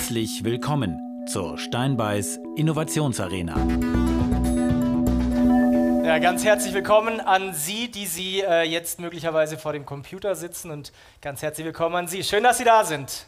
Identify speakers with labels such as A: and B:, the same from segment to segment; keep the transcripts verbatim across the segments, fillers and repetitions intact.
A: Herzlich willkommen zur Steinbeis Innovationsarena.
B: Ja, ganz herzlich willkommen an Sie, die Sie äh, jetzt möglicherweise vor dem Computer sitzen, und ganz herzlich willkommen an Sie. Schön, dass Sie da sind.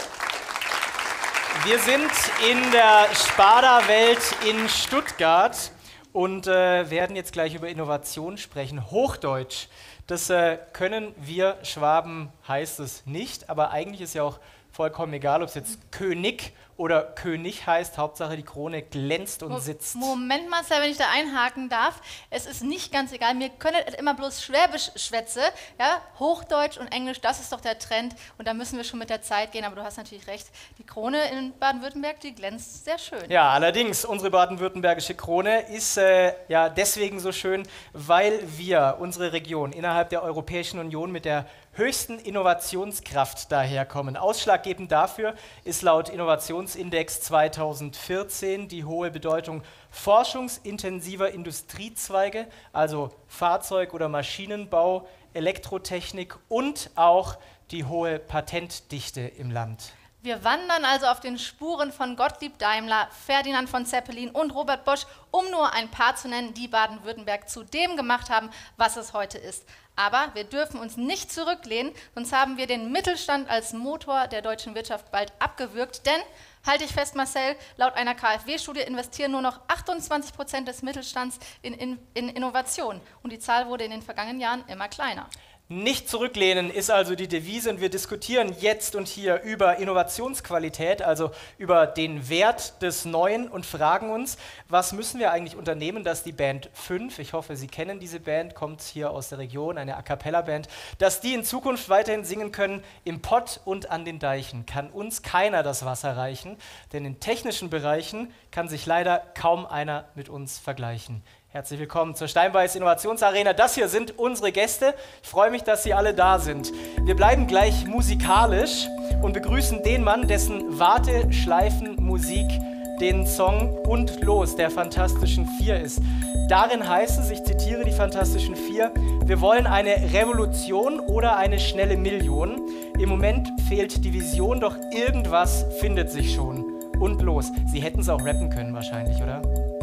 B: Wir sind in der Spada-Welt in Stuttgart und äh, werden jetzt gleich über Innovation sprechen. Hochdeutsch, das äh, können wir Schwaben, heißt es nicht, aber eigentlich ist ja auch vollkommen egal, ob es jetzt König oder König heißt. Hauptsache, die Krone glänzt und
C: Mo
B: sitzt.
C: Moment, Marcel, wenn ich da einhaken darf. Es ist nicht ganz egal. Wir können immer bloß Schwäbisch schwätze. Ja? Hochdeutsch und Englisch, das ist doch der Trend. Und da müssen wir schon mit der Zeit gehen. Aber du hast natürlich recht. Die Krone in Baden-Württemberg, die glänzt sehr schön.
B: Ja, allerdings, unsere baden-württembergische Krone ist äh, ja deswegen so schön, weil wir unsere Region innerhalb der Europäischen Union mit der höchsten Innovationskraft daherkommen. Ausschlaggebend dafür ist laut Innovationsindex zweitausendvierzehn die hohe Bedeutung forschungsintensiver Industriezweige, also Fahrzeug- oder Maschinenbau, Elektrotechnik und auch die hohe Patentdichte im Land.
C: Wir wandern also auf den Spuren von Gottlieb Daimler, Ferdinand von Zeppelin und Robert Bosch, um nur ein paar zu nennen, die Baden-Württemberg zu dem gemacht haben, was es heute ist. Aber wir dürfen uns nicht zurücklehnen, sonst haben wir den Mittelstand als Motor der deutschen Wirtschaft bald abgewürgt. Denn, halte ich fest, Marcel, laut einer K f W-Studie investieren nur noch achtundzwanzig Prozent des Mittelstands in, in, in Innovation. Und die Zahl wurde in den vergangenen Jahren immer kleiner.
B: Nicht zurücklehnen ist also die Devise, und wir diskutieren jetzt und hier über Innovationsqualität, also über den Wert des Neuen, und fragen uns, was müssen wir eigentlich unternehmen, dass die Band fünf, ich hoffe, Sie kennen diese Band, kommt hier aus der Region, eine A-Cappella-Band, dass die in Zukunft weiterhin singen können, im Pott und an den Deichen. Kann uns keiner das Wasser reichen, denn in technischen Bereichen kann sich leider kaum einer mit uns vergleichen. Herzlich willkommen zur Steinbeis Innovationsarena. Das hier sind unsere Gäste. Ich freue mich, dass Sie alle da sind. Wir bleiben gleich musikalisch und begrüßen den Mann, dessen Warteschleifenmusik den Song Und Los der Fantastischen Vier ist. Darin heißt es, ich zitiere die Fantastischen Vier, wir wollen eine Revolution oder eine schnelle Million. Im Moment fehlt die Vision, doch irgendwas findet sich schon. Und los. Sie hätten es auch rappen können wahrscheinlich, oder?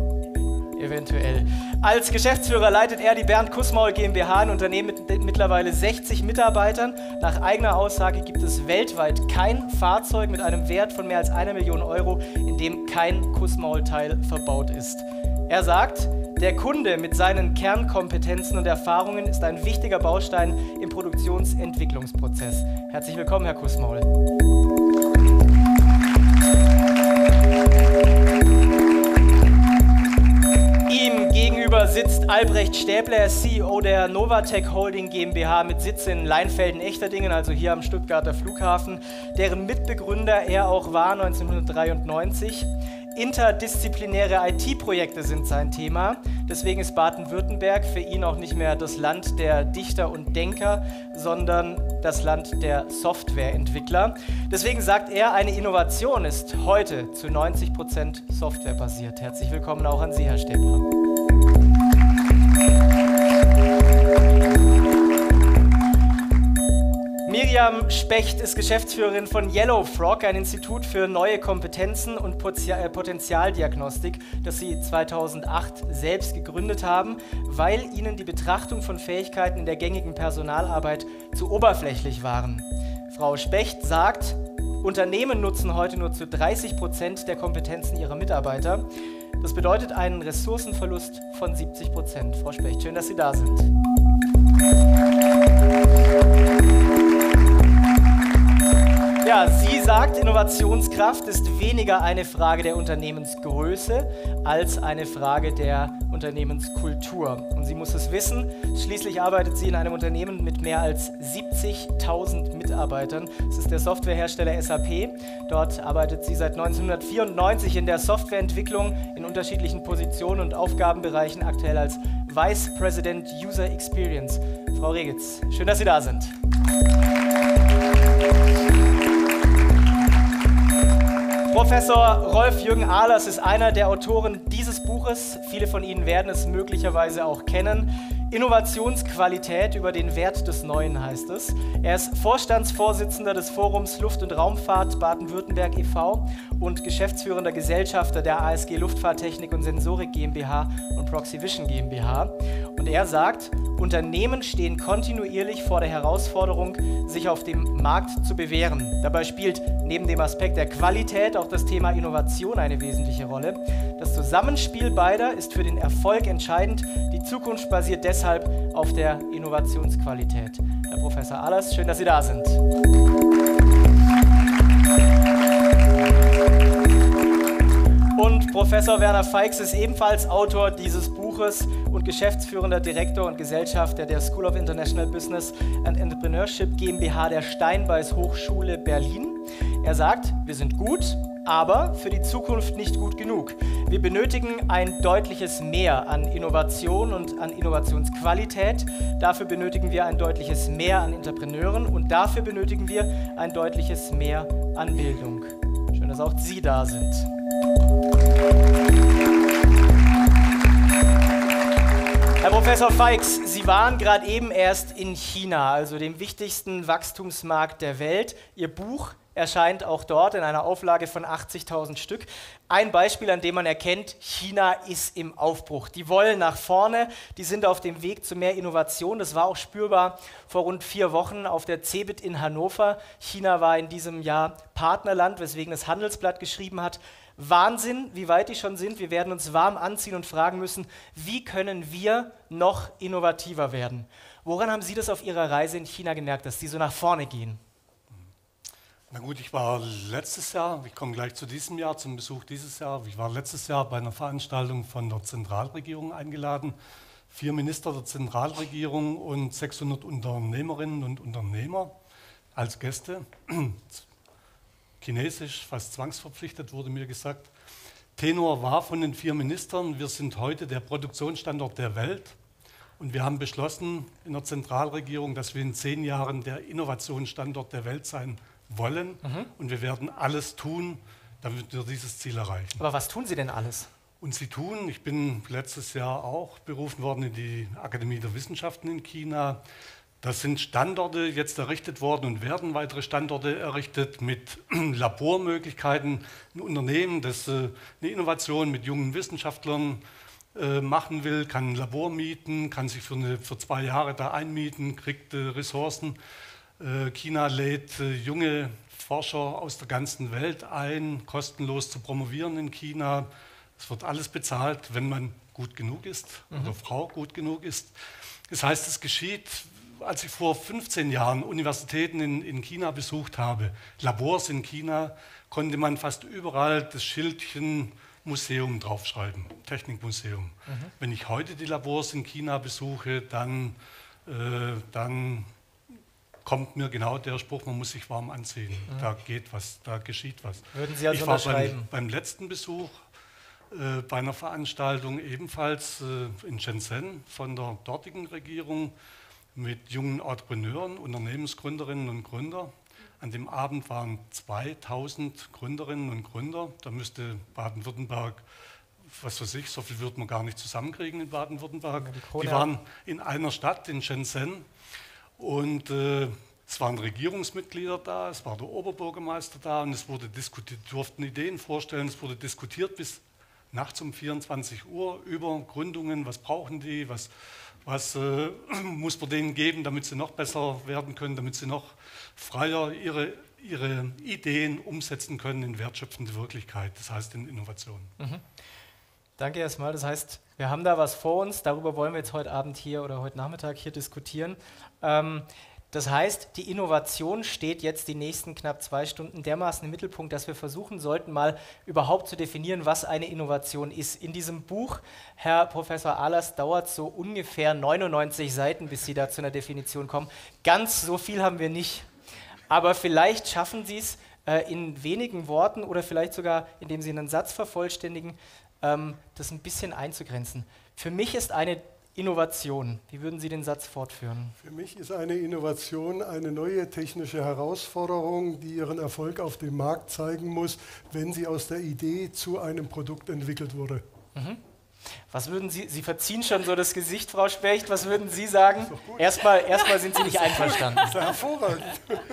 B: Eventuell. Als Geschäftsführer leitet er die Bernd Kussmaul GmbH, ein Unternehmen mit mittlerweile sechzig Mitarbeitern. Nach eigener Aussage gibt es weltweit kein Fahrzeug mit einem Wert von mehr als einer Million Euro, in dem kein Kussmaul-Teil verbaut ist. Er sagt, der Kunde mit seinen Kernkompetenzen und Erfahrungen ist ein wichtiger Baustein im Produktionsentwicklungsprozess. Herzlich willkommen, Herr Kussmaul. Gegenüber sitzt Albrecht Stäbler, er ist C E O der Novatec Holding GmbH mit Sitz in Leinfelden-Echterdingen, also hier am Stuttgarter Flughafen, deren Mitbegründer er auch war neunzehnhundertdreiundneunzig. Interdisziplinäre I T-Projekte sind sein Thema, deswegen ist Baden-Württemberg für ihn auch nicht mehr das Land der Dichter und Denker, sondern das Land der Softwareentwickler. Deswegen sagt er, eine Innovation ist heute zu neunzig Prozent softwarebasiert. Herzlich willkommen auch an Sie, Herr Stäbler. Miriam Specht ist Geschäftsführerin von Yellow Frog, ein Institut für neue Kompetenzen und Potenzialdiagnostik, das sie zweitausendacht selbst gegründet haben, weil ihnen die Betrachtung von Fähigkeiten in der gängigen Personalarbeit zu oberflächlich waren. Frau Specht sagt, Unternehmen nutzen heute nur zu dreißig Prozent der Kompetenzen ihrer Mitarbeiter. Das bedeutet einen Ressourcenverlust von siebzig Prozent. Frau Specht, schön, dass Sie da sind. Ja, sie sagt, Innovationskraft ist weniger eine Frage der Unternehmensgröße als eine Frage der Unternehmenskultur. Und sie muss es wissen, schließlich arbeitet sie in einem Unternehmen mit mehr als siebzigtausend Mitarbeitern. Das ist der Softwarehersteller S A P. Dort arbeitet sie seit neunzehnhundertvierundneunzig in der Softwareentwicklung in unterschiedlichen Positionen und Aufgabenbereichen, aktuell als Vice President User Experience. Frau Regitz, schön, dass Sie da sind. Professor Rolf-Jürgen Ahlers ist einer der Autoren dieses Buches Buches. Viele von Ihnen werden es möglicherweise auch kennen. Innovationsqualität über den Wert des Neuen heißt es. Er ist Vorstandsvorsitzender des Forums Luft- und Raumfahrt Baden-Württemberg e V und geschäftsführender Gesellschafter der A S G Luftfahrttechnik und Sensorik GmbH und Proxivision GmbH. Und er sagt, Unternehmen stehen kontinuierlich vor der Herausforderung, sich auf dem Markt zu bewähren. Dabei spielt neben dem Aspekt der Qualität auch das Thema Innovation eine wesentliche Rolle. Das Zusammenspiel beider ist für den Erfolg entscheidend. Die Zukunft basiert deshalb auf der Innovationsqualität. Herr Professor Ahlers, schön, dass Sie da sind. Und Professor Werner Feix ist ebenfalls Autor dieses Buches und geschäftsführender Direktor und Gesellschafter der School of International Business and Entrepreneurship GmbH der Steinbeis Hochschule Berlin. Er sagt, wir sind gut, aber für die Zukunft nicht gut genug. Wir benötigen ein deutliches Mehr an Innovation und an Innovationsqualität. Dafür benötigen wir ein deutliches Mehr an Entrepreneuren und dafür benötigen wir ein deutliches Mehr an Bildung. Schön, dass auch Sie da sind. Herr Professor Feix, Sie waren gerade eben erst in China, also dem wichtigsten Wachstumsmarkt der Welt. Ihr Buch erscheint auch dort in einer Auflage von achtzigtausend Stück. Ein Beispiel, an dem man erkennt, China ist im Aufbruch. Die wollen nach vorne, die sind auf dem Weg zu mehr Innovation. Das war auch spürbar vor rund vier Wochen auf der CeBIT in Hannover. China war in diesem Jahr Partnerland, weswegen das Handelsblatt geschrieben hat, Wahnsinn, wie weit die schon sind. Wir werden uns warm anziehen und fragen müssen, wie können wir noch innovativer werden? Woran haben Sie das auf Ihrer Reise in China gemerkt, dass die so nach vorne gehen?
D: Na gut, ich war letztes Jahr, ich komme gleich zu diesem Jahr, zum Besuch dieses Jahr, ich war letztes Jahr bei einer Veranstaltung von der Zentralregierung eingeladen. Vier Minister der Zentralregierung und sechshundert Unternehmerinnen und Unternehmer als Gäste. Chinesisch, fast zwangsverpflichtet, wurde mir gesagt. Tenor war von den vier Ministern, wir sind heute der Produktionsstandort der Welt und wir haben beschlossen in der Zentralregierung, dass wir in zehn Jahren der Innovationsstandort der Welt sein wollen mhm. und wir werden alles tun, damit wir dieses Ziel erreichen.
B: Aber was tun Sie denn alles?
D: Und Sie tun, ich bin letztes Jahr auch berufen worden in die Akademie der Wissenschaften in China. Das sind Standorte jetzt errichtet worden und werden weitere Standorte errichtet mit Labormöglichkeiten. Ein Unternehmen, das äh, eine Innovation mit jungen Wissenschaftlern äh, machen will, kann ein Labor mieten, kann sich für, eine, für zwei Jahre da einmieten, kriegt äh, Ressourcen. Äh, China lädt äh, junge Forscher aus der ganzen Welt ein, kostenlos zu promovieren in China. Es wird alles bezahlt, wenn man gut genug ist mhm. oder Frau gut genug ist. Das heißt, es geschieht. Als ich vor fünfzehn Jahren Universitäten in, in China besucht habe, Labors in China, konnte man fast überall das Schildchen Museum draufschreiben, Technikmuseum. Mhm. Wenn ich heute die Labors in China besuche, dann, äh, dann kommt mir genau der Spruch, man muss sich warm anziehen. Mhm. Da geht was, da geschieht was.
B: Würden Sie also
D: ich war
B: unterschreiben?
D: Beim, beim letzten Besuch äh, bei einer Veranstaltung ebenfalls äh, in Shenzhen von der dortigen Regierung, mit jungen Entrepreneuren, Unternehmensgründerinnen und Gründern. An dem Abend waren zweitausend Gründerinnen und Gründer. Da müsste Baden-Württemberg, was weiß ich, so viel würde man gar nicht zusammenkriegen in Baden-Württemberg. Die, die waren in einer Stadt, in Shenzhen. Und äh, es waren Regierungsmitglieder da, es war der Oberbürgermeister da und es wurde diskutiert, durften Ideen vorstellen, es wurde diskutiert bis nachts um vierundzwanzig Uhr über Gründungen, was brauchen die, was Was äh, muss man denen geben, damit sie noch besser werden können, damit sie noch freier ihre, ihre Ideen umsetzen können in wertschöpfende Wirklichkeit, das heißt in Innovation.
B: Mhm. Danke erstmal. Das heißt, wir haben da was vor uns, darüber wollen wir jetzt heute Abend hier oder heute Nachmittag hier diskutieren. Ähm, Das heißt, die Innovation steht jetzt die nächsten knapp zwei Stunden dermaßen im Mittelpunkt, dass wir versuchen sollten, mal überhaupt zu definieren, was eine Innovation ist. In diesem Buch, Herr Professor Ahlers, dauert so ungefähr neunundneunzig Seiten, bis Sie da zu einer Definition kommen. Ganz so viel haben wir nicht. Aber vielleicht schaffen Sie es äh, in wenigen Worten oder vielleicht sogar, indem Sie einen Satz vervollständigen, ähm, das ein bisschen einzugrenzen. Für mich ist eine Innovation. Wie würden Sie den Satz fortführen?
E: Für mich ist eine Innovation eine neue technische Herausforderung, die ihren Erfolg auf dem Markt zeigen muss, wenn sie aus der Idee zu einem Produkt entwickelt wurde.
B: Mhm. Was würden Sie, Sie verziehen schon so das Gesicht, Frau Specht, was würden Sie sagen? Erstmal, erstmal sind Sie nicht einverstanden.
E: Das ist ja hervorragend.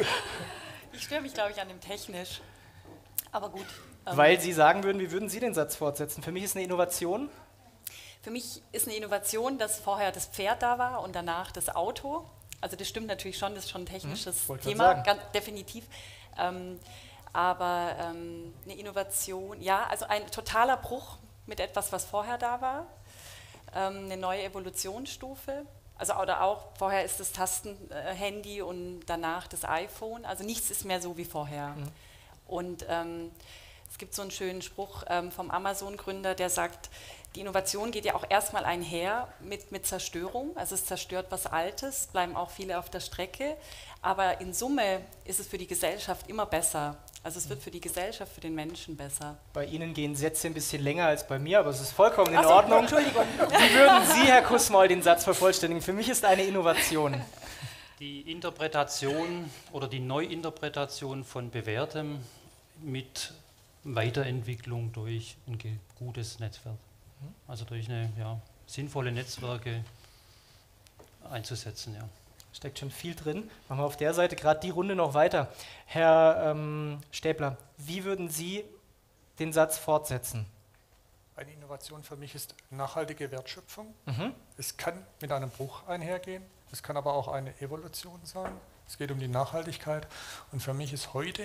F: Ich störe mich, glaube ich, an dem technisch. Aber gut. Ähm,
B: Weil Sie sagen würden, wie würden Sie den Satz fortsetzen? Für mich ist eine Innovation?
F: Für mich ist eine Innovation, dass vorher das Pferd da war und danach das Auto. Also das stimmt natürlich schon, das ist schon ein technisches
B: hm,
F: Thema, ganz definitiv. Ähm, aber ähm, eine Innovation, ja, also ein totaler Bruch mit etwas, was vorher da war. Ähm, eine neue Evolutionsstufe. Also oder auch, vorher ist das Tastenhandy und danach das iPhone. Also nichts ist mehr so wie vorher. Mhm. Und ähm, es gibt so einen schönen Spruch ähm, vom Amazon-Gründer, der sagt, die Innovation geht ja auch erstmal einher mit, mit Zerstörung. Also es zerstört was Altes, bleiben auch viele auf der Strecke. Aber in Summe ist es für die Gesellschaft immer besser. Also es wird für die Gesellschaft, für den Menschen besser.
B: Bei Ihnen gehen Sätze ein bisschen länger als bei mir, aber es ist vollkommen in
F: Ach so,
B: Ordnung.
F: Entschuldigung.
B: Wie würden Sie, Herr Kussmaul, den Satz vervollständigen? Für mich ist eine Innovation
G: die Interpretation oder die Neuinterpretation von Bewährtem mit Weiterentwicklung durch ein gutes Netzwerk. Also durch eine ja, sinnvolle Netzwerke einzusetzen. Ja.
B: Steckt schon viel drin. Machen wir auf der Seite gerade die Runde noch weiter. Herr ähm, Stäbler, wie würden Sie den Satz fortsetzen?
H: Eine Innovation für mich ist nachhaltige Wertschöpfung.
B: Mhm.
H: Es kann mit einem Bruch einhergehen, es kann aber auch eine Evolution sein. Es geht um die Nachhaltigkeit. Und für mich ist heute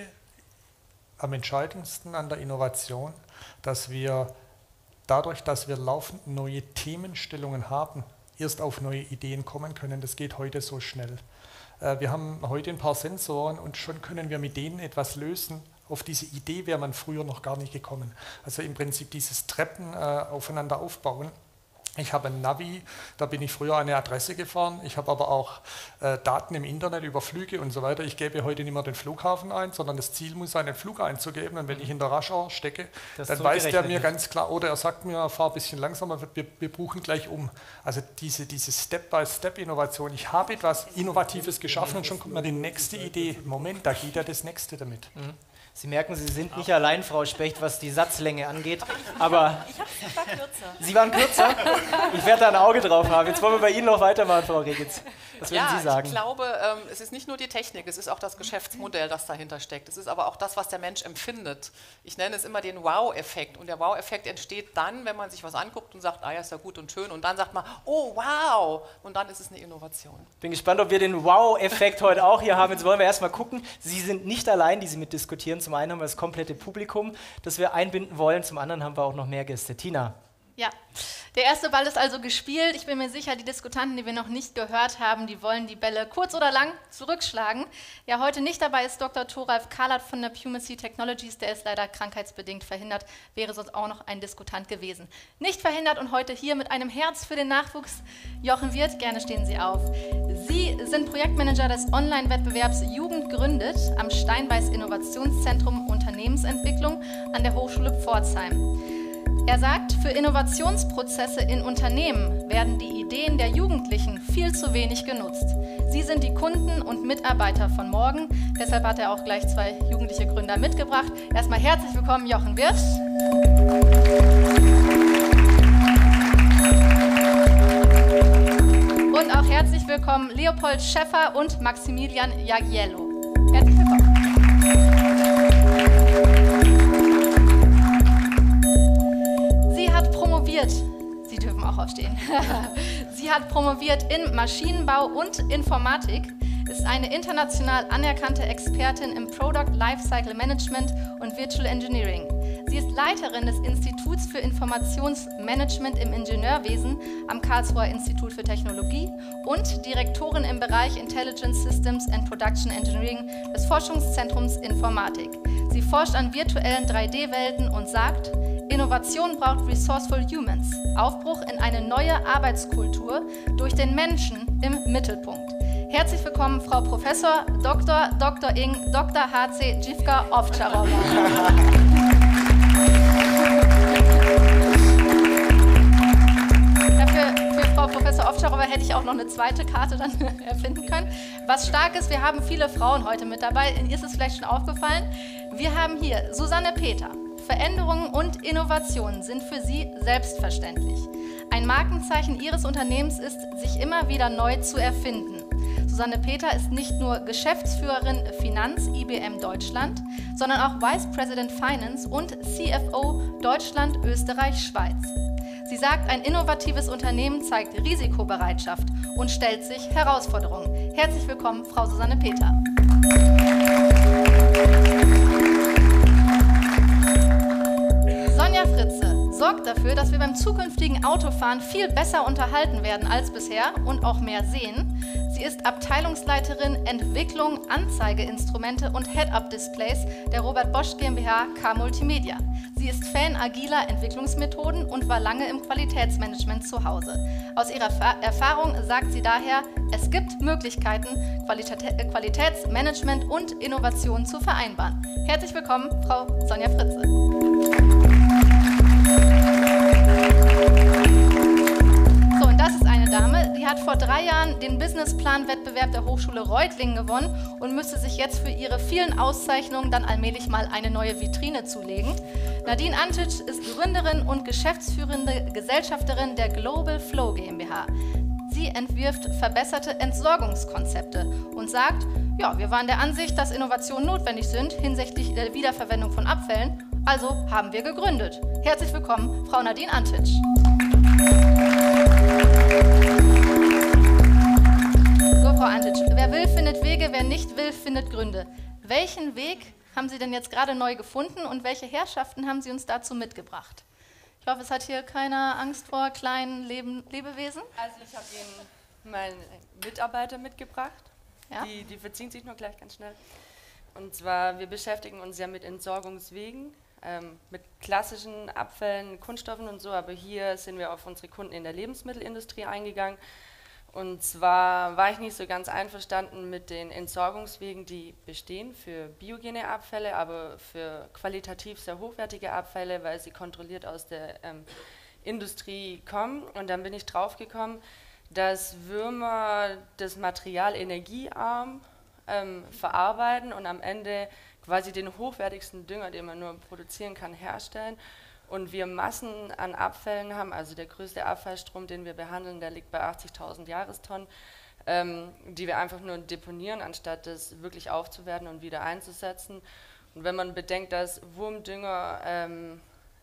H: am entscheidendsten an der Innovation, dass wir dadurch, dass wir laufend neue Themenstellungen haben, erst auf neue Ideen kommen können. Das geht heute so schnell. Äh, wir haben heute ein paar Sensoren und schon können wir mit denen etwas lösen. Auf diese Idee wäre man früher noch gar nicht gekommen. Also im Prinzip dieses Treppen äh, aufeinander aufbauen. Ich habe ein Navi, da bin ich früher eine Adresse gefahren. Ich habe aber auch äh, Daten im Internet über Flüge und so weiter. Ich gebe heute nicht mehr den Flughafen ein, sondern das Ziel muss sein, den Flug einzugeben. Und wenn ich in der Raschau stecke,
B: das
H: dann
B: so
H: weiß der mir
B: wird.
H: ganz klar, oder er sagt mir, fahr ein bisschen langsamer, wir, wir buchen gleich um. Also diese, diese Step-by-Step-Innovation. Ich habe etwas Innovatives geschaffen und schon kommt mir die nächste Idee. Moment, da geht ja das Nächste damit.
B: Mhm. Sie merken, Sie sind nicht allein, Frau Specht, was die Satzlänge angeht, aber
F: Ich, hab, ich war kürzer.
B: Sie waren kürzer. Ich werde da ein Auge drauf haben. Jetzt wollen wir bei Ihnen noch weitermachen, Frau Regitz. Was würden
I: Ja,
B: Sie sagen?
I: ich glaube, ähm, es ist nicht nur die Technik, es ist auch das Geschäftsmodell, das dahinter steckt. Es ist aber auch das, was der Mensch empfindet. Ich nenne es immer den Wow-Effekt. Und der Wow-Effekt entsteht dann, wenn man sich was anguckt und sagt, ah ja, ist ja gut und schön. Und dann sagt man, oh wow. Und dann ist es eine Innovation.
B: Bin gespannt, ob wir den Wow-Effekt heute auch hier haben. Jetzt wollen wir erstmal gucken. Sie sind nicht allein, die Sie mitdiskutieren. Zum einen haben wir das komplette Publikum, das wir einbinden wollen. Zum anderen haben wir auch noch mehr Gäste. Tina.
C: Ja, der erste Ball ist also gespielt. Ich bin mir sicher, die Diskutanten, die wir noch nicht gehört haben, die wollen die Bälle kurz oder lang zurückschlagen. Ja, heute nicht dabei ist Doktor Thoralf Kahlert von der Pumacy Technologies. Der ist leider krankheitsbedingt verhindert, wäre sonst auch noch ein Diskutant gewesen. Nicht verhindert und heute hier mit einem Herz für den Nachwuchs. Jochen Wirth, gerne stehen Sie auf. Sie sind Projektmanager des Online-Wettbewerbs Jugend gründet am Steinbeiß Innovationszentrum Unternehmensentwicklung an der Hochschule Pforzheim. Er sagt, für Innovationsprozesse in Unternehmen werden die Ideen der Jugendlichen viel zu wenig genutzt. Sie sind die Kunden und Mitarbeiter von morgen. Deshalb hat er auch gleich zwei jugendliche Gründer mitgebracht. Erstmal herzlich willkommen, Jochen Wirth. Und auch herzlich willkommen, Leopold Schäffer und Maximilian Jagiello. Herzlich willkommen. Sie dürfen auch aufstehen. Sie hat promoviert in Maschinenbau und Informatik, ist eine international anerkannte Expertin im Product Lifecycle Management und Virtual Engineering. Sie ist Leiterin des Instituts für Informationsmanagement im Ingenieurwesen am Karlsruher Institut für Technologie und Direktorin im Bereich Intelligent Systems and Production Engineering des Forschungszentrums Informatik. Sie forscht an virtuellen drei D Welten und sagt, Innovation braucht resourceful humans, Aufbruch in eine neue Arbeitskultur durch den Menschen im Mittelpunkt. Herzlich willkommen, Frau Professor Doktor Doktor Ing. Doktor H C Jivka Ovtcharova. Dafür, für Frau Professor Ovtcharova hätte ich auch noch eine zweite Karte dann erfinden können. Was stark ist, wir haben viele Frauen heute mit dabei. Ihnen ist es vielleicht schon aufgefallen. Wir haben hier Susanne Peter, Veränderungen und Innovationen sind für Sie selbstverständlich. Ein Markenzeichen Ihres Unternehmens ist, sich immer wieder neu zu erfinden. Susanne Peter ist nicht nur Geschäftsführerin Finanz I B M Deutschland, sondern auch Vice President Finance und C F O Deutschland, Österreich, Schweiz. Sie sagt, ein innovatives Unternehmen zeigt Risikobereitschaft und stellt sich Herausforderungen. Herzlich willkommen, Frau Susanne Peter. Sonja Fritze sorgt dafür, dass wir beim zukünftigen Autofahren viel besser unterhalten werden als bisher und auch mehr sehen. Sie ist Abteilungsleiterin Entwicklung, Anzeigeinstrumente und Head-Up-Displays der Robert Bosch GmbH K Multimedia. Sie ist Fan agiler Entwicklungsmethoden und war lange im Qualitätsmanagement zu Hause. Aus ihrer Erfahrung sagt sie daher, es gibt Möglichkeiten, Qualitä- Qualitätsmanagement und Innovation zu vereinbaren. Herzlich willkommen, Frau Sonja Fritze. So, und das ist eine Dame, die hat vor drei Jahren den Businessplan-Wettbewerb der Hochschule Reutlingen gewonnen und müsste sich jetzt für ihre vielen Auszeichnungen dann allmählich mal eine neue Vitrine zulegen. Nadine Antic ist Gründerin und geschäftsführende Gesellschafterin der Global Flow GmbH. Sie entwirft verbesserte Entsorgungskonzepte und sagt, ja, wir waren der Ansicht, dass Innovationen notwendig sind hinsichtlich der Wiederverwendung von Abfällen, also haben wir gegründet. Herzlich willkommen, Frau Nadine Antic. So, Frau Antic, wer will, findet Wege, wer nicht will, findet Gründe. Welchen Weg haben Sie denn jetzt gerade neu gefunden und welche Herrschaften haben Sie uns dazu mitgebracht? Ich hoffe, es hat hier keiner Angst vor kleinen Leben, Lebewesen.
J: Also ich habe Ihnen meinen Mitarbeiter mitgebracht.
C: Ja?
J: Die, die verziehen sich nur gleich ganz schnell. Und zwar, wir beschäftigen uns ja mit Entsorgungswegen, ähm, mit klassischen Abfällen, Kunststoffen und so, aber hier sind wir auf unsere Kunden in der Lebensmittelindustrie eingegangen. Und zwar war ich nicht so ganz einverstanden mit den Entsorgungswegen, die bestehen für biogene Abfälle, aber für qualitativ sehr hochwertige Abfälle, weil sie kontrolliert aus der ähm, Industrie kommen. Und dann bin ich drauf gekommen, dass Würmer das Material energiearm ähm, verarbeiten und am Ende quasi den hochwertigsten Dünger, den man nur produzieren kann, herstellen. Und wir Massen an Abfällen haben, also der größte Abfallstrom, den wir behandeln, der liegt bei achtzigtausend Jahrestonnen, ähm, die wir einfach nur deponieren, anstatt das wirklich aufzuwerten und wieder einzusetzen. Und wenn man bedenkt, dass Wurmdünger ähm,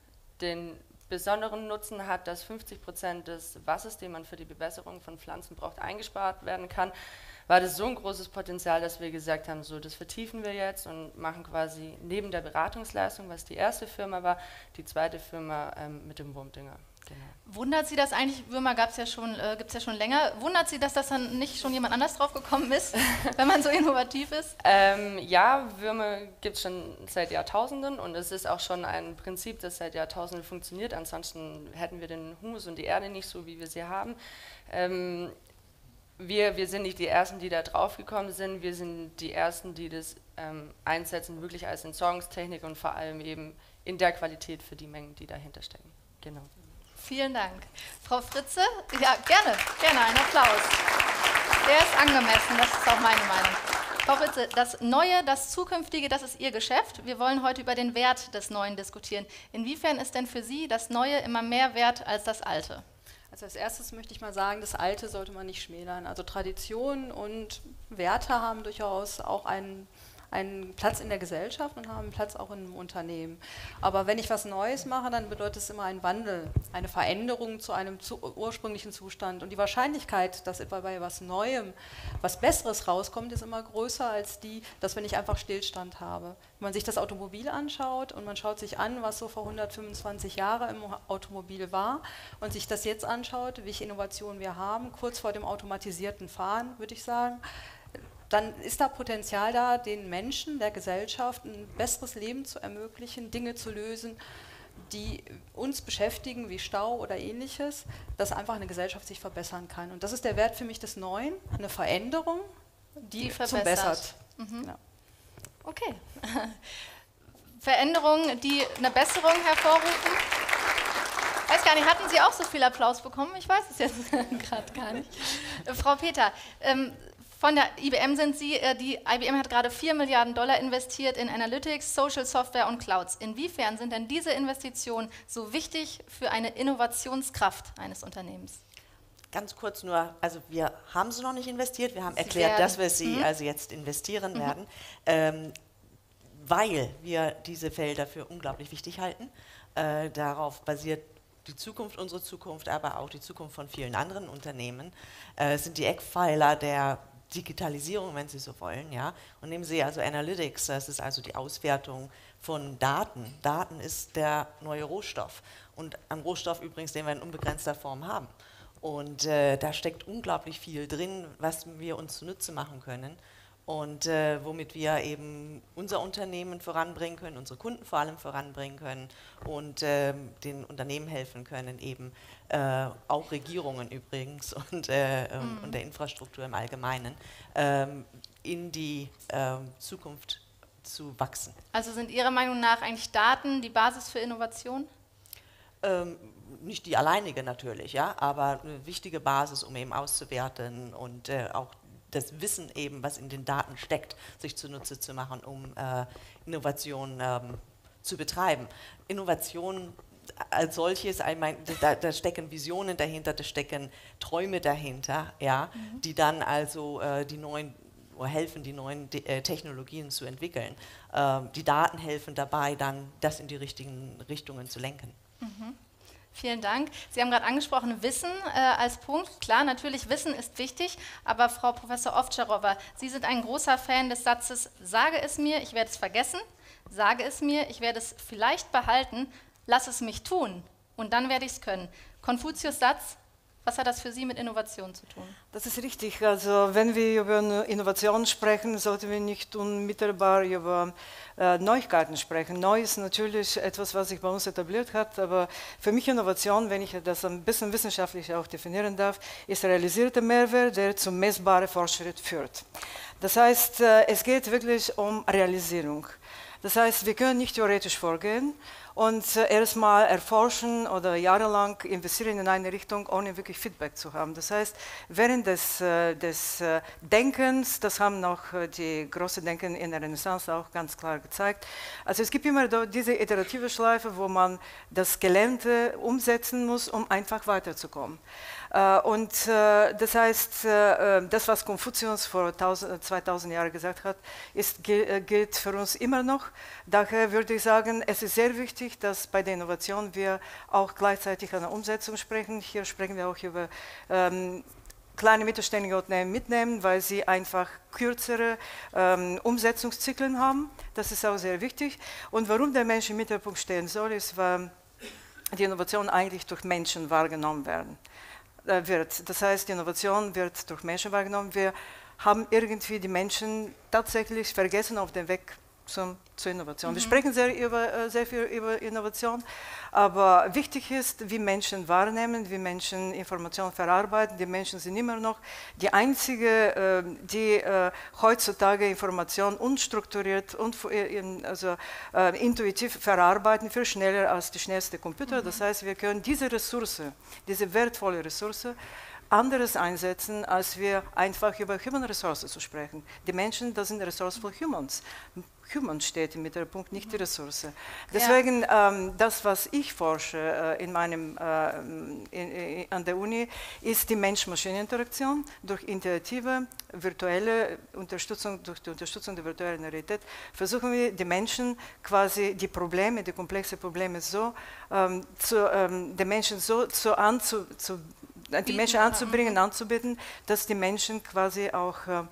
J: den besonderen Nutzen hat, dass fünfzig Prozent des Wassers, den man für die Bewässerung von Pflanzen braucht, eingespart werden kann, war das so ein großes Potenzial, dass wir gesagt haben, so, das vertiefen wir jetzt und machen quasi neben der Beratungsleistung, was die erste Firma war, die zweite Firma ähm, mit dem Wurmdünger. Genau.
C: Wundert Sie das eigentlich, Würmer gab's ja schon, äh, gibt es ja schon länger, wundert Sie, dass das dann nicht schon jemand anders drauf gekommen ist, wenn man so innovativ ist?
J: Ähm, ja, Würmer gibt es schon seit Jahrtausenden und es ist auch schon ein Prinzip, das seit Jahrtausenden funktioniert, ansonsten hätten wir den Humus und die Erde nicht so, wie wir sie haben. Ähm, Wir, wir sind nicht die Ersten, die da drauf gekommen sind, wir sind die Ersten, die das ähm, einsetzen, wirklich als Entsorgungstechnik und vor allem eben in der Qualität für die Mengen, die dahinter stecken. Genau.
C: Vielen Dank. Frau Fritze, ja, gerne, gerne, einen Applaus. Der ist angemessen, das ist auch meine Meinung. Frau Fritze, das Neue, das Zukünftige, das ist Ihr Geschäft. Wir wollen heute über den Wert des Neuen diskutieren. Inwiefern ist denn für Sie das Neue immer mehr wert als das Alte?
K: Also als erstes möchte ich mal sagen, das Alte sollte man nicht schmälern. Also Traditionen und Werte haben durchaus auch einen, einen Platz in der Gesellschaft und haben einen Platz auch in einem Unternehmen. Aber wenn ich was Neues mache, dann bedeutet es immer einen Wandel, eine Veränderung zu einem zu, ursprünglichen Zustand. Und die Wahrscheinlichkeit, dass etwa bei was Neuem was Besseres rauskommt, ist immer größer als die, dass wenn ich einfach Stillstand habe. Wenn man sich das Automobil anschaut und man schaut sich an, was so vor hundertfünfundzwanzig Jahren im Automobil war und sich das jetzt anschaut, welche Innovationen wir haben, kurz vor dem automatisierten Fahren, würde ich sagen, dann ist da Potenzial da, den Menschen, der Gesellschaft ein besseres Leben zu ermöglichen, Dinge zu lösen, die uns beschäftigen, wie Stau oder ähnliches, dass einfach eine Gesellschaft sich verbessern kann. Und das ist der Wert für mich des Neuen, eine Veränderung, die, die zum Bessert.
C: Mhm.
K: Ja.
C: Okay. Veränderungen, die eine Besserung hervorrufen. Ich weiß gar nicht, hatten Sie auch so viel Applaus bekommen? Ich weiß es jetzt gerade gar nicht. Frau Peter, ähm, Von der I B M sind Sie. Äh, die I B M hat gerade vier Milliarden Dollar investiert in Analytics, Social Software und Clouds. Inwiefern sind denn diese Investitionen so wichtig für eine Innovationskraft eines Unternehmens?
L: Ganz kurz nur, also wir haben sie noch nicht investiert, wir haben
C: Sie
L: erklärt,
C: werden.
L: dass wir sie
C: Mhm.
L: also jetzt investieren
C: Mhm.
L: werden, ähm, weil wir diese Felder für unglaublich wichtig halten. Äh, darauf basiert die Zukunft, unsere Zukunft, aber auch die Zukunft von vielen anderen Unternehmen, äh, sind die Eckpfeiler der Digitalisierung, wenn Sie so wollen. Ja? Und nehmen Sie also Analytics, das ist also die Auswertung von Daten. Daten ist der neue Rohstoff und ein Rohstoff übrigens, den wir in unbegrenzter Form haben. Und äh, da steckt unglaublich viel drin, was wir uns zunutze machen können und äh, womit wir eben unser Unternehmen voranbringen können, unsere Kunden vor allem voranbringen können und äh, den Unternehmen helfen können, eben äh, auch Regierungen übrigens und, äh, mhm. und der Infrastruktur im Allgemeinen äh, in die äh, Zukunft zu wachsen.
C: Also sind Ihrer Meinung nach eigentlich Daten die Basis für Innovation?
L: Ähm, nicht die alleinige natürlich, ja, aber eine wichtige Basis, um eben auszuwerten und äh, auch das Wissen eben, was in den Daten steckt, sich zunutze zu machen, um äh, Innovation ähm, zu betreiben. Innovation als solches, ich meine, da, da stecken Visionen dahinter, da stecken Träume dahinter, ja, mhm. die dann also äh, die neuen oder helfen, die neuen De äh, Technologien zu entwickeln. Ähm, die Daten helfen dabei, dann das in die richtigen Richtungen zu lenken.
C: Mhm. Vielen Dank. Sie haben gerade angesprochen, Wissen äh, als Punkt. Klar, natürlich, Wissen ist wichtig, aber Frau Professor Ovtcharova, Sie sind ein großer Fan des Satzes, sage es mir, ich werde es vergessen, sage es mir, ich werde es vielleicht behalten, lass es mich tun und dann werde ich es können. Konfuzius Satz, was hat das für Sie mit Innovation zu tun?
M: Das ist richtig. Also wenn wir über Innovation sprechen, sollten wir nicht unmittelbar über äh, Neuigkeiten sprechen. Neu ist natürlich etwas, was sich bei uns etabliert hat, aber für mich Innovation, wenn ich das ein bisschen wissenschaftlich auch definieren darf, ist realisierter Mehrwert, der zum messbaren Fortschritt führt. Das heißt, äh, es geht wirklich um Realisierung. Das heißt, wir können nicht theoretisch vorgehen und äh, erstmal erforschen oder jahrelang investieren in eine Richtung, ohne wirklich Feedback zu haben. Das heißt, während des, äh, des äh, Denkens, das haben noch äh, die großen Denken in der Renaissance auch ganz klar gezeigt, also es gibt immer diese iterative Schleife, wo man das Gelernte umsetzen muss, um einfach weiterzukommen. Uh, und uh, das heißt, uh, das, was Konfuzius vor zweitausend Jahren gesagt hat, ist, gilt für uns immer noch. Daher würde ich sagen, es ist sehr wichtig, dass bei der Innovation wir auch gleichzeitig an der Umsetzung sprechen. Hier sprechen wir auch über ähm, kleine mittelständige Unternehmen mitnehmen, weil sie einfach kürzere ähm, Umsetzungszyklen haben. Das ist auch sehr wichtig. Und warum der Mensch im Mittelpunkt stehen soll, ist, weil die Innovation eigentlich durch Menschen wahrgenommen werden. Wird. Das heißt, die Innovation wird durch Menschen wahrgenommen. Wir haben irgendwie die Menschen tatsächlich vergessen auf dem Weg zum, zur Innovation. Mhm. Wir sprechen sehr, über, sehr viel über Innovation, aber wichtig ist, wie Menschen wahrnehmen, wie Menschen Informationen verarbeiten. Die Menschen sind immer noch die einzige, die heutzutage Informationen unstrukturiert und also, äh, intuitiv verarbeiten, viel schneller als die schnellste Computer. Mhm. Das heißt, wir können diese Ressource, diese wertvolle Ressource, anderes einsetzen, als wir einfach über Human Resources zu sprechen. Die Menschen, das sind Resourceful Humans. Human steht im Mittelpunkt, nicht die Ressource. Deswegen, ja. ähm, das, was ich forsche äh, in meinem, äh, in, in, an der Uni, ist die Mensch-Maschinen-Interaktion durch intuitive, virtuelle Unterstützung, durch die Unterstützung der virtuellen Realität, versuchen wir, die Menschen quasi die Probleme, die komplexen Probleme so, ähm, zu, ähm, den Menschen so, so anzu, zu, die Menschen anzubringen, anzubieten, dass die Menschen quasi auch äh,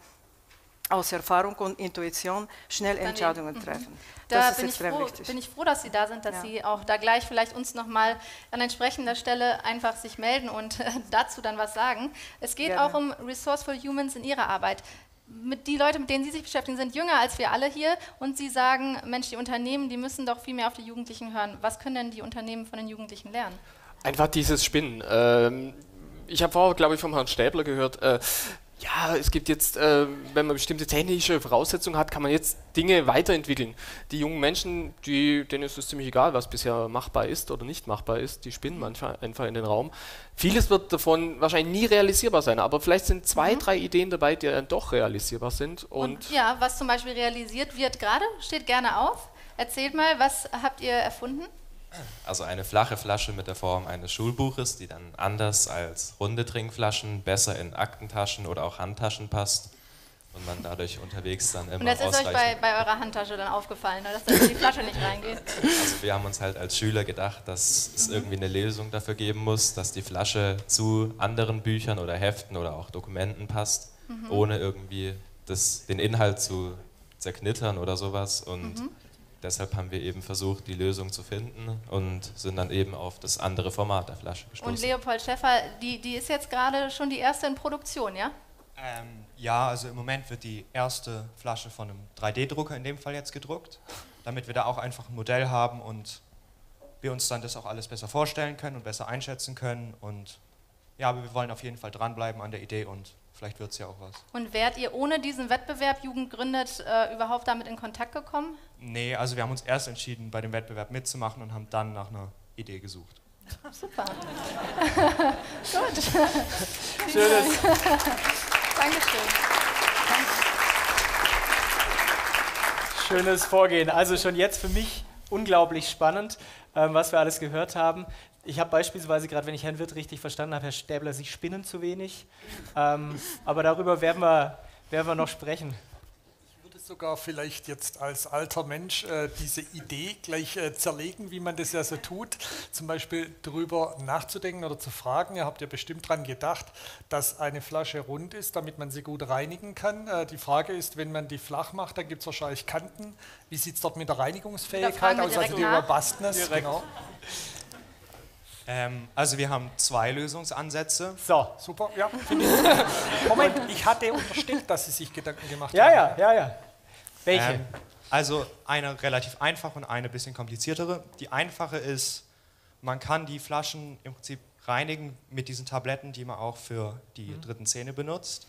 M: aus Erfahrung und Intuition schnell Dann Entscheidungen eben, treffen.
C: Da
M: das ist
C: bin,
M: extrem
C: ich froh,
M: wichtig.
C: bin ich froh, dass Sie da sind, dass
M: ja.
C: Sie auch da gleich vielleicht uns nochmal an entsprechender Stelle einfach sich melden und äh, dazu dann was sagen. Es geht Gerne. auch um Resourceful Humans in Ihrer Arbeit. Mit die Leute, mit denen Sie sich beschäftigen, sind jünger als wir alle hier und Sie sagen, Mensch, die Unternehmen, die müssen doch viel mehr auf die Jugendlichen hören. Was können denn die Unternehmen von den Jugendlichen lernen?
N: Einfach dieses Spinnen. Ähm, ich habe vorher, glaube ich, vom Herrn Stäbler gehört, äh, ja, es gibt jetzt, äh, wenn man bestimmte technische Voraussetzungen hat, kann man jetzt Dinge weiterentwickeln. Die jungen Menschen, die, denen ist es ziemlich egal, was bisher machbar ist oder nicht machbar ist, die spinnen manchmal einfach in den Raum. Vieles wird davon wahrscheinlich nie realisierbar sein, aber vielleicht sind zwei, mhm. drei Ideen dabei, die dann doch realisierbar sind. Und,
C: und ja, was zum Beispiel realisiert wird gerade, steht gerne auf. Erzählt mal, was habt ihr erfunden?
O: Also eine flache Flasche mit der Form eines Schulbuches, die dann anders als runde Trinkflaschen besser in Aktentaschen oder auch Handtaschen passt und man dadurch unterwegs dann immer
C: Und das ist euch bei, bei eurer Handtasche dann aufgefallen, dass da die Flasche nicht reingeht?
O: Also wir haben uns halt als Schüler gedacht, dass es irgendwie eine Lösung dafür geben muss, dass die Flasche zu anderen Büchern oder Heften oder auch Dokumenten passt, mhm. ohne irgendwie das, den Inhalt zu zerknittern oder sowas. Und mhm. deshalb haben wir eben versucht, die Lösung zu finden und sind dann eben auf das andere Format der Flasche gestoßen.
C: Und Leopold Schäffer, die, die ist jetzt gerade schon die erste in Produktion, ja?
P: Ähm, ja, also im Moment wird die erste Flasche von einem drei D Drucker in dem Fall jetzt gedruckt, damit wir da auch einfach ein Modell haben und wir uns dann das auch alles besser vorstellen können und besser einschätzen können. Und ja, aber wir wollen auf jeden Fall dranbleiben an der Idee und vielleicht wird es ja auch was.
C: Und wärt ihr ohne diesen Wettbewerb Jugend gründet äh, überhaupt damit in Kontakt gekommen?
P: Nee, also wir haben uns erst entschieden, bei dem Wettbewerb mitzumachen und haben dann nach einer Idee gesucht.
C: Super. Gut.
B: Schönes.
C: Dankeschön.
B: Schönes Vorgehen. Also schon jetzt für mich unglaublich spannend, ähm, was wir alles gehört haben. Ich habe beispielsweise gerade, wenn ich Herrn Wirth richtig verstanden habe, Herr Stäbler, Sie spinnen zu wenig. Ähm, aber darüber werden wir, werden wir noch sprechen.
H: Ich würde sogar vielleicht jetzt als alter Mensch äh, diese Idee gleich äh, zerlegen, wie man das ja so tut. Zum Beispiel darüber nachzudenken oder zu fragen. Ihr habt ja bestimmt daran gedacht, dass eine Flasche rund ist, damit man sie gut reinigen kann. Äh, die Frage ist, wenn man die flach macht, dann gibt es wahrscheinlich Kanten. Wie sieht es dort mit der Reinigungsfähigkeit aus, also die Robustness? Genau.
P: Ähm, also wir haben zwei Lösungsansätze.
B: So.
H: Super, ja. Moment, ich hatte unterstellt, dass Sie sich Gedanken gemacht
B: ja,
H: haben.
B: Ja, ja, ja. Welche?
P: Ähm, also eine relativ einfache und eine bisschen kompliziertere. Die einfache ist, man kann die Flaschen im Prinzip reinigen mit diesen Tabletten, die man auch für die mhm. dritten Zähne benutzt.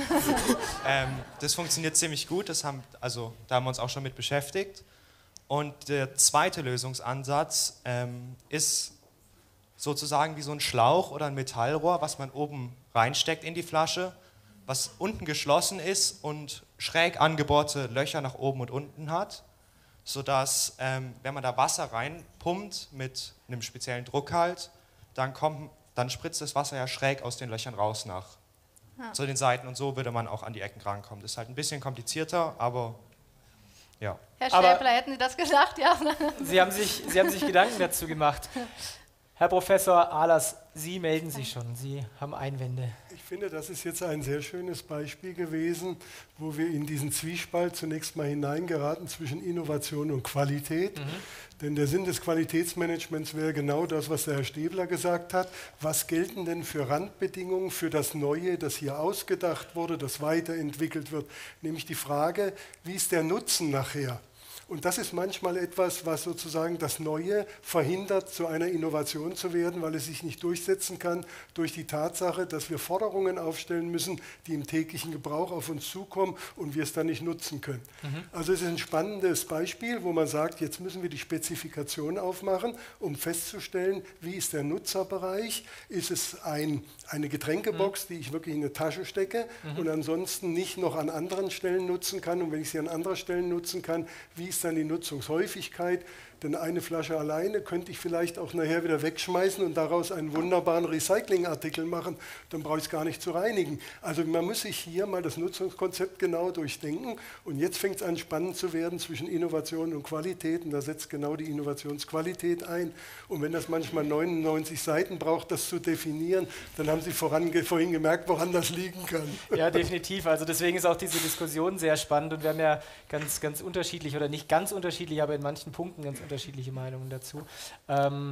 P: ähm, das funktioniert ziemlich gut, das haben, also, da haben wir uns auch schon mit beschäftigt. Und der zweite Lösungsansatz ähm, ist sozusagen wie so ein Schlauch oder ein Metallrohr, was man oben reinsteckt in die Flasche, was unten geschlossen ist und schräg angebohrte Löcher nach oben und unten hat, sodass, ähm, wenn man da Wasser reinpumpt mit einem speziellen Druck halt, dann, kommt, dann spritzt das Wasser ja schräg aus den Löchern raus nach ja. zu den Seiten und so würde man auch an die Ecken rankommen. Das ist halt ein bisschen komplizierter, aber ja.
C: Herr Stäbler, hätten Sie das gedacht? Ja.
B: Sie haben sich, Sie haben sich Gedanken dazu gemacht. Herr Professor Ahlers, Sie melden sich schon, Sie haben Einwände.
E: Ich finde, das ist jetzt ein sehr schönes Beispiel gewesen, wo wir in diesen Zwiespalt zunächst mal hineingeraten zwischen Innovation und Qualität. Mhm. Denn der Sinn des Qualitätsmanagements wäre genau das, was der Herr Stäbler gesagt hat. Was gelten denn für Randbedingungen für das Neue, das hier ausgedacht wurde, das weiterentwickelt wird? Nämlich die Frage, wie ist der Nutzen nachher? Und das ist manchmal etwas, was sozusagen das Neue verhindert, zu einer Innovation zu werden, weil es sich nicht durchsetzen kann durch die Tatsache, dass wir Forderungen aufstellen müssen, die im täglichen Gebrauch auf uns zukommen und wir es dann nicht nutzen können. Mhm. Also es ist ein spannendes Beispiel, wo man sagt, jetzt müssen wir die Spezifikation aufmachen, um festzustellen, wie ist der Nutzerbereich, ist es ein, eine Getränkebox, mhm. die ich wirklich in eine Tasche stecke mhm. und ansonsten nicht noch an anderen Stellen nutzen kann und wenn ich sie an anderen Stellen nutzen kann, wie ist dann die Nutzungshäufigkeit, denn eine Flasche alleine könnte ich vielleicht auch nachher wieder wegschmeißen und daraus einen wunderbaren Recyclingartikel machen, dann brauche ich es gar nicht zu reinigen. Also man muss sich hier mal das Nutzungskonzept genau durchdenken und jetzt fängt es an spannend zu werden zwischen Innovation und Qualität und da setzt genau die Innovationsqualität ein und wenn das manchmal neunundneunzig Seiten braucht, das zu definieren, dann haben Sie voran, vorhin gemerkt, woran das liegen kann.
B: Ja, definitiv. Also deswegen ist auch diese Diskussion sehr spannend und wir haben ja ganz, ganz unterschiedlich oder nicht ganz unterschiedlich, aber in manchen Punkten ganz unterschiedliche Meinungen dazu. Ähm,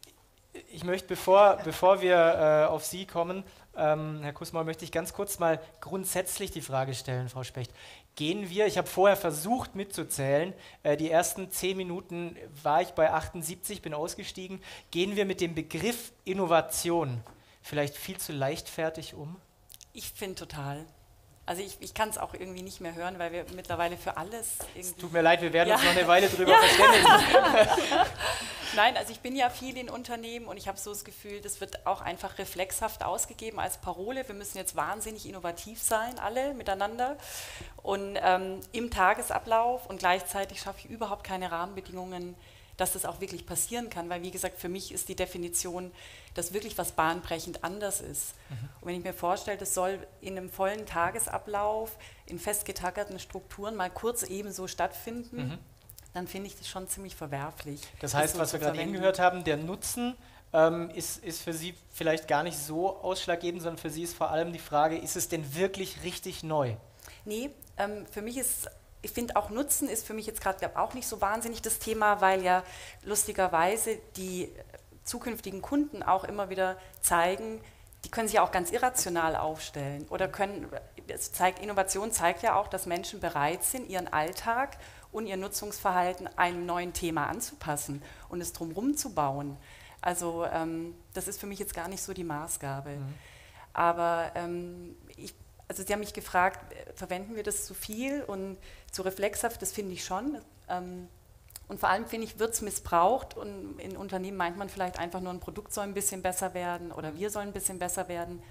B: ich möchte, bevor, bevor wir äh, auf Sie kommen, ähm, Herr Kussmaul, möchte ich ganz kurz mal grundsätzlich die Frage stellen, Frau Specht. Gehen wir, ich habe vorher versucht mitzuzählen, äh, die ersten zehn Minuten war ich bei achtundsiebzig, bin ausgestiegen. Gehen wir mit dem Begriff Innovation vielleicht viel zu leichtfertig um?
F: Ich finde total. Also ich, ich kann es auch irgendwie nicht mehr hören, weil wir mittlerweile für alles irgendwie...
B: Tut mir leid, wir werden
F: ja.
B: uns noch eine Weile drüber
F: ja.
B: verständigen.
F: Nein, also ich bin ja viel in Unternehmen und ich habe so das Gefühl, das wird auch einfach reflexhaft ausgegeben als Parole. Wir müssen jetzt wahnsinnig innovativ sein, alle miteinander. Und ähm, im Tagesablauf und gleichzeitig schaffe ich überhaupt keine Rahmenbedingungen, dass das auch wirklich passieren kann, weil wie gesagt, für mich ist die Definition, dass wirklich was bahnbrechend anders ist. Mhm. Und wenn ich mir vorstelle, das soll in einem vollen Tagesablauf, in festgetackerten Strukturen mal kurz ebenso stattfinden, mhm. dann finde ich das schon ziemlich verwerflich.
B: Das heißt,
F: das so
B: was wir gerade eben gehört haben, der Nutzen ähm, ist, ist für Sie vielleicht gar nicht so ausschlaggebend, sondern für Sie ist vor allem die Frage, ist es denn wirklich richtig neu?
F: Nee, ähm, für mich ist Ich finde auch Nutzen ist für mich jetzt gerade auch nicht so wahnsinnig das Thema, weil ja lustigerweise die zukünftigen Kunden auch immer wieder zeigen, die können sich auch ganz irrational aufstellen oder können, es zeigt, Innovation zeigt ja auch, dass Menschen bereit sind, ihren Alltag und ihr Nutzungsverhalten einem neuen Thema anzupassen und es drumherum zu bauen. Also ähm, das ist für mich jetzt gar nicht so die Maßgabe. Mhm. Aber ähm, ich Also Sie haben mich gefragt, verwenden wir das zu viel und zu reflexhaft? Das finde ich schon. Und vor allem finde ich, wird es missbraucht und in Unternehmen meint man vielleicht einfach nur, ein Produkt soll ein bisschen besser werden oder wir sollen ein bisschen besser werden.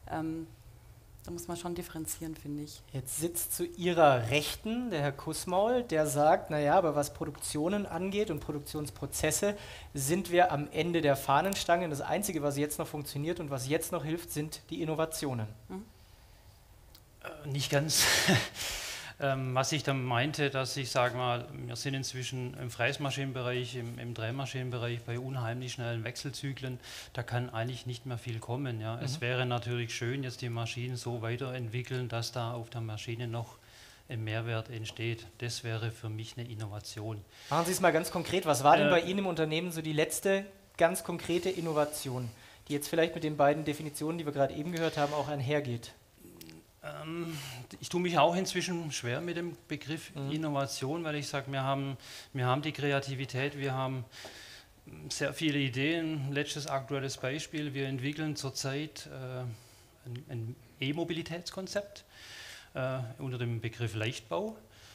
F: Da muss man schon differenzieren, finde ich.
B: Jetzt sitzt zu Ihrer Rechten der Herr Kussmaul, der sagt, naja, aber was Produktionen angeht und Produktionsprozesse, sind wir am Ende der Fahnenstange. Das Einzige, was jetzt noch funktioniert und was jetzt noch hilft, sind die Innovationen. Mhm.
G: Nicht ganz. ähm, was ich dann meinte, dass ich sage mal, wir sind inzwischen im Fräsmaschinenbereich, im, im Drehmaschinenbereich bei unheimlich schnellen Wechselzyklen, da kann eigentlich nicht mehr viel kommen. Ja. Mhm. Es wäre natürlich schön, jetzt die Maschinen so weiterentwickeln, dass da auf der Maschine noch ein Mehrwert entsteht. Das wäre für mich eine Innovation.
B: Machen Sie es mal ganz konkret. Was war denn
G: äh,
B: bei Ihnen im Unternehmen so die letzte ganz konkrete Innovation, die jetzt vielleicht mit den beiden Definitionen, die wir gerade eben gehört haben, auch einhergeht?
G: Ich tue mich auch inzwischen schwer mit dem Begriff mhm. Innovation, weil ich sage, wir haben, wir haben die Kreativität, wir haben sehr viele Ideen. Letztes aktuelles Beispiel, wir entwickeln zurzeit äh, ein, ein E-Mobilitätskonzept äh, unter dem Begriff Leichtbau.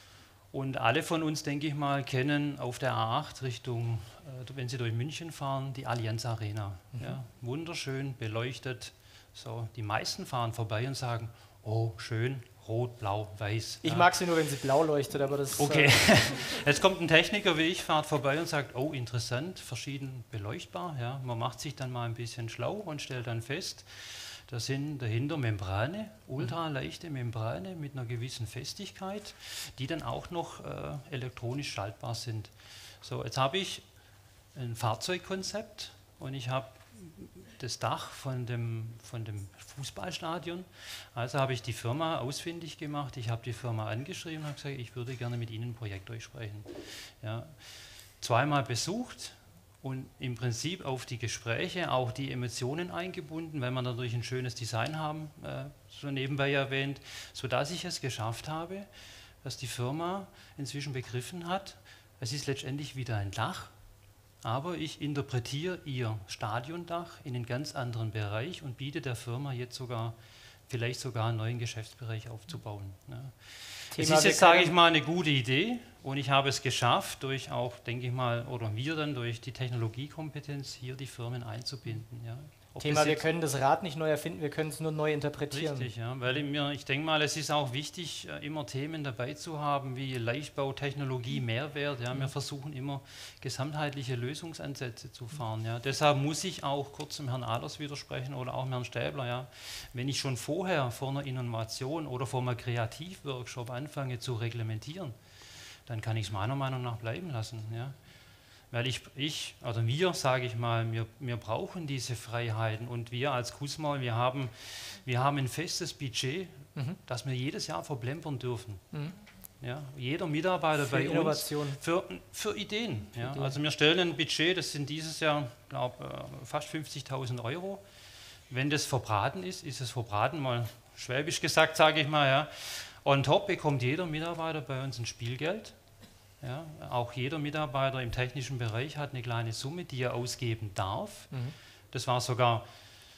G: Und alle von uns, denke ich mal, kennen auf der A acht Richtung, äh, wenn Sie durch München fahren, die Allianz Arena. Mhm. Ja, wunderschön beleuchtet. So, die meisten fahren vorbei und sagen, oh, schön, rot, blau, weiß.
B: Ich
G: ja.
B: mag sie nur, wenn sie blau leuchtet, aber das...
G: Okay, äh jetzt kommt ein Techniker wie ich, fährt vorbei und sagt, oh, interessant, verschieden beleuchtbar. Ja. Man macht sich dann mal ein bisschen schlau und stellt dann fest, da sind dahinter Membrane, ultraleichte Membrane mit einer gewissen Festigkeit, die dann auch noch äh, elektronisch schaltbar sind. So, jetzt habe ich ein Fahrzeugkonzept und ich habe das Dach von dem, von dem Fußballstadion. Also habe ich die Firma ausfindig gemacht, ich habe die Firma angeschrieben und habe gesagt, ich würde gerne mit Ihnen ein Projekt durchsprechen. Ja, zweimal besucht und im Prinzip auf die Gespräche auch die Emotionen eingebunden, weil wir natürlich ein schönes Design haben, äh, so nebenbei erwähnt, sodass ich es geschafft habe, dass die Firma inzwischen begriffen hat, es ist letztendlich wieder ein Dach, aber ich interpretiere ihr Stadiondach in einen ganz anderen Bereich und biete der Firma jetzt sogar, vielleicht sogar einen neuen Geschäftsbereich aufzubauen. Ja. Es ist jetzt, sage ich mal, eine gute Idee und ich habe es geschafft, durch auch, denke ich mal, oder wir dann durch die Technologiekompetenz hier die Firmen einzubinden. Ja.
B: Thema, wir können das Rad nicht neu erfinden, wir können es nur neu interpretieren.
G: Richtig, ja, weil ich, mir, ich denke mal, es ist auch wichtig, immer Themen dabei zu haben, wie Leichtbau, Technologie, Mehrwert. Ja. Wir versuchen immer, gesamtheitliche Lösungsansätze zu fahren. Ja. Deshalb muss ich auch kurz dem Herrn Ahlers widersprechen oder auch dem Herrn Stäbler. Ja. Wenn ich schon vorher vor einer Innovation oder vor einem Kreativworkshop anfange zu reglementieren, dann kann ich es meiner Meinung nach bleiben lassen. Ja. Weil ich, ich, oder wir, sage ich mal, wir, wir brauchen diese Freiheiten und wir als Kussmaul, wir haben, wir haben ein festes Budget, mhm. das wir jedes Jahr verplempern dürfen. Mhm. Ja, jeder Mitarbeiter für bei
B: Innovation.
G: uns für, für Ideen. Für ja.
B: Ideen.
G: Also wir stellen ein Budget, das sind dieses Jahr, glaube ich, fast fünfzigtausend Euro. Wenn das verbraten ist, ist es verbraten, mal schwäbisch gesagt, sage ich mal. Ja. On top bekommt jeder Mitarbeiter bei uns ein Spielgeld. Ja, auch jeder Mitarbeiter im technischen Bereich hat eine kleine Summe, die er ausgeben darf. Mhm. Das war sogar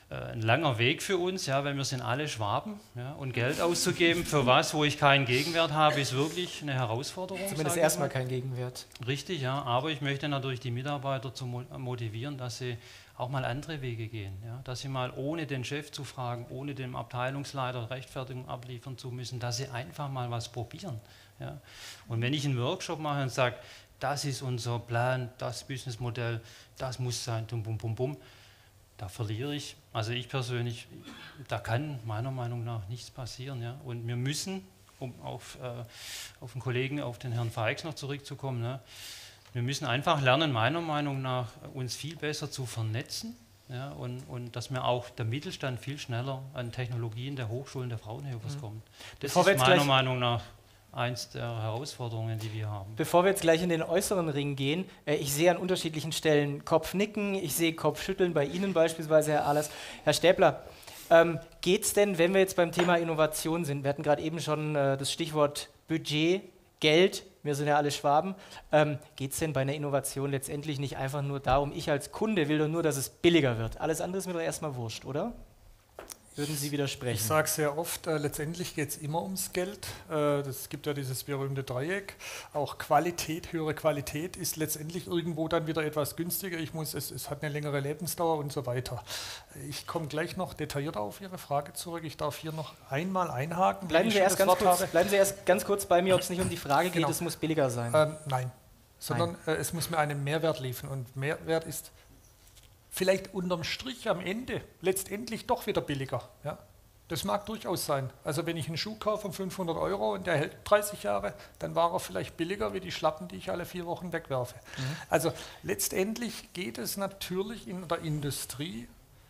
G: ein langer Weg für uns, ja, weil wir sind alle Schwaben, ja, und Geld auszugeben für was, wo ich keinen Gegenwert habe, ist wirklich eine Herausforderung.
B: Zumindest erstmal keinen Gegenwert.
G: Richtig, ja, aber ich möchte natürlich die Mitarbeiter zu motivieren, dass sie auch mal andere Wege gehen, ja, dass sie mal ohne den Chef zu fragen, ohne dem Abteilungsleiter Rechtfertigung abliefern zu müssen, dass sie einfach mal was probieren. Ja. Und wenn ich einen Workshop mache und sage, das ist unser Plan, das Businessmodell, das muss sein, bum, bum, bum, bum, da verliere ich, also ich persönlich, da kann meiner Meinung nach nichts passieren. Ja? Und wir müssen, um auf, äh, auf den Kollegen, auf den Herrn Feix noch zurückzukommen, ne? Wir müssen einfach lernen, meiner Meinung nach, uns viel besser zu vernetzen, ja? und, und dass wir auch der Mittelstand viel schneller an Technologien der Hochschulen der Fraunhofers mhm. kommt. Das
B: Bevor
G: ist meiner Meinung nach eins der Herausforderungen, die wir haben.
B: Bevor wir jetzt gleich in den äußeren Ring gehen, äh, ich sehe an unterschiedlichen Stellen Kopfnicken, ich sehe Kopfschütteln bei Ihnen beispielsweise, Herr Ahlers. Herr Stäbler, ähm, geht es denn, wenn wir jetzt beim Thema Innovation sind, wir hatten gerade eben schon äh, das Stichwort Budget, Geld, wir sind ja alle Schwaben, ähm, geht es denn bei einer Innovation letztendlich nicht einfach nur darum, ich als Kunde will doch nur, dass es billiger wird? Alles andere ist mir doch erstmal wurscht, oder? Würden Sie widersprechen?
H: Ich sage sehr oft, äh, letztendlich geht es immer ums Geld. Äh, das gibt ja dieses berühmte Dreieck. Auch Qualität, höhere Qualität ist letztendlich irgendwo dann wieder etwas günstiger. Ich muss, es, es hat eine längere Lebensdauer und so weiter. Ich komme gleich noch detaillierter auf Ihre Frage zurück. Ich darf hier noch einmal einhaken.
B: Bleiben Sie, erst ganz kurz, bleiben Sie erst ganz kurz bei mir, ob es nicht um die Frage geht,
H: genau.
B: Es muss billiger sein.
H: Ähm, nein, sondern nein. Äh, es muss mir einen Mehrwert liefern. Und Mehrwert ist vielleicht unterm Strich am Ende letztendlich doch wieder billiger. Ja? Das mag durchaus sein. Also wenn ich einen Schuh kaufe von fünfhundert Euro und der hält dreißig Jahre, dann war er vielleicht billiger wie die Schlappen, die ich alle vier Wochen wegwerfe. Mhm. Also letztendlich geht es natürlich in der Industrie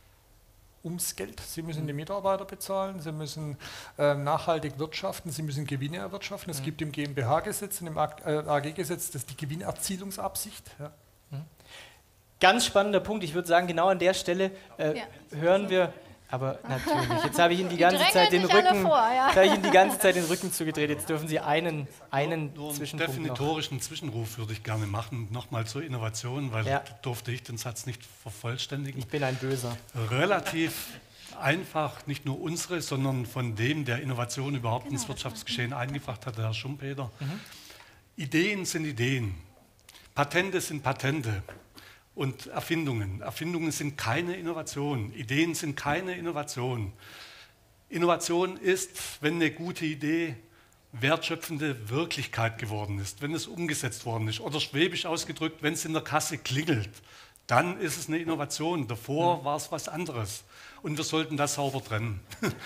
H: ums Geld. Sie müssen die Mitarbeiter bezahlen, Sie müssen äh, nachhaltig wirtschaften, Sie müssen Gewinne erwirtschaften. Es mhm. gibt im GmbH-Gesetz und im A G-Gesetz das die Gewinnerzielungsabsicht. Ja.
B: Mhm. Ganz spannender Punkt. Ich würde sagen, genau an der Stelle äh, ja. hören wir, aber natürlich, jetzt habe ich Ihnen die, die ganze Zeit den Rücken, vor, ja. jetzt habe ich Ihnen die ganze Zeit den Rücken zugedreht. Jetzt dürfen Sie einen, einen
D: nur, nur
B: Zwischenpunkt
D: einen definitorischen noch. Zwischenruf würde ich gerne machen, nochmal zur Innovation, weil ja. durfte ich den Satz nicht vervollständigen.
B: Ich bin ein Böser.
D: Relativ einfach, nicht nur unsere, sondern von dem, der Innovation überhaupt genau, ins Wirtschaftsgeschehen eingebracht hat, Herr Schumpeter. Mhm. Ideen sind Ideen, Patente sind Patente. Und Erfindungen. Erfindungen sind keine Innovation. Ideen sind keine Innovation. Innovation ist, wenn eine gute Idee wertschöpfende Wirklichkeit geworden ist, wenn es umgesetzt worden ist. Oder schwäbisch ausgedrückt, wenn es in der Kasse klingelt, dann ist es eine Innovation. Davor ja. war es was anderes. Und wir sollten das sauber trennen.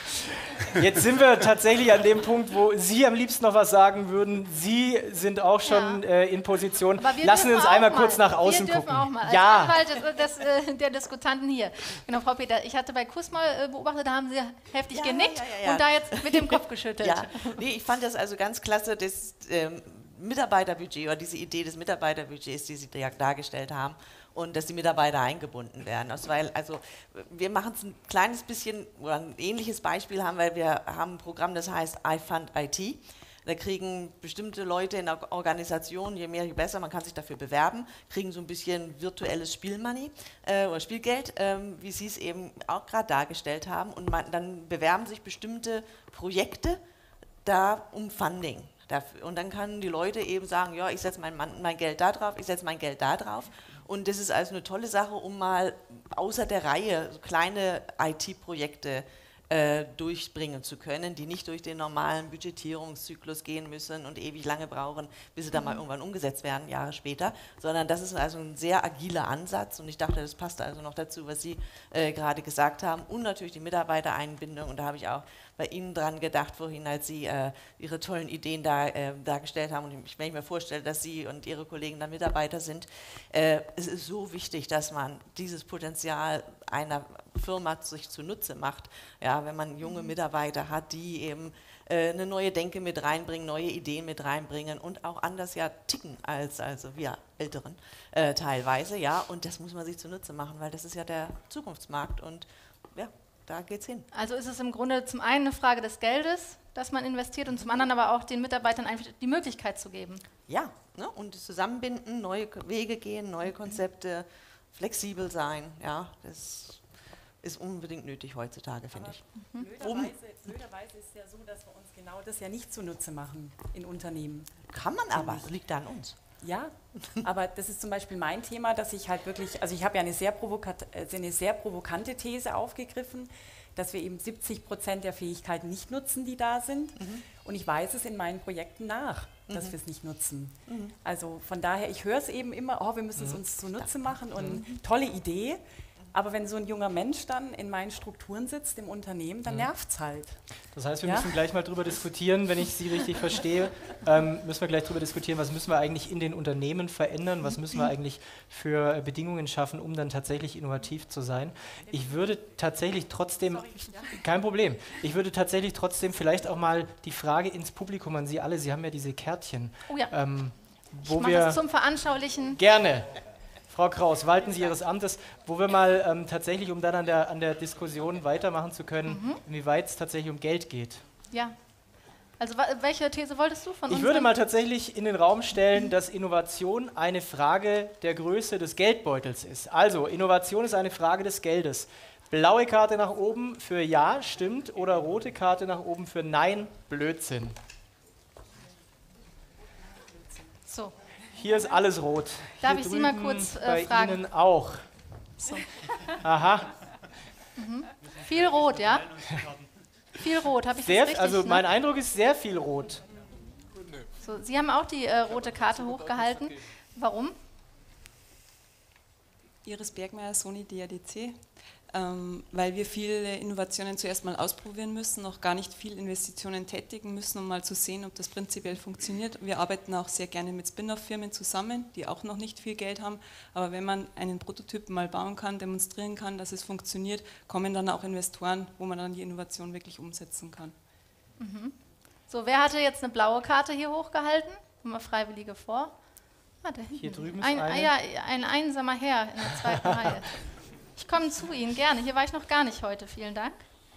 B: Jetzt sind wir tatsächlich an dem Punkt, wo Sie am liebsten noch was sagen würden. Sie sind auch schon ja. äh, in Position. Lassen Sie uns einmal mal. kurz nach außen
C: wir
B: gucken.
C: Auch mal. Als
B: ja.
C: Anwalt des, des, der Diskutanten hier. Genau, Frau Peter, ich hatte bei Kuss mal äh, beobachtet, da haben Sie heftig
L: ja,
C: genickt
L: ja, ja, ja.
C: und da jetzt mit dem Kopf geschüttelt.
L: Ja. Nee, ich fand das also ganz klasse, das ähm, Mitarbeiterbudget oder diese Idee des Mitarbeiterbudgets, die Sie da dargestellt haben. Und dass die Mitarbeiter eingebunden werden. Also, weil, also wir machen es ein kleines bisschen, oder ein ähnliches Beispiel haben, weil wir haben ein Programm, das heißt iFund I T. Da kriegen bestimmte Leute in der Organisation, je mehr, je besser, man kann sich dafür bewerben, kriegen so ein bisschen virtuelles Spielmoney äh, oder Spielgeld, äh, wie Sie es eben auch gerade dargestellt haben. Und man, dann bewerben sich bestimmte Projekte da um Funding. Dafür. Und dann können die Leute eben sagen, ja, ich setze mein, mein Geld da drauf, ich setze mein Geld da drauf. Und das ist also eine tolle Sache, um mal außer der Reihe so kleine I T-Projekte äh, durchbringen zu können, die nicht durch den normalen Budgetierungszyklus gehen müssen und ewig lange brauchen, bis sie dann mal irgendwann umgesetzt werden, Jahre später, sondern das ist also ein sehr agiler Ansatz und ich dachte, das passt also noch dazu, was Sie äh, gerade gesagt haben und natürlich die Mitarbeitereinbindung und da habe ich auch bei Ihnen dran gedacht vorhin, als Sie äh, Ihre tollen Ideen da, äh, dargestellt haben. Und ich, wenn ich mir vorstelle, dass Sie und Ihre Kollegen dann Mitarbeiter sind, äh, es ist so wichtig, dass man dieses Potenzial einer Firma sich zunutze macht. Ja, wenn man junge Mitarbeiter hat, die eben äh, eine neue Denke mit reinbringen, neue Ideen mit reinbringen und auch anders ja ticken als also wir Älteren äh, teilweise. Ja, und das muss man sich zunutze machen, weil das ist ja der Zukunftsmarkt und ja, da geht's hin.
C: Also ist es im Grunde zum einen eine Frage des Geldes, das man investiert und zum anderen aber auch den Mitarbeitern einfach die Möglichkeit zu geben.
L: Ja, ne, und das Zusammenbinden, neue Wege gehen, neue Konzepte, flexibel sein, ja, das ist unbedingt nötig heutzutage, finde ich.
F: Mhm. Blöderweise, blöderweise ist es ja so, dass wir uns genau das ja nicht zunutze machen in Unternehmen.
L: Kann man aber, das liegt da an uns.
F: Ja, aber das ist zum Beispiel mein Thema, dass ich halt wirklich, also ich habe ja eine sehr, provokat, eine sehr provokante These aufgegriffen, dass wir eben siebzig Prozent der Fähigkeiten nicht nutzen, die da sind. Mhm. Und ich weiß es in meinen Projekten nach, dass mhm. wir es nicht nutzen. Mhm. Also von daher, ich höre es eben immer, oh, wir müssen es mhm. uns zunutze machen und mhm. tolle Idee. Aber wenn so ein junger Mensch dann in meinen Strukturen sitzt, im Unternehmen, dann nervt es halt.
B: Das heißt, wir
F: ja?
B: müssen gleich mal drüber diskutieren, wenn ich Sie richtig verstehe, ähm, müssen wir gleich drüber diskutieren, was müssen wir eigentlich in den Unternehmen verändern, was müssen wir eigentlich für Bedingungen schaffen, um dann tatsächlich innovativ zu sein. Ich würde tatsächlich trotzdem, kein Problem, ich würde tatsächlich trotzdem vielleicht auch mal die Frage ins Publikum an Sie alle, Sie haben ja diese Kärtchen.
C: Oh ja.
B: Ähm, wo
C: ich mache
B: wir
C: das zum Veranschaulichen.
B: Gerne. Frau Kraus, walten Sie Ihres Amtes, wo wir mal ähm, tatsächlich, um dann an der, an der Diskussion weitermachen zu können, mhm. inwieweit es tatsächlich um Geld geht.
C: Ja. Also welche These wolltest du von uns?
B: Ich würde mal tatsächlich in den Raum stellen, dass Innovation eine Frage der Größe des Geldbeutels ist. Also, Innovation ist eine Frage des Geldes. Blaue Karte nach oben für Ja, stimmt, oder rote Karte nach oben für Nein, Blödsinn.
C: So.
B: Hier ist alles rot.
C: Darf
B: Hier
C: ich Sie mal kurz äh,
B: bei
C: fragen?
B: Ihnen auch.
C: So.
B: Aha.
C: Mhm. Viel rot, ja? Viel rot, habe ich
B: sehr,
C: das richtig?
B: Also
C: ne?
B: mein Eindruck ist sehr viel rot.
C: So, Sie haben auch die äh, rote Karte hochgehalten. Warum?
Q: Iris Bergmeier, Sony D R D C. Ähm, weil wir viele Innovationen zuerst mal ausprobieren müssen, noch gar nicht viel Investitionen tätigen müssen, um mal zu sehen, ob das prinzipiell funktioniert. Wir arbeiten auch sehr gerne mit Spin-off-Firmen zusammen, die auch noch nicht viel Geld haben, aber wenn man einen Prototypen mal bauen kann, demonstrieren kann, dass es funktioniert, kommen dann auch Investoren, wo man dann die Innovation wirklich umsetzen kann.
C: Mhm. So, wer hatte jetzt eine blaue Karte hier hochgehalten? Mal Freiwillige vor. Ah,
B: hier drüben ist
C: ein,
B: eine.
C: Ah, ja, ein einsamer Herr in der zweiten Reihe. Ich komme zu Ihnen, gerne. Hier war ich noch gar nicht heute. Vielen Dank.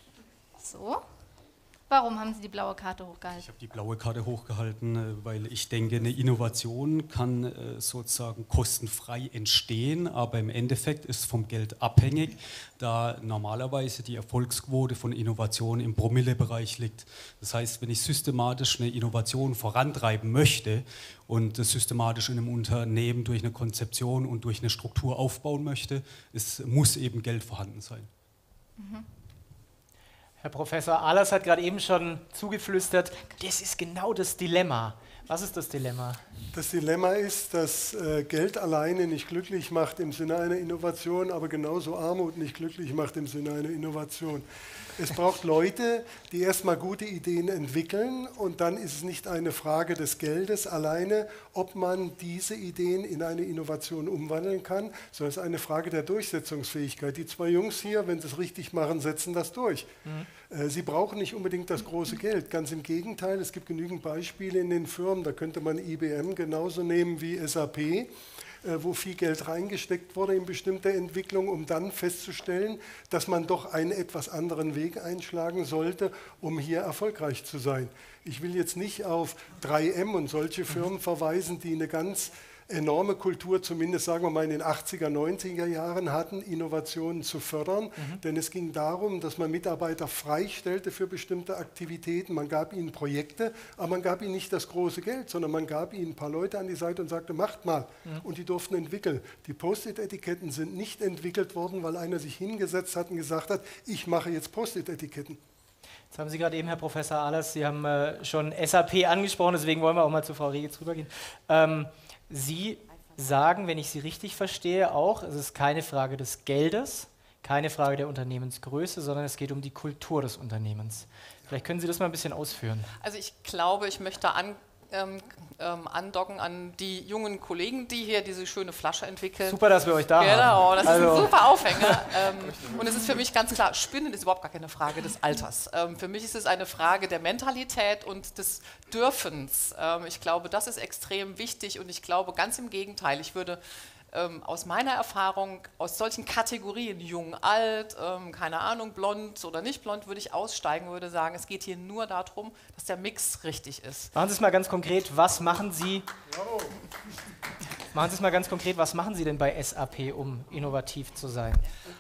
C: So. Warum haben Sie die blaue Karte hochgehalten?
R: Ich habe die blaue Karte hochgehalten, weil ich denke, eine Innovation kann sozusagen kostenfrei entstehen, aber im Endeffekt ist vom Geld abhängig, da normalerweise die Erfolgsquote von Innovation im Promillebereich liegt. Das heißt, wenn ich systematisch eine Innovation vorantreiben möchte und das systematisch in einem Unternehmen durch eine Konzeption und durch eine Struktur aufbauen möchte, es muss eben Geld vorhanden sein.
C: Mhm.
B: Herr Professor Ahlers hat gerade eben schon zugeflüstert, das ist genau das Dilemma. Was ist das Dilemma?
E: Das Dilemma ist, dass äh, Geld alleine nicht glücklich macht im Sinne einer Innovation, aber genauso Armut nicht glücklich macht im Sinne einer Innovation. Es braucht Leute, die erstmal gute Ideen entwickeln und dann ist es nicht eine Frage des Geldes alleine, ob man diese Ideen in eine Innovation umwandeln kann, sondern es ist eine Frage der Durchsetzungsfähigkeit. Die zwei Jungs hier, wenn sie es richtig machen, setzen das durch. Mhm. Äh, sie brauchen nicht unbedingt das große Geld, ganz im Gegenteil, es gibt genügend Beispiele in den Firmen, da könnte man I B M genauso nehmen wie S A P, wo viel Geld reingesteckt wurde in bestimmte Entwicklungen, um dann festzustellen, dass man doch einen etwas anderen Weg einschlagen sollte, um hier erfolgreich zu sein. Ich will jetzt nicht auf drei M und solche Firmen verweisen, die eine ganz enorme Kultur, zumindest sagen wir mal in den achtziger, neunziger Jahren hatten, Innovationen zu fördern. Mhm. Denn es ging darum, dass man Mitarbeiter freistellte für bestimmte Aktivitäten. Man gab ihnen Projekte, aber man gab ihnen nicht das große Geld, sondern man gab ihnen ein paar Leute an die Seite und sagte, macht mal. Mhm. Und die durften entwickeln. Die Post-it-Etiketten sind nicht entwickelt worden, weil einer sich hingesetzt hat und gesagt hat, ich mache jetzt Post-it-Etiketten.
B: Jetzt haben Sie gerade eben, Herr Professor Ahlers, Sie haben äh, schon S A P angesprochen, deswegen wollen wir auch mal zu Frau Regitz rübergehen. Ähm, Sie sagen, wenn ich Sie richtig verstehe, auch, es ist keine Frage des Geldes, keine Frage der Unternehmensgröße, sondern es geht um die Kultur des Unternehmens. Vielleicht können Sie das mal ein bisschen ausführen.
I: Also ich glaube, ich möchte an, ähm, ähm, andocken an die jungen Kollegen, die hier diese schöne Flasche entwickeln.
B: Super, dass wir euch da
I: genau, haben. Genau, das
B: also.
I: ist ein super Aufhänger. ähm, und es ist für mich ganz klar, Spinnen ist überhaupt gar keine Frage des Alters. Ähm, für mich ist es eine Frage der Mentalität und des Dürfens. Ähm, ich glaube, das ist extrem wichtig und ich glaube ganz im Gegenteil, ich würde ähm, aus meiner Erfahrung aus solchen Kategorien, jung, alt, ähm, keine Ahnung, blond oder nicht blond, würde ich aussteigen, würde sagen, es geht hier nur darum, dass der Mix richtig ist.
B: Machen Sie es mal ganz konkret, was machen Sie? Machen Sie es mal ganz konkret, was machen Sie denn bei S A P, um innovativ zu sein?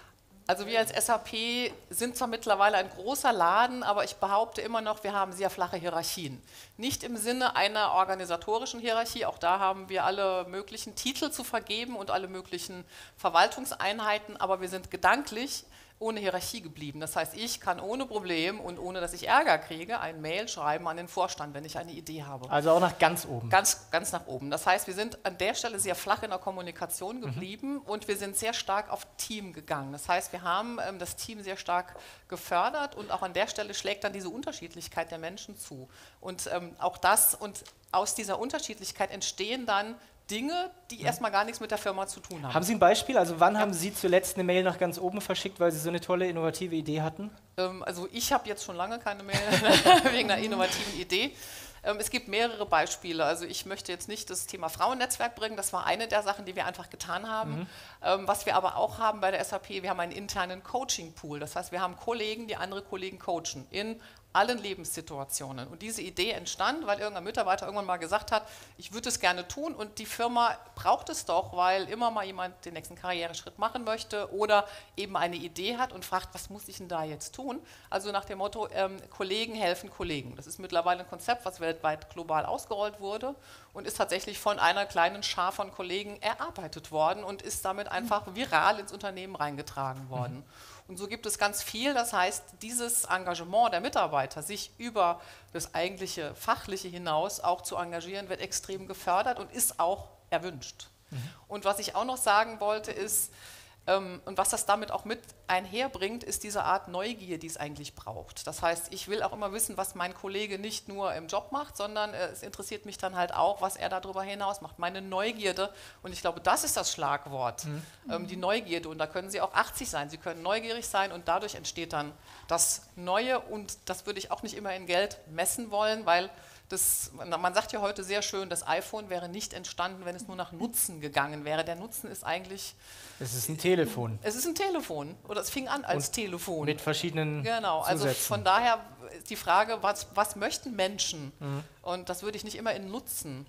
I: Also wir als S A P sind zwar mittlerweile ein großer Laden, aber ich behaupte immer noch, wir haben sehr flache Hierarchien. Nicht im Sinne einer organisatorischen Hierarchie, auch da haben wir alle möglichen Titel zu vergeben und alle möglichen Verwaltungseinheiten, aber wir sind gedanklich ohne Hierarchie geblieben. Das heißt, ich kann ohne Problem und ohne, dass ich Ärger kriege, ein Mail schreiben an den Vorstand, wenn ich eine Idee habe.
B: Also auch nach ganz oben.
I: Ganz, ganz nach oben. Das heißt, wir sind an der Stelle sehr flach in der Kommunikation geblieben mhm. und wir sind sehr stark auf Team gegangen. Das heißt, wir haben ähm, das Team sehr stark gefördert und auch an der Stelle schlägt dann diese Unterschiedlichkeit der Menschen zu. Und ähm, auch das und aus dieser Unterschiedlichkeit entstehen dann Dinge, die
B: ja.
I: erstmal gar nichts mit der Firma zu tun haben.
B: Haben Sie ein Beispiel? Also wann ja. haben Sie zuletzt eine Mail nach ganz oben verschickt, weil Sie so eine tolle, innovative Idee hatten?
I: Ähm, also ich habe jetzt schon lange keine Mail wegen einer innovativen Idee. Ähm, es gibt mehrere Beispiele. Also ich möchte jetzt nicht das Thema Frauennetzwerk bringen, das war eine der Sachen, die wir einfach getan haben. Mhm. Ähm, was wir aber auch haben bei der S A P, wir haben einen internen Coaching-Pool. Das heißt, wir haben Kollegen, die andere Kollegen coachen in allen Lebenssituationen. Und diese Idee entstand, weil irgendein Mitarbeiter irgendwann mal gesagt hat, ich würde es gerne tun und die Firma braucht es doch, weil immer mal jemand den nächsten Karriereschritt machen möchte oder eben eine Idee hat und fragt, was muss ich denn da jetzt tun? Also nach dem Motto, ähm, Kollegen helfen Kollegen. Das ist mittlerweile ein Konzept, was weltweit global ausgerollt wurde und ist tatsächlich von einer kleinen Schar von Kollegen erarbeitet worden und ist damit einfach viral ins Unternehmen reingetragen worden. Und so gibt es ganz viel, das heißt, dieses Engagement der Mitarbeiter, sich über das eigentliche Fachliche hinaus auch zu engagieren, wird extrem gefördert und ist auch erwünscht. Mhm. Und was ich auch noch sagen wollte ist, ähm, und was das damit auch mit einherbringt, ist diese Art Neugier, die es eigentlich braucht. Das heißt, ich will auch immer wissen, was mein Kollege nicht nur im Job macht, sondern äh, es interessiert mich dann halt auch, was er darüber hinaus macht. Meine Neugierde, und ich glaube, das ist das Schlagwort, mhm. ähm, die Neugierde. Und da können Sie auch achtzig sein, Sie können neugierig sein und dadurch entsteht dann das Neue und das würde ich auch nicht immer in Geld messen wollen, weil das, man sagt ja heute sehr schön, das iPhone wäre nicht entstanden, wenn es nur nach Nutzen gegangen wäre. Der Nutzen ist eigentlich...
B: Es ist ein Telefon.
I: Es ist ein Telefon oder es fing an als
B: und
I: Telefon.
B: Mit verschiedenen
I: Genau, also
B: Zusätzen.
I: von daher ist die Frage, was, was möchten Menschen?
B: Mhm.
I: Und das würde ich nicht immer in Nutzen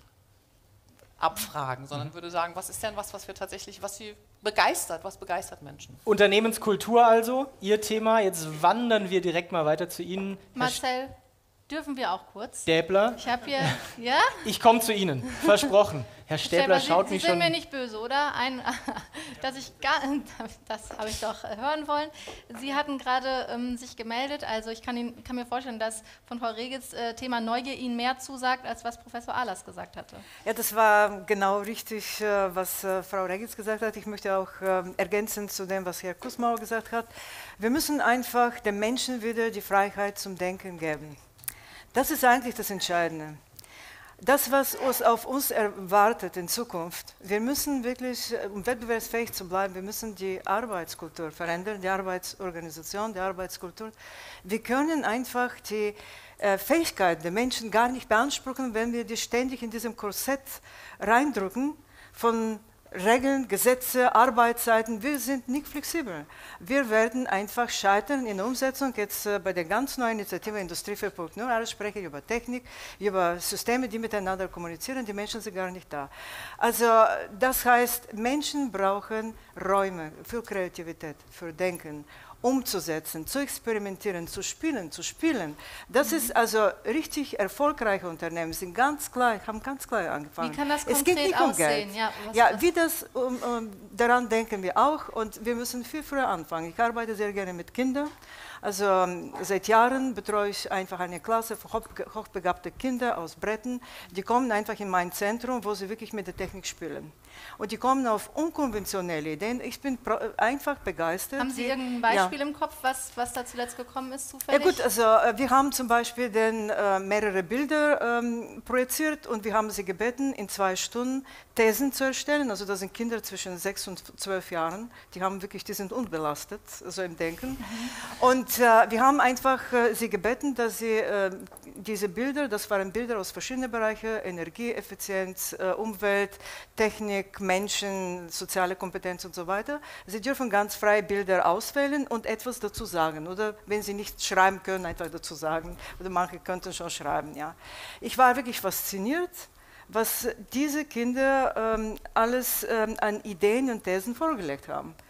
I: abfragen, sondern mhm. würde sagen, was ist denn was, was wir tatsächlich, was sie begeistert, was begeistert Menschen?
B: Unternehmenskultur also, Ihr Thema. Jetzt wandern wir direkt mal weiter zu Ihnen.
C: Marcel, dürfen wir auch kurz?
B: Stäbler.
C: Ich habe hier, ja?
B: Ich komme zu Ihnen, versprochen. Herr Stäbler,
C: Stäbler,
B: schaut
C: Sie,
B: mich
C: Sie
B: schon...
C: sind mir nicht böse, oder? Ein, dass ich gar, das habe ich doch hören wollen. Sie hatten gerade ähm, sich gemeldet, also ich kann, Ihnen, kann mir vorstellen, dass von Frau Regitz äh, Thema Neugier Ihnen mehr zusagt, als was Professor Ahlers gesagt hatte.
M: Ja, das war genau richtig, äh, was äh, Frau Regitz gesagt hat. Ich möchte auch äh, ergänzen zu dem, was Herr Kussmauer gesagt hat. Wir müssen einfach den Menschen wieder die Freiheit zum Denken geben. Das ist eigentlich das Entscheidende. Das, was uns auf uns erwartet in Zukunft, wir müssen wirklich, um wettbewerbsfähig zu bleiben, wir müssen die Arbeitskultur verändern, die Arbeitsorganisation, die Arbeitskultur. Wir können einfach die äh, Fähigkeit der Menschen gar nicht beanspruchen, wenn wir die ständig in diesem Korsett reindrücken von Regeln, Gesetze, Arbeitszeiten, wir sind nicht flexibel. Wir werden einfach scheitern in der Umsetzung, jetzt äh, bei der ganz neuen Initiative Industrie vier Punkt null, alles spreche ich über Technik, über Systeme, die miteinander kommunizieren, die Menschen sind gar nicht da. Also das heißt, Menschen brauchen Räume für Kreativität, für Denken, umzusetzen, zu experimentieren, zu spielen, zu spielen. Das mhm. ist also richtig erfolgreiche Unternehmen, sind ganz klein, haben ganz klein angefangen.
C: Wie kann das
M: es
C: konkret
M: geht nicht um
C: aussehen?
M: Geld.
C: Ja,
M: ja wie das, um, um, daran denken wir auch und wir müssen viel früher anfangen. Ich arbeite sehr gerne mit Kindern. Also um, seit Jahren betreue ich einfach eine Klasse für hoch, hochbegabte Kinder aus Bretten. Die kommen einfach in mein Zentrum, wo sie wirklich mit der Technik spielen. Und die kommen auf unkonventionelle Ideen. Ich bin einfach begeistert.
C: Haben Sie
M: die,
C: irgendein Beispiel
M: ja.
C: im Kopf, was, was da zuletzt gekommen ist, zufällig?
M: Ja gut, also äh, wir haben zum Beispiel den, äh, mehrere Bilder ähm, projiziert und wir haben sie gebeten, in zwei Stunden Thesen zu erstellen. Also das sind Kinder zwischen sechs und zwölf Jahren. Die haben wirklich, die sind unbelastet, so im Denken. Mhm. Und äh, wir haben einfach äh, sie gebeten, dass sie äh, diese Bilder, das waren Bilder aus verschiedenen Bereichen, Energieeffizienz, äh, Umwelt, Technik, Menschen, soziale Kompetenz und so weiter. Sie dürfen ganz frei Bilder auswählen und etwas dazu sagen. Oder wenn sie nicht schreiben können, einfach dazu sagen. Oder manche könnten schon schreiben. Ja. Ich war wirklich fasziniert, was diese Kinder ähm, alles ähm, an Ideen und Thesen vorgelegt haben.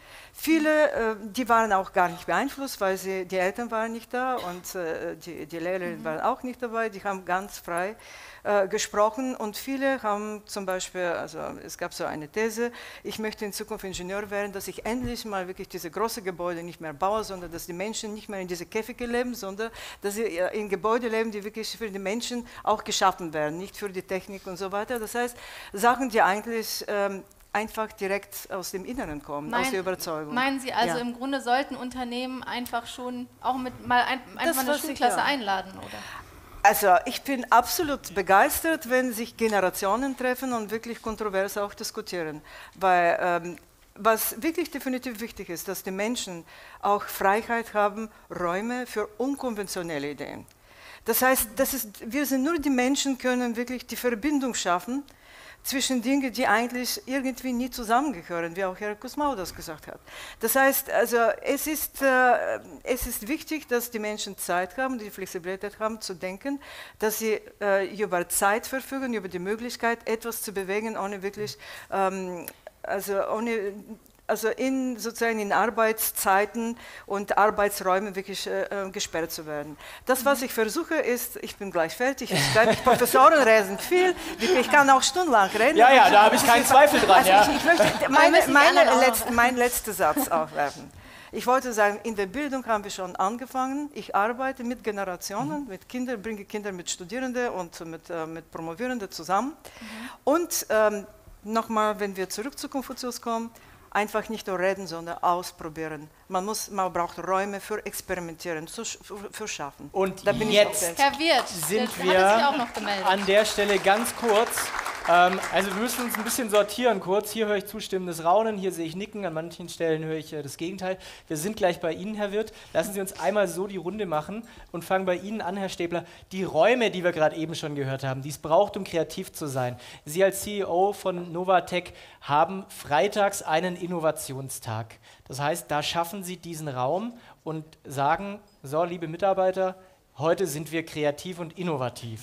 M: Viele, äh, die waren auch gar nicht beeinflusst, weil sie, die Eltern waren nicht da und äh, die, die Lehrerinnen mhm. waren auch nicht dabei. Die haben ganz frei äh, gesprochen und viele haben zum Beispiel, also es gab so eine These, ich möchte in Zukunft Ingenieur werden, dass ich endlich mal wirklich diese großen Gebäude nicht mehr baue, sondern dass die Menschen nicht mehr in diese Käfige leben, sondern dass sie in Gebäude leben, die wirklich für die Menschen auch geschaffen werden, nicht für die Technik und so weiter. Das heißt, Sachen, die eigentlich ähm, einfach direkt aus dem Inneren kommen,
C: Mein,
M: aus der Überzeugung.
C: Meinen Sie also,
M: ja.
C: im Grunde sollten Unternehmen einfach schon auch mit mal ein, einfach eine Schulklasse
M: ja.
C: einladen, oder?
M: Also ich bin absolut begeistert, wenn sich Generationen treffen und wirklich kontrovers auch diskutieren, weil ähm, was wirklich definitiv wichtig ist, dass die Menschen auch Freiheit haben, Räume für unkonventionelle Ideen. Das heißt, das ist, wir sind nur die Menschen, können wirklich die Verbindung schaffen zwischen Dingen, die eigentlich irgendwie nie zusammengehören, wie auch Herr Kusmau das gesagt hat. Das heißt, also es ist, äh, es ist wichtig, dass die Menschen Zeit haben, die Flexibilität haben, zu denken, dass sie äh, über Zeit verfügen, über die Möglichkeit, etwas zu bewegen, ohne wirklich, ähm, also ohne also in, sozusagen in Arbeitszeiten und Arbeitsräumen wirklich äh, gesperrt zu werden. Das, was ich versuche, ist, ich bin gleich fertig, ich schreibe, Professoren reden viel, ich kann auch stundenlang reden.
B: Ja, ja, da habe ich keinen Zweifel dran.
M: Also
B: ja.
M: ich, ich möchte meine, meine Letz-, meinen letzten Satz aufwerfen. Ich wollte sagen, in der Bildung haben wir schon angefangen. Ich arbeite mit Generationen, mhm. mit Kindern, bringe Kinder mit Studierenden und mit, äh, mit Promovierenden zusammen. Mhm. Und ähm, nochmal, wenn wir zurück zu Konfuzius kommen, einfach nicht nur reden, sondern ausprobieren. Man, muss, man braucht Räume für Experimentieren, für, für Schaffen.
B: Und
M: da bin
B: jetzt
M: ich
C: Herr Wirth,
B: sind
C: der
B: wir
C: hat sich auch noch gemeldet.
B: an der Stelle ganz kurz. Ähm, also wir müssen uns ein bisschen sortieren kurz. Hier höre ich zustimmendes Raunen, hier sehe ich Nicken, an manchen Stellen höre ich äh, das Gegenteil. Wir sind gleich bei Ihnen, Herr Wirth. Lassen Sie uns einmal so die Runde machen und fangen bei Ihnen an, Herr Stäbler. Die Räume, die wir gerade eben schon gehört haben, die es braucht, um kreativ zu sein. Sie als C E O von Novatec haben freitags einen Innovationstag. Das heißt, da schaffen Sie diesen Raum und sagen, so, liebe Mitarbeiter, heute sind wir kreativ und innovativ.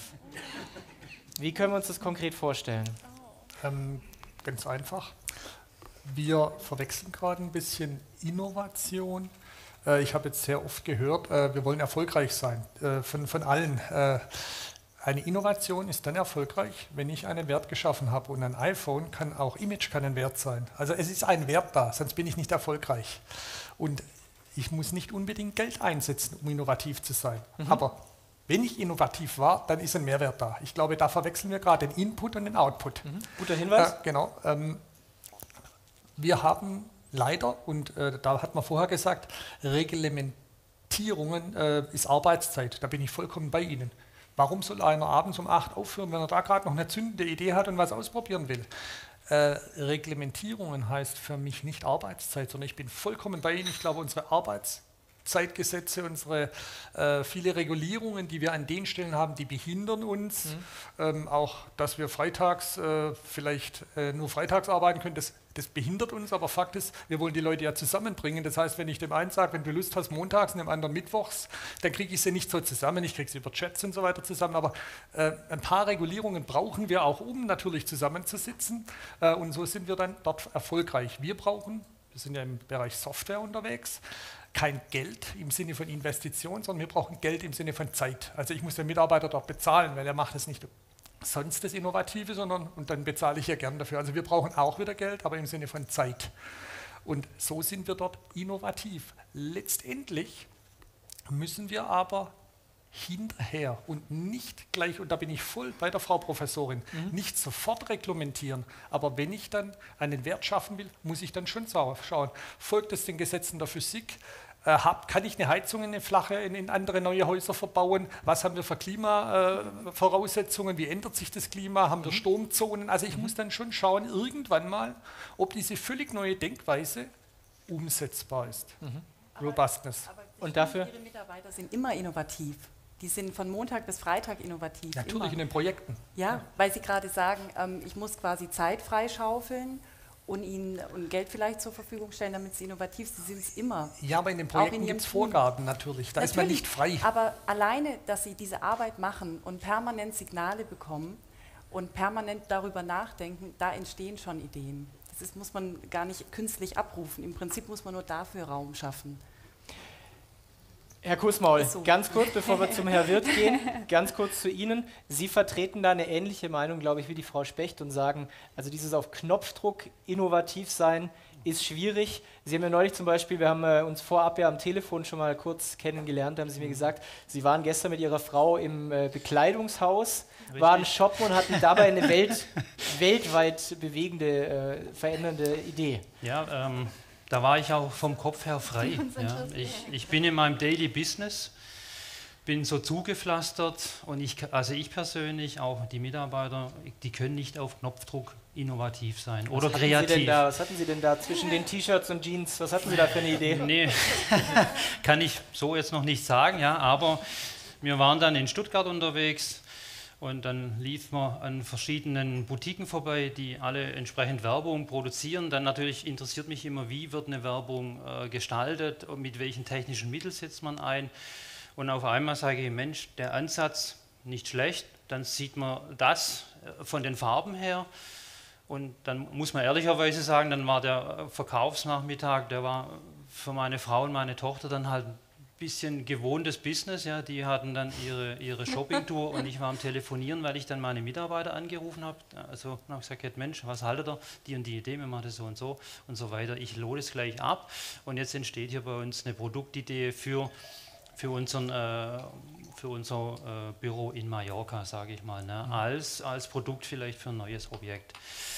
B: Wie können wir uns das konkret vorstellen?
H: Ähm, ganz einfach. Wir verwechseln gerade ein bisschen Innovation. Äh, ich habe jetzt sehr oft gehört, äh, wir wollen erfolgreich sein, äh, von, von allen. Äh, eine Innovation ist dann erfolgreich, wenn ich einen Wert geschaffen habe. Und ein iPhone kann auch, Image kann ein Wert sein. Also es ist ein Wert da, sonst bin ich nicht erfolgreich. Und ich muss nicht unbedingt Geld einsetzen, um innovativ zu sein. Mhm. Aber wenn ich innovativ war, dann ist ein Mehrwert da. Ich glaube, da verwechseln wir gerade den Input und den Output.
B: Mhm. Guter Hinweis.
H: Äh, genau. Ähm, wir haben leider, und äh, da hat man vorher gesagt, Reglementierungen äh, ist Arbeitszeit. Da bin ich vollkommen bei Ihnen. Warum soll einer abends um acht aufhören, wenn er da gerade noch eine zündende Idee hat und was ausprobieren will? Äh, Reglementierungen heißt für mich nicht Arbeitszeit, sondern ich bin vollkommen bei Ihnen. Ich glaube, unsere Arbeitszeitgesetze, unsere äh, viele Regulierungen, die wir an den Stellen haben, die behindern uns. Mhm. Ähm, auch, dass wir freitags äh, vielleicht äh, nur freitags arbeiten können, das, das behindert uns. Aber Fakt ist, wir wollen die Leute ja zusammenbringen. Das heißt, wenn ich dem einen sage, wenn du Lust hast, montags und dem anderen mittwochs, dann kriege ich sie nicht so zusammen. Ich kriege sie über Chats und so weiter zusammen. Aber äh, ein paar Regulierungen brauchen wir auch, um natürlich zusammenzusitzen. Äh, und so sind wir dann dort erfolgreich. Wir brauchen, wir sind ja im Bereich Software unterwegs, kein Geld im Sinne von Investition, sondern wir brauchen Geld im Sinne von Zeit. Also ich muss den Mitarbeiter dort bezahlen, weil er macht es nicht sonst das Innovative, sondern und dann bezahle ich ja gern dafür. Also wir brauchen auch wieder Geld, aber im Sinne von Zeit. Und so sind wir dort innovativ. Letztendlich müssen wir aber hinterher und nicht gleich, und da bin ich voll bei der Frau Professorin, mhm. nicht sofort reglementieren, aber wenn ich dann einen Wert schaffen will, muss ich dann schon schauen, folgt es den Gesetzen der Physik, äh, hab, kann ich eine Heizung in eine flache, in, in andere neue Häuser verbauen, was haben wir für Klimavoraussetzungen, äh, wie ändert sich das Klima, haben wir mhm. Sturmzonen, also ich mhm. muss dann schon schauen, irgendwann mal, ob diese völlig neue Denkweise umsetzbar ist. Mhm. Robustness.
F: Aber, aber
B: und dafür?
F: Ihre Mitarbeiter sind immer innovativ. Die sind von Montag bis Freitag innovativ.
H: Natürlich
F: immer.
H: in den Projekten.
F: Ja, ja. Weil Sie gerade sagen, ähm, ich muss quasi Zeit freischaufeln und ihnen und Geld vielleicht zur Verfügung stellen, damit sie innovativ sind. Sie sind es immer.
H: Ja, aber in den Projekten gibt es Vorgaben natürlich. Da natürlich, ist man nicht frei.
F: Aber alleine, dass Sie diese Arbeit machen und permanent Signale bekommen und permanent darüber nachdenken, da entstehen schon Ideen. das ist, muss man gar nicht künstlich abrufen. Im Prinzip muss man nur dafür Raum schaffen.
B: Herr Kussmaul,
F: So.
B: ganz kurz, bevor wir zum Herrn Wirth gehen, ganz kurz zu Ihnen. Sie vertreten da eine ähnliche Meinung, glaube ich, wie die Frau Specht und sagen, also dieses auf Knopfdruck innovativ sein ist schwierig. Sie haben ja neulich zum Beispiel, wir haben äh, uns vorab ja am Telefon schon mal kurz kennengelernt, da haben Sie mir gesagt, Sie waren gestern mit Ihrer Frau im äh, Bekleidungshaus,
G: Richtig.
B: waren shoppen und hatten dabei eine Welt, weltweit bewegende, äh, verändernde Idee.
G: Ja, ähm, da war ich auch vom Kopf her frei. Ja. Ich, ich bin in meinem Daily Business, bin so zugepflastert und ich, also ich persönlich, auch die Mitarbeiter, die können nicht auf Knopfdruck innovativ sein oder
B: was hatten
G: kreativ.
B: Sie denn da, was hatten Sie denn da zwischen den T-Shirts und Jeans? Was hatten Sie da für eine Idee?
G: Nee, kann ich so jetzt noch nicht sagen, ja, aber wir waren dann in Stuttgart unterwegs. Und dann lief man an verschiedenen Boutiquen vorbei, die alle entsprechend Werbung produzieren. Dann natürlich interessiert mich immer, wie wird eine Werbung äh, gestaltet und mit welchen technischen Mitteln setzt man ein. Und auf einmal sage ich, Mensch, der Ansatz nicht schlecht. Dann sieht man das äh, von den Farben her. Und dann muss man ehrlicherweise sagen, dann war der Verkaufsnachmittag, der war für meine Frau und meine Tochter dann halt bisschen gewohntes Business, ja, die hatten dann ihre, ihre Shoppingtour und ich war am Telefonieren, weil ich dann meine Mitarbeiter angerufen habe. Also habe ich gesagt, Mensch, was haltet ihr? Die und die Idee, wir machen das so und so und so weiter. Ich lode es gleich ab und jetzt entsteht hier bei uns eine Produktidee für, für, unseren, äh, für unser äh, Büro in Mallorca, sage ich mal, ne? als, als Produkt vielleicht für ein neues Objekt.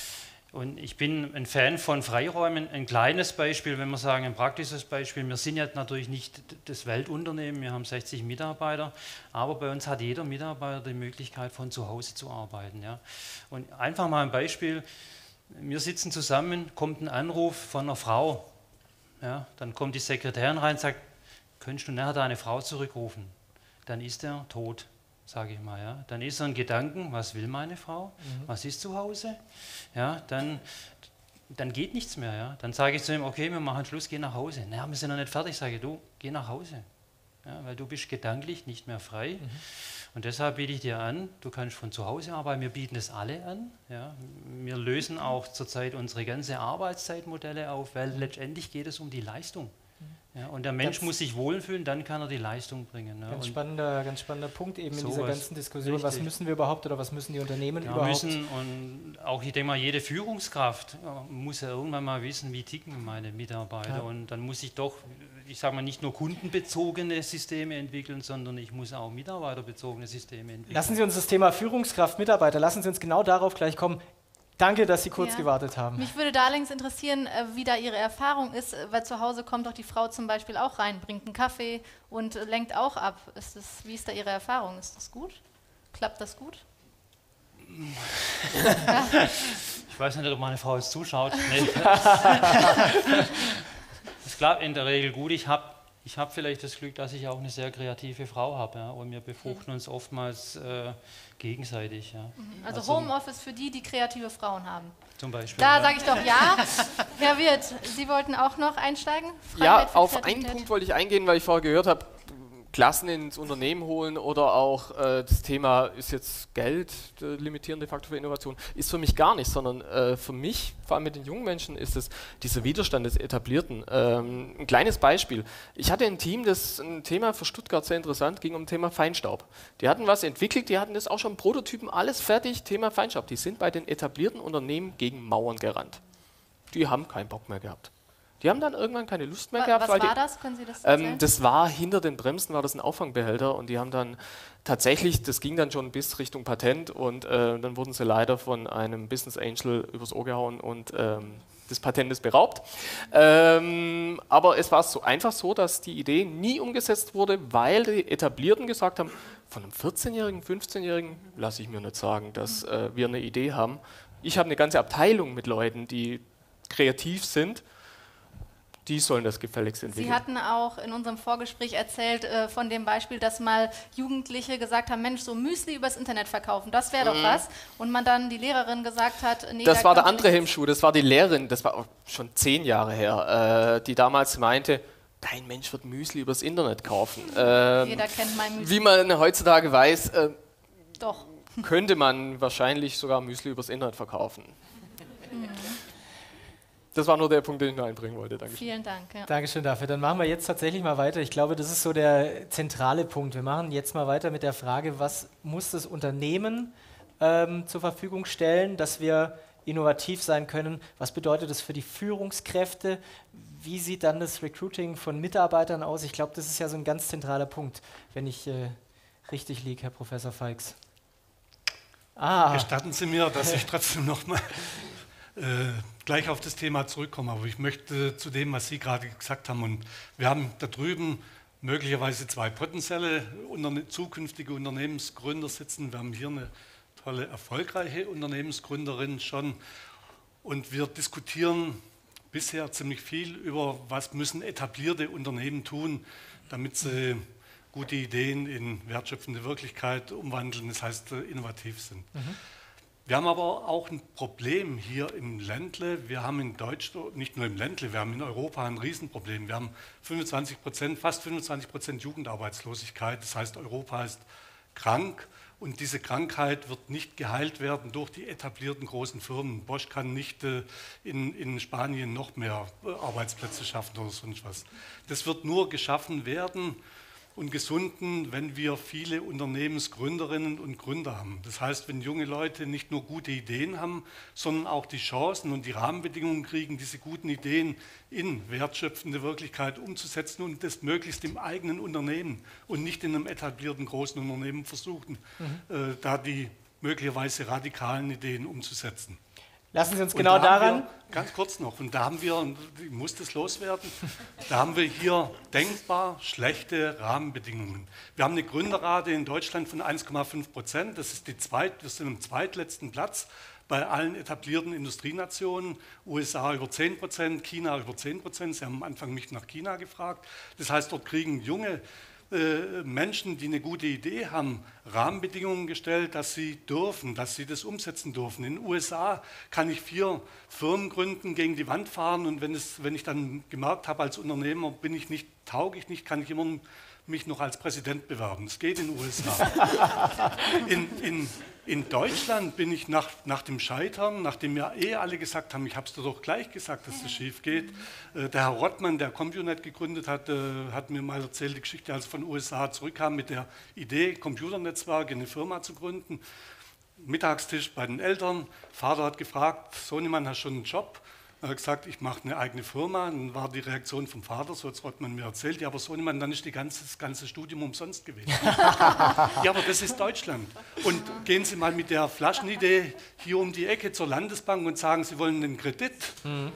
G: Und ich bin ein Fan von Freiräumen. Ein kleines Beispiel, wenn wir sagen, ein praktisches Beispiel. Wir sind ja natürlich nicht das Weltunternehmen, wir haben sechzig Mitarbeiter, aber bei uns hat jeder Mitarbeiter die Möglichkeit, von zu Hause zu arbeiten. Ja. Und einfach mal ein Beispiel, wir sitzen zusammen, kommt ein Anruf von einer Frau, ja, dann kommt die Sekretärin rein und sagt, könntest du nachher deine Frau zurückrufen? Dann ist er tot. Sage ich mal, ja. Dann ist so ein Gedanken, was will meine Frau, mhm. was ist zu Hause, ja, dann, dann geht nichts mehr, ja. Dann sage ich zu ihm, okay, wir machen Schluss, geh nach Hause. Naja, wir sind noch nicht fertig, ich sage, du, geh nach Hause, ja, weil du bist gedanklich nicht mehr frei. Mhm. Und deshalb biete ich dir an, du kannst von zu Hause arbeiten, wir bieten es alle an, ja. Wir lösen auch zurzeit unsere ganze Arbeitszeitmodelle auf, weil letztendlich geht es um die Leistung. Ja, und der Mensch ganz muss sich wohlfühlen, dann kann er die Leistung bringen. Ne?
B: Ganz, spannender, ganz spannender Punkt eben
G: so
B: in dieser
G: was,
B: ganzen Diskussion.
G: richtig.
B: Was müssen wir überhaupt oder was müssen die Unternehmen
G: ja,
B: überhaupt?
G: Müssen, und auch, ich denke mal, jede Führungskraft ja, muss ja irgendwann mal wissen, wie ticken meine Mitarbeiter. Ja. Und dann muss ich doch, ich sage mal, nicht nur kundenbezogene Systeme entwickeln, sondern ich muss auch mitarbeiterbezogene Systeme entwickeln.
B: Lassen Sie uns das Thema Führungskraft, Mitarbeiter, lassen Sie uns genau darauf gleich kommen. Danke, dass Sie kurz
C: ja.
B: gewartet haben.
C: Mich würde da allerdings interessieren, wie da Ihre Erfahrung ist, weil zu Hause kommt doch die Frau zum Beispiel auch rein, bringt einen Kaffee und lenkt auch ab. Ist das, wie ist da Ihre Erfahrung? Ist das gut? Klappt das gut?
G: ja. Ich weiß nicht, ob meine Frau jetzt zuschaut. Nee. Das klappt in der Regel gut. Ich habe ich hab vielleicht das Glück, dass ich auch eine sehr kreative Frau habe. Ja, und wir befruchten uns oftmals äh, gegenseitig. Ja.
C: Also,
G: also
C: Homeoffice für die, die kreative Frauen haben.
G: Zum Beispiel.
C: Da
G: ja.
C: sage ich doch ja. Herr Wirth, Sie wollten auch noch einsteigen?
N: Freiheit ja, auf einen Punkt wollte ich eingehen, weil ich vorher gehört habe, Klassen ins Unternehmen holen oder auch äh, das Thema, ist jetzt Geld der limitierende Faktor für Innovation, ist für mich gar nicht, sondern äh, für mich, vor allem mit den jungen Menschen, ist es dieser Widerstand des Etablierten. Ähm, ein kleines Beispiel. Ich hatte ein Team, das ein Thema für Stuttgart sehr interessant, ging um Thema Feinstaub. Die hatten was entwickelt, die hatten das auch schon Prototypen, alles fertig, Thema Feinstaub. Die sind bei den etablierten Unternehmen gegen Mauern gerannt. Die haben keinen Bock mehr gehabt. Die haben dann irgendwann keine Lust mehr
C: was
N: gehabt.
C: Was
N: weil
C: war
N: die,
C: das? Können Sie das
N: ähm,
C: erzählen?
N: Das war hinter den Bremsen, war das ein Auffangbehälter und die haben dann tatsächlich, das ging dann schon bis Richtung Patent und äh, dann wurden sie leider von einem Business Angel übers Ohr gehauen und ähm, des Patentes beraubt. Ähm, aber es war so einfach so, dass die Idee nie umgesetzt wurde, weil die Etablierten gesagt haben, von einem vierzehnjährigen, fünfzehnjährigen lasse ich mir nicht sagen, dass äh, wir eine Idee haben. Ich habe eine ganze Abteilung mit Leuten, die kreativ sind. Die sollen das gefälligst entwickeln.
C: Sie hatten auch in unserem Vorgespräch erzählt äh, von dem Beispiel, dass mal Jugendliche gesagt haben, Mensch, so Müsli übers Internet verkaufen, das wäre doch
N: mhm.
C: was. Und man dann die Lehrerin gesagt hat, nee,
N: das
C: da
N: war der andere Hemmschuh, das war die Lehrerin, das war auch schon zehn Jahre her, äh, die damals meinte, kein Mensch wird Müsli übers Internet kaufen. Ähm,
C: Jeder kennt mein Müsli.
N: Wie man heutzutage weiß, äh,
C: doch.
N: könnte man wahrscheinlich sogar Müsli übers Internet verkaufen.
C: Mhm.
N: Das war nur der Punkt, den ich noch einbringen wollte. Danke.
C: Vielen Dank. Ja.
B: Dankeschön dafür. Dann machen wir jetzt tatsächlich mal weiter. Ich glaube, das ist so der zentrale Punkt. Wir machen jetzt mal weiter mit der Frage, was muss das Unternehmen ähm, zur Verfügung stellen, dass wir innovativ sein können? Was bedeutet das für die Führungskräfte? Wie sieht dann das Recruiting von Mitarbeitern aus? Ich glaube, das ist ja so ein ganz zentraler Punkt, wenn ich äh, richtig liege, Herr Professor Feix.
D: Ah. Gestatten Sie mir, dass ich trotzdem noch mal äh, gleich auf das Thema zurückkomme. Aber ich möchte zu dem, was Sie gerade gesagt haben, und wir haben da drüben möglicherweise zwei potenzielle Unterne- zukünftige Unternehmensgründer sitzen. Wir haben hier eine tolle, erfolgreiche Unternehmensgründerin schon. Und wir diskutieren bisher ziemlich viel über, was müssen etablierte Unternehmen tun, damit sie gute Ideen in wertschöpfende Wirklichkeit umwandeln, das heißt äh, innovativ sind. Mhm. Wir haben aber auch ein Problem hier im Ländle. Wir haben in Deutschland, nicht nur im Ländle, wir haben in Europa ein Riesenproblem. Wir haben fünfundzwanzig Prozent, fast fünfundzwanzig Prozent Jugendarbeitslosigkeit. Das heißt, Europa ist krank und diese Krankheit wird nicht geheilt werden durch die etablierten großen Firmen. Bosch kann nicht äh, in, in Spanien noch mehr äh, Arbeitsplätze schaffen oder sonst was. Das wird nur geschaffen werden und gesunden, wenn wir viele Unternehmensgründerinnen und Gründer haben. Das heißt, wenn junge Leute nicht nur gute Ideen haben, sondern auch die Chancen und die Rahmenbedingungen kriegen, diese guten Ideen in wertschöpfende Wirklichkeit umzusetzen und das möglichst im eigenen Unternehmen und nicht in einem etablierten großen Unternehmen versuchen, mhm. äh, da die möglicherweise radikalen Ideen umzusetzen.
B: Lassen Sie uns
D: und
B: genau
D: da
B: daran...
D: Wir, ganz kurz noch, und da haben wir, und ich muss das loswerden, da haben wir hier denkbar schlechte Rahmenbedingungen. Wir haben eine Gründerrate in Deutschland von eins Komma fünf Prozent, das ist die zweit, wir sind am zweitletzten Platz bei allen etablierten Industrienationen, U S A über zehn Prozent, China über zehn Prozent, Sie haben am Anfang mich nach China gefragt. Das heißt, dort kriegen junge äh, Menschen, die eine gute Idee haben, Rahmenbedingungen gestellt, dass sie dürfen, dass sie das umsetzen dürfen. In den U S A kann ich vier Firmen gründen, gegen die Wand fahren und wenn, es, wenn ich dann gemerkt habe als Unternehmer, bin ich nicht, tauge ich nicht, kann ich immer mich noch als Präsident bewerben. Das geht in den U S A. in, in, in Deutschland bin ich nach, nach dem Scheitern, nachdem ja eh alle gesagt haben, ich habe es dir doch gleich gesagt, dass das schief geht. Äh, der Herr Rottmann, der CompuNet gegründet hat, äh, hat mir mal erzählt, die Geschichte, als er von den U S A zurückkam mit der Idee, Computernetzwerke, eine Firma zu gründen. Mittagstisch bei den Eltern, Vater hat gefragt, Sohnemann, hast du schon einen Job? Er hat gesagt, ich mache eine eigene Firma. Dann war die Reaktion vom Vater, so hat man mir erzählt, ja, aber Sohnemann, dann ist die ganze, das ganze Studium umsonst gewesen. Ja, aber das ist Deutschland. Und gehen Sie mal mit der Flaschenidee hier um die Ecke zur Landesbank und sagen, Sie wollen einen Kredit.
B: Mhm.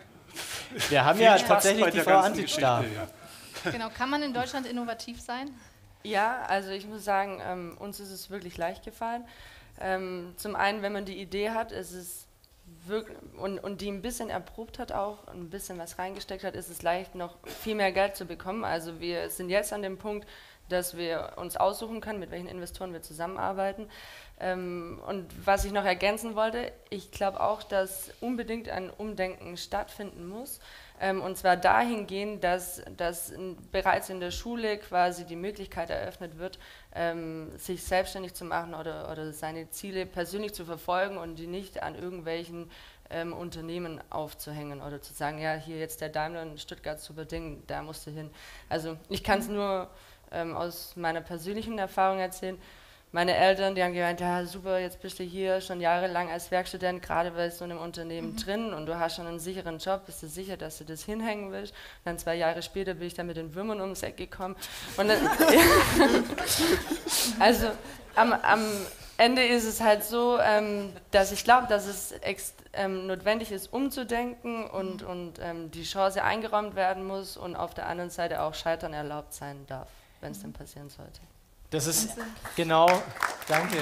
B: Wir haben ja tatsächlich die Frau Antic da.
C: Ja. Genau, kann man in Deutschland innovativ sein?
J: Ja, also ich muss sagen, ähm, uns ist es wirklich leicht gefallen. Ähm, zum einen, wenn man die Idee hat, ist es wirklich, und, und die ein bisschen erprobt hat auch, ein bisschen was reingesteckt hat, ist es leicht, noch viel mehr Geld zu bekommen. Also wir sind jetzt an dem Punkt, dass wir uns aussuchen können, mit welchen Investoren wir zusammenarbeiten. Ähm, und was ich noch ergänzen wollte, ich glaube auch, dass unbedingt ein Umdenken stattfinden muss. Ähm, und zwar dahingehend, dass, dass in, bereits in der Schule quasi die Möglichkeit eröffnet wird, ähm, sich selbstständig zu machen oder, oder seine Ziele persönlich zu verfolgen und die nicht an irgendwelchen ähm, Unternehmen aufzuhängen oder zu sagen, ja, hier jetzt der Daimler in Stuttgart, super Ding, da musst du hin. Also ich kann es nur ähm, aus meiner persönlichen Erfahrung erzählen. Meine Eltern, die haben gemeint, ja super, jetzt bist du hier schon jahrelang als Werkstudent, gerade bei so einem Unternehmen mhm. drin und du hast schon einen sicheren Job, bist du sicher, dass du das hinhängen willst? Und dann zwei Jahre später bin ich dann mit den Würmern ums Eck gekommen. Und dann, also am, am Ende ist es halt so, ähm, dass ich glaube, dass es ex, ähm, notwendig ist, umzudenken und, mhm. und ähm, die Chance eingeräumt werden muss und auf der anderen Seite auch Scheitern erlaubt sein darf, wenn es denn passieren sollte.
B: Das ist genau, danke.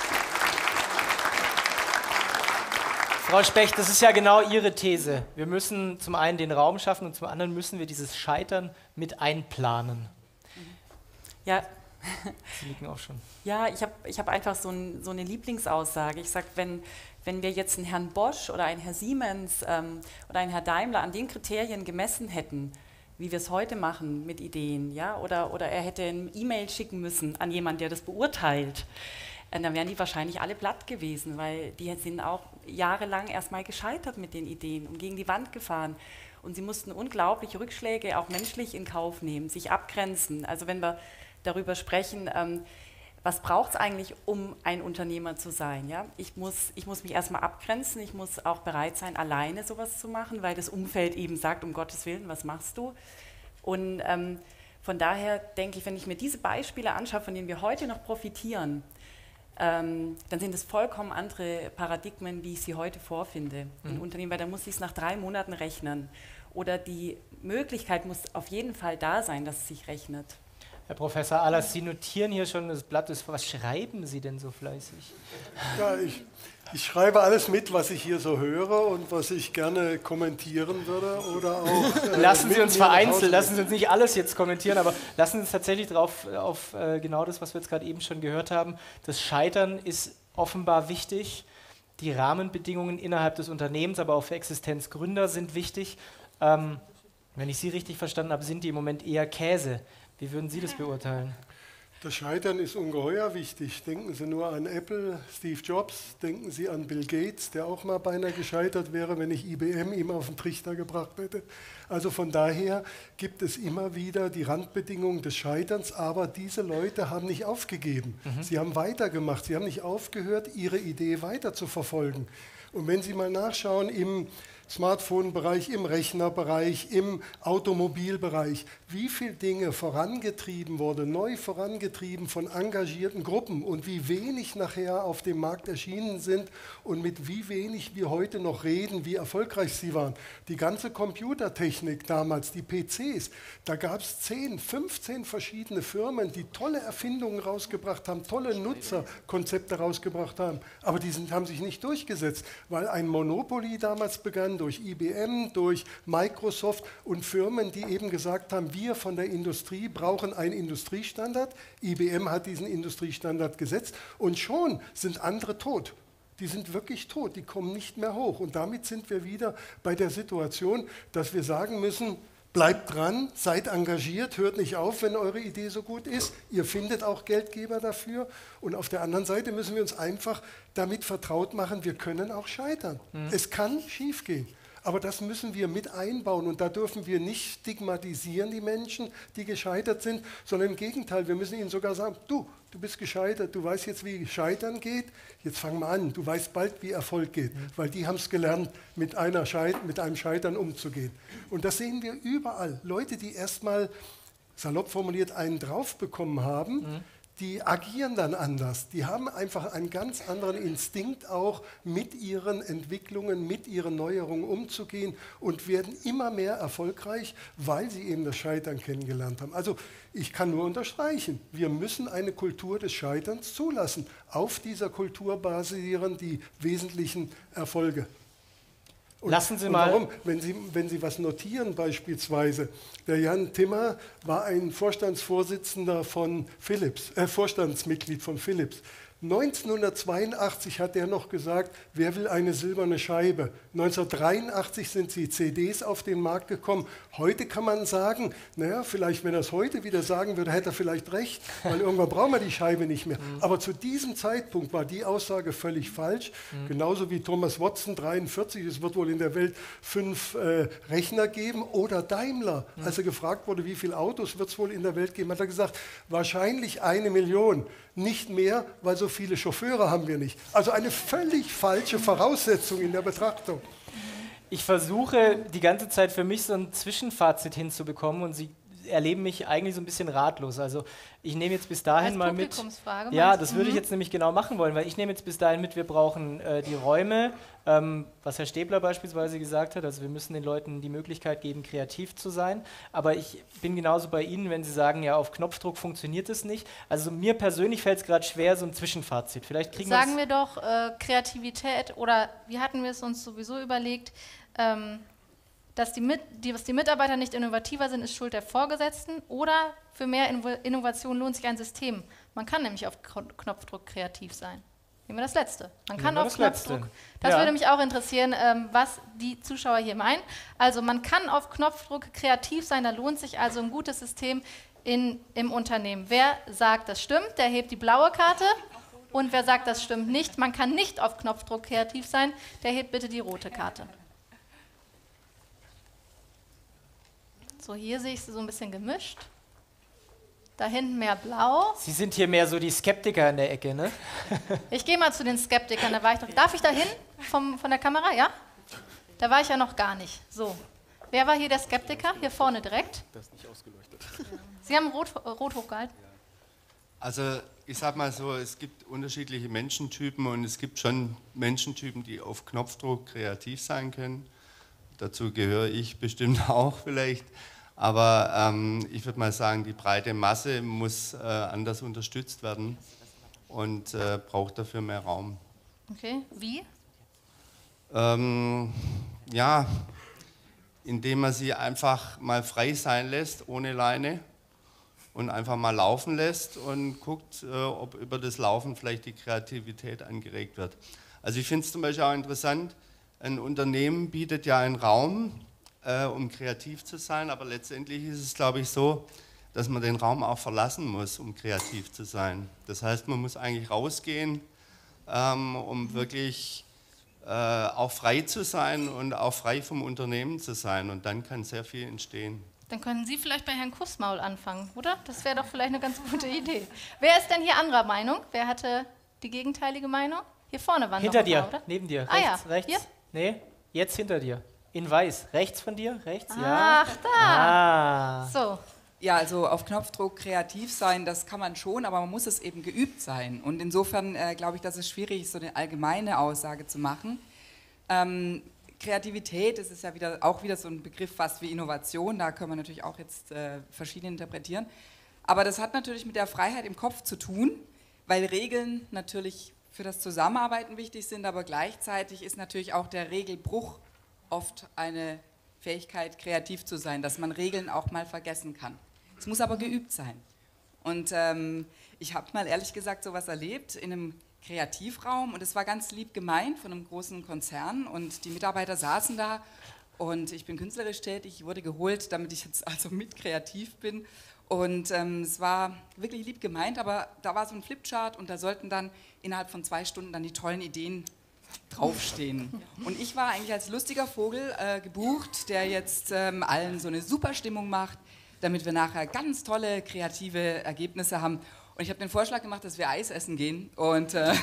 B: Frau Specht, das ist ja genau Ihre These. Wir müssen zum einen den Raum schaffen und zum anderen müssen wir dieses Scheitern mit einplanen.
S: Ja.
B: Sie liegen auch schon.
S: Ja, ich habe ich hab einfach so, ein, so eine Lieblingsaussage. Ich sage, wenn, wenn wir jetzt einen Herrn Bosch oder einen Herr Siemens ähm, oder einen Herr Daimler an den Kriterien gemessen hätten, wie wir es heute machen mit Ideen, ja, oder, oder er hätte eine E-Mail schicken müssen an jemanden, der das beurteilt, äh, dann wären die wahrscheinlich alle platt gewesen, weil die sind auch jahrelang erstmal gescheitert mit den Ideen und gegen die Wand gefahren. Und sie mussten unglaubliche Rückschläge auch menschlich in Kauf nehmen, sich abgrenzen. Also wenn wir darüber sprechen, ähm, was braucht es eigentlich, um ein Unternehmer zu sein? Ja? Ich muss, ich muss mich erstmal abgrenzen, ich muss auch bereit sein, alleine sowas zu machen, weil das Umfeld eben sagt, um Gottes Willen, was machst du? Und ähm, von daher denke ich, wenn ich mir diese Beispiele anschaue, von denen wir heute noch profitieren, ähm, dann sind es vollkommen andere Paradigmen, wie ich sie heute vorfinde mhm. im Unternehmen, weil da muss ich es nach drei Monaten rechnen. Oder die Möglichkeit muss auf jeden Fall da sein, dass es sich rechnet.
B: Herr Professor Ahlers, Sie notieren hier schon das Blatt. Was schreiben Sie denn so fleißig?
E: Ja, ich, ich schreibe alles mit, was ich hier so höre und was ich gerne kommentieren würde. Oder auch, äh,
B: lassen Sie uns vereinzelt, lassen Sie uns nicht alles jetzt kommentieren, aber lassen Sie uns tatsächlich drauf, auf äh, genau das, was wir jetzt gerade eben schon gehört haben. Das Scheitern ist offenbar wichtig. Die Rahmenbedingungen innerhalb des Unternehmens, aber auch für Existenzgründer sind wichtig. Ähm, wenn ich Sie richtig verstanden habe, sind die im Moment eher Käse. Wie würden Sie das beurteilen?
E: Das Scheitern ist ungeheuer wichtig. Denken Sie nur an Apple, Steve Jobs, denken Sie an Bill Gates, der auch mal beinahe gescheitert wäre, wenn ich I B M ihm auf den Trichter gebracht hätte. Also von daher gibt es immer wieder die Randbedingungen des Scheiterns, aber diese Leute haben nicht aufgegeben. Mhm. Sie haben weitergemacht, sie haben nicht aufgehört, ihre Idee weiter zu verfolgen. Und wenn Sie mal nachschauen im Smartphone-Bereich, im Rechnerbereich, im Automobilbereich, wie viele Dinge vorangetrieben wurde, neu vorangetrieben von engagierten Gruppen und wie wenig nachher auf dem Markt erschienen sind und mit wie wenig wir heute noch reden, wie erfolgreich sie waren. Die ganze Computertechnik damals, die P Cs, da gab es zehn, fünfzehn verschiedene Firmen, die tolle Erfindungen rausgebracht haben, tolle Nutzerkonzepte rausgebracht haben, aber die sind, haben sich nicht durchgesetzt, weil ein Monopoly damals begann, durch I B M, durch Microsoft und Firmen, die eben gesagt haben, wir von der Industrie brauchen einen Industriestandard. I B M hat diesen Industriestandard gesetzt und schon sind andere tot. Die sind wirklich tot, die kommen nicht mehr hoch. Und damit sind wir wieder bei der Situation, dass wir sagen müssen, bleibt dran, seid engagiert, hört nicht auf, wenn eure Idee so gut ist. Ihr findet auch Geldgeber dafür. Und auf der anderen Seite müssen wir uns einfach damit vertraut machen, wir können auch scheitern. Mhm. Es kann schiefgehen. Aber das müssen wir mit einbauen und da dürfen wir nicht stigmatisieren, die Menschen, die gescheitert sind, sondern im Gegenteil, wir müssen ihnen sogar sagen, du, du bist gescheitert, du weißt jetzt, wie Scheitern geht, jetzt fang mal an, du weißt bald, wie Erfolg geht, mhm. weil die haben es gelernt, mit, einer Scheit- mit einem Scheitern umzugehen. Und das sehen wir überall. Leute, die erstmal, salopp formuliert, einen drauf bekommen haben, mhm. die agieren dann anders. Die haben einfach einen ganz anderen Instinkt auch, mit ihren Entwicklungen, mit ihren Neuerungen umzugehen und werden immer mehr erfolgreich, weil sie eben das Scheitern kennengelernt haben. Also ich kann nur unterstreichen, wir müssen eine Kultur des Scheiterns zulassen. Auf dieser Kultur basieren die wesentlichen Erfolge. Und,
B: Lassen Sie
E: und
B: mal.
E: Warum? Wenn Sie, wenn Sie was notieren beispielsweise, der Jan Timmer war ein Vorstandsvorsitzender von Philips, äh, Vorstandsmitglied von Philips. neunzehnhundertzweiundachtzig hat er noch gesagt, wer will eine silberne Scheibe? neunzehnhundertdreiundachtzig sind die C Ds auf den Markt gekommen. Heute kann man sagen, naja, vielleicht wenn er es heute wieder sagen würde, hätte er vielleicht recht, weil irgendwann brauchen wir die Scheibe nicht mehr. Mhm. Aber zu diesem Zeitpunkt war die Aussage völlig falsch. Mhm. Genauso wie Thomas Watson, dreiundvierzig, es wird wohl in der Welt fünf äh, Rechner geben. Oder Daimler, mhm. als er gefragt wurde, wie viele Autos wird es wohl in der Welt geben, hat er gesagt, wahrscheinlich eine Million. Nicht mehr, weil so viele Chauffeure haben wir nicht. Also eine völlig falsche Voraussetzung in der Betrachtung.
B: Ich versuche die ganze Zeit für mich so ein Zwischenfazit hinzubekommen und Sie erleben mich eigentlich so ein bisschen ratlos. Also ich nehme jetzt bis dahin
C: Als
B: mal mit.
C: Publikumsfrage,
B: Ja,
C: meinst
B: das
C: du?
B: würde ich
C: Mhm.
B: jetzt nämlich genau machen wollen, weil ich nehme jetzt bis dahin mit, wir brauchen äh, die Räume, ähm, was Herr Stäbler beispielsweise gesagt hat, also wir müssen den Leuten die Möglichkeit geben, kreativ zu sein, aber ich bin genauso bei Ihnen, wenn Sie sagen, ja, auf Knopfdruck funktioniert es nicht. Also mir persönlich fällt es gerade schwer, so ein Zwischenfazit. Vielleicht kriegen
C: Sagen
B: wir's-
C: wir doch äh, Kreativität oder wie hatten wir es uns sowieso überlegt, ähm, dass die, mit, die, dass die Mitarbeiter nicht innovativer sind, ist Schuld der Vorgesetzten oder für mehr Inno- Innovation lohnt sich ein System. Man kann nämlich auf Kno- Knopfdruck kreativ sein. Nehmen wir das Letzte. Man kann
B: Nehmen wir
C: auf
B: das Letzte.
C: Knopfdruck. Das
B: Ja.
C: würde mich auch interessieren, ähm, was die Zuschauer hier meinen. Also man kann auf Knopfdruck kreativ sein, da lohnt sich also ein gutes System in, im Unternehmen. Wer sagt, das stimmt, der hebt die blaue Karte. Und wer sagt, das stimmt nicht, man kann nicht auf Knopfdruck kreativ sein, der hebt bitte die rote Karte. So, hier sehe ich sie so ein bisschen gemischt. Da hinten mehr blau.
B: Sie sind hier mehr so die Skeptiker in der Ecke, ne?
C: Ich gehe mal zu den Skeptikern. Da war ich doch, darf ich da hin vom, von der Kamera? Ja? Da war ich ja noch gar nicht. So. Wer war hier der Skeptiker? Hier vorne direkt.
T: Das ist nicht ausgeleuchtet.
C: Sie haben rot, rot hochgehalten.
T: Also ich sag mal so, es gibt unterschiedliche Menschentypen und es gibt schon Menschentypen, die auf Knopfdruck kreativ sein können. Dazu gehöre ich bestimmt auch vielleicht. Aber ähm, ich würde mal sagen, die breite Masse muss äh, anders unterstützt werden und äh, braucht dafür mehr Raum.
C: Okay, wie?
T: Ähm, ja, indem man sie einfach mal frei sein lässt, ohne Leine und einfach mal laufen lässt und guckt, äh, ob über das Laufen vielleicht die Kreativität angeregt wird. Also ich finde es zum Beispiel auch interessant, ein Unternehmen bietet ja einen Raum, äh, um kreativ zu sein, aber letztendlich ist es, glaube ich, so, dass man den Raum auch verlassen muss, um kreativ zu sein. Das heißt, man muss eigentlich rausgehen, ähm, um wirklich äh, auch frei zu sein und auch frei vom Unternehmen zu sein. Und dann kann sehr viel entstehen.
C: Dann können Sie vielleicht bei Herrn Kussmaul anfangen, oder? Das wäre doch vielleicht eine ganz gute Idee. Wer ist denn hier anderer Meinung? Wer hatte die gegenteilige Meinung? Hier vorne waren
B: Hinter
C: noch
B: dir,
C: ein paar, oder?
B: neben dir.
C: Ah
B: Rechts,
C: ja,
B: rechts.
C: hier?
B: Nee, jetzt hinter dir. In weiß. Rechts von dir? Rechts,
C: Ach,
B: ja.
C: da.
B: Ah.
C: So.
U: Ja, also auf Knopfdruck kreativ sein, das kann man schon, aber man muss es eben geübt sein. Und insofern äh, glaube ich, dass es schwierig ist, so eine allgemeine Aussage zu machen. Ähm, Kreativität, das ist ja wieder, auch wieder so ein Begriff fast wie Innovation, da können wir natürlich auch jetzt äh, verschieden interpretieren. Aber das hat natürlich mit der Freiheit im Kopf zu tun, weil Regeln natürlich für das Zusammenarbeiten wichtig sind, aber gleichzeitig ist natürlich auch der Regelbruch oft eine Fähigkeit, kreativ zu sein, dass man Regeln auch mal vergessen kann. Es muss aber geübt sein. Und ähm, ich habe mal ehrlich gesagt sowas erlebt in einem Kreativraum und es war ganz lieb gemeint von einem großen Konzern und die Mitarbeiter saßen da und ich bin künstlerisch tätig, wurde geholt, damit ich jetzt also mit kreativ bin und ähm, es war wirklich lieb gemeint, aber da war so ein Flipchart und da sollten dann innerhalb von zwei Stunden dann die tollen Ideen draufstehen. Und ich war eigentlich als lustiger Vogel äh, gebucht, der jetzt ähm, allen so eine super Stimmung macht, damit wir nachher ganz tolle kreative Ergebnisse haben. Und ich habe den Vorschlag gemacht, dass wir Eis essen gehen und äh,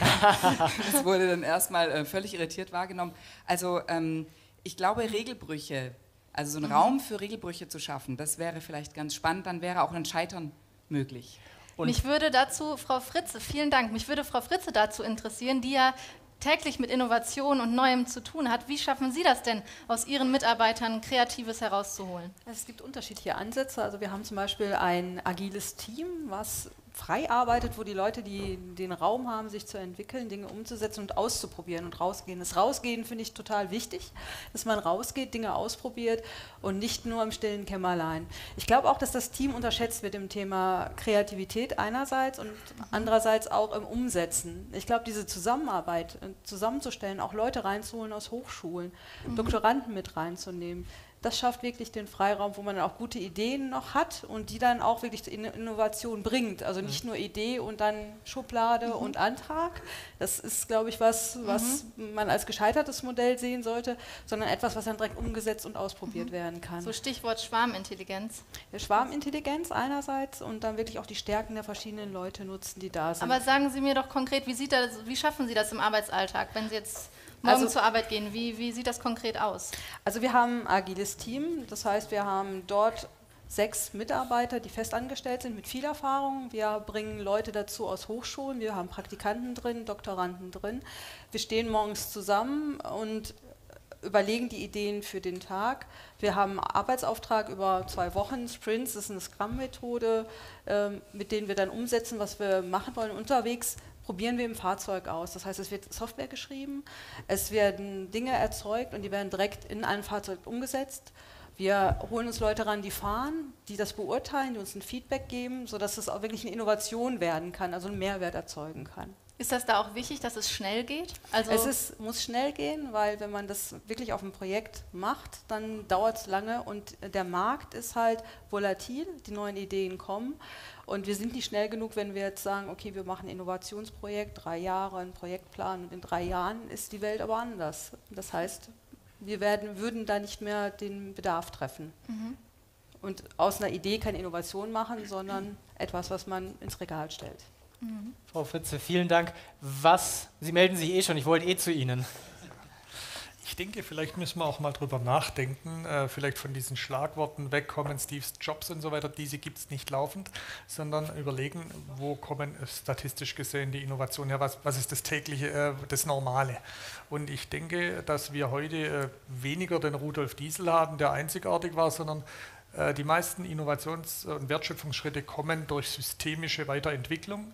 U: das wurde dann erstmal äh, völlig irritiert wahrgenommen. Also ähm, ich glaube Regelbrüche, also so einen mhm. Raum für Regelbrüche zu schaffen, das wäre vielleicht ganz spannend, dann wäre auch ein Scheitern möglich.
C: Und mich würde dazu, Frau Fritze, vielen Dank, mich würde Frau Fritze dazu interessieren, die ja täglich mit Innovation und Neuem zu tun hat. Wie schaffen Sie das denn, aus Ihren Mitarbeitern Kreatives herauszuholen?
K: Es gibt unterschiedliche Ansätze. Also wir haben zum Beispiel ein agiles Team, was frei arbeitet, wo die Leute die den Raum haben, sich zu entwickeln, Dinge umzusetzen und auszuprobieren und rausgehen. Das Rausgehen finde ich total wichtig, dass man rausgeht, Dinge ausprobiert und nicht nur im stillen Kämmerlein. Ich glaube auch, dass das Team unterschätzt wird im Thema Kreativität einerseits und andererseits auch im Umsetzen. Ich glaube, diese Zusammenarbeit zusammenzustellen, auch Leute reinzuholen aus Hochschulen, mhm. Doktoranden mit reinzunehmen, das schafft wirklich den Freiraum, wo man auch gute Ideen noch hat und die dann auch wirklich in Innovation bringt. Also nicht nur Idee und dann Schublade mhm. und Antrag. Das ist, glaube ich, was, was mhm. man als gescheitertes Modell sehen sollte, sondern etwas, was dann direkt umgesetzt und ausprobiert mhm. werden kann.
C: So Stichwort Schwarmintelligenz.
K: Ja, Schwarmintelligenz einerseits und dann wirklich auch die Stärken der verschiedenen Leute nutzen, die da sind.
C: Aber sagen Sie mir doch konkret, wie, sieht das, wie schaffen Sie das im Arbeitsalltag, wenn Sie jetzt morgen also, zur Arbeit gehen? Wie, wie sieht das konkret aus?
K: Also wir haben ein agiles Team, das heißt, wir haben dort sechs Mitarbeiter, die festangestellt sind mit viel Erfahrung. Wir bringen Leute dazu aus Hochschulen, wir haben Praktikanten drin, Doktoranden drin. Wir stehen morgens zusammen und überlegen die Ideen für den Tag. Wir haben einen Arbeitsauftrag über zwei Wochen, Sprints, das ist eine Scrum-Methode, mit denen wir dann umsetzen, was wir machen wollen. Unterwegs probieren wir im Fahrzeug aus. Das heißt, es wird Software geschrieben, es werden Dinge erzeugt und die werden direkt in einem Fahrzeug umgesetzt. Wir holen uns Leute ran, die fahren, die das beurteilen, die uns ein Feedback geben, sodass es auch wirklich eine Innovation werden kann, also einen Mehrwert erzeugen kann.
C: Ist das da auch wichtig, dass es schnell geht? Also
K: es ist, muss schnell gehen, weil wenn man das wirklich auf einem Projekt macht, dann dauert es lange und der Markt ist halt volatil, die neuen Ideen kommen und wir sind nicht schnell genug, wenn wir jetzt sagen, okay, wir machen ein Innovationsprojekt, drei Jahre, einen Projektplan und in drei Jahren ist die Welt aber anders. Das heißt, wir werden, würden da nicht mehr den Bedarf treffen. Mhm. Und aus einer Idee keine Innovation machen, sondern etwas, was man ins Regal stellt.
B: Mhm. Frau Fritze, vielen Dank. Was, Sie melden sich eh schon, ich wollte eh zu Ihnen.
H: Ich denke, vielleicht müssen wir auch mal drüber nachdenken, äh, vielleicht von diesen Schlagworten wegkommen, Steve Jobs und so weiter, diese gibt es nicht laufend, sondern überlegen, wo kommen äh, statistisch gesehen die Innovationen her, was, was ist das tägliche, äh, das Normale. Und ich denke, dass wir heute äh, weniger den Rudolf Diesel haben, der einzigartig war, sondern die meisten Innovations- und Wertschöpfungsschritte kommen durch systemische Weiterentwicklung.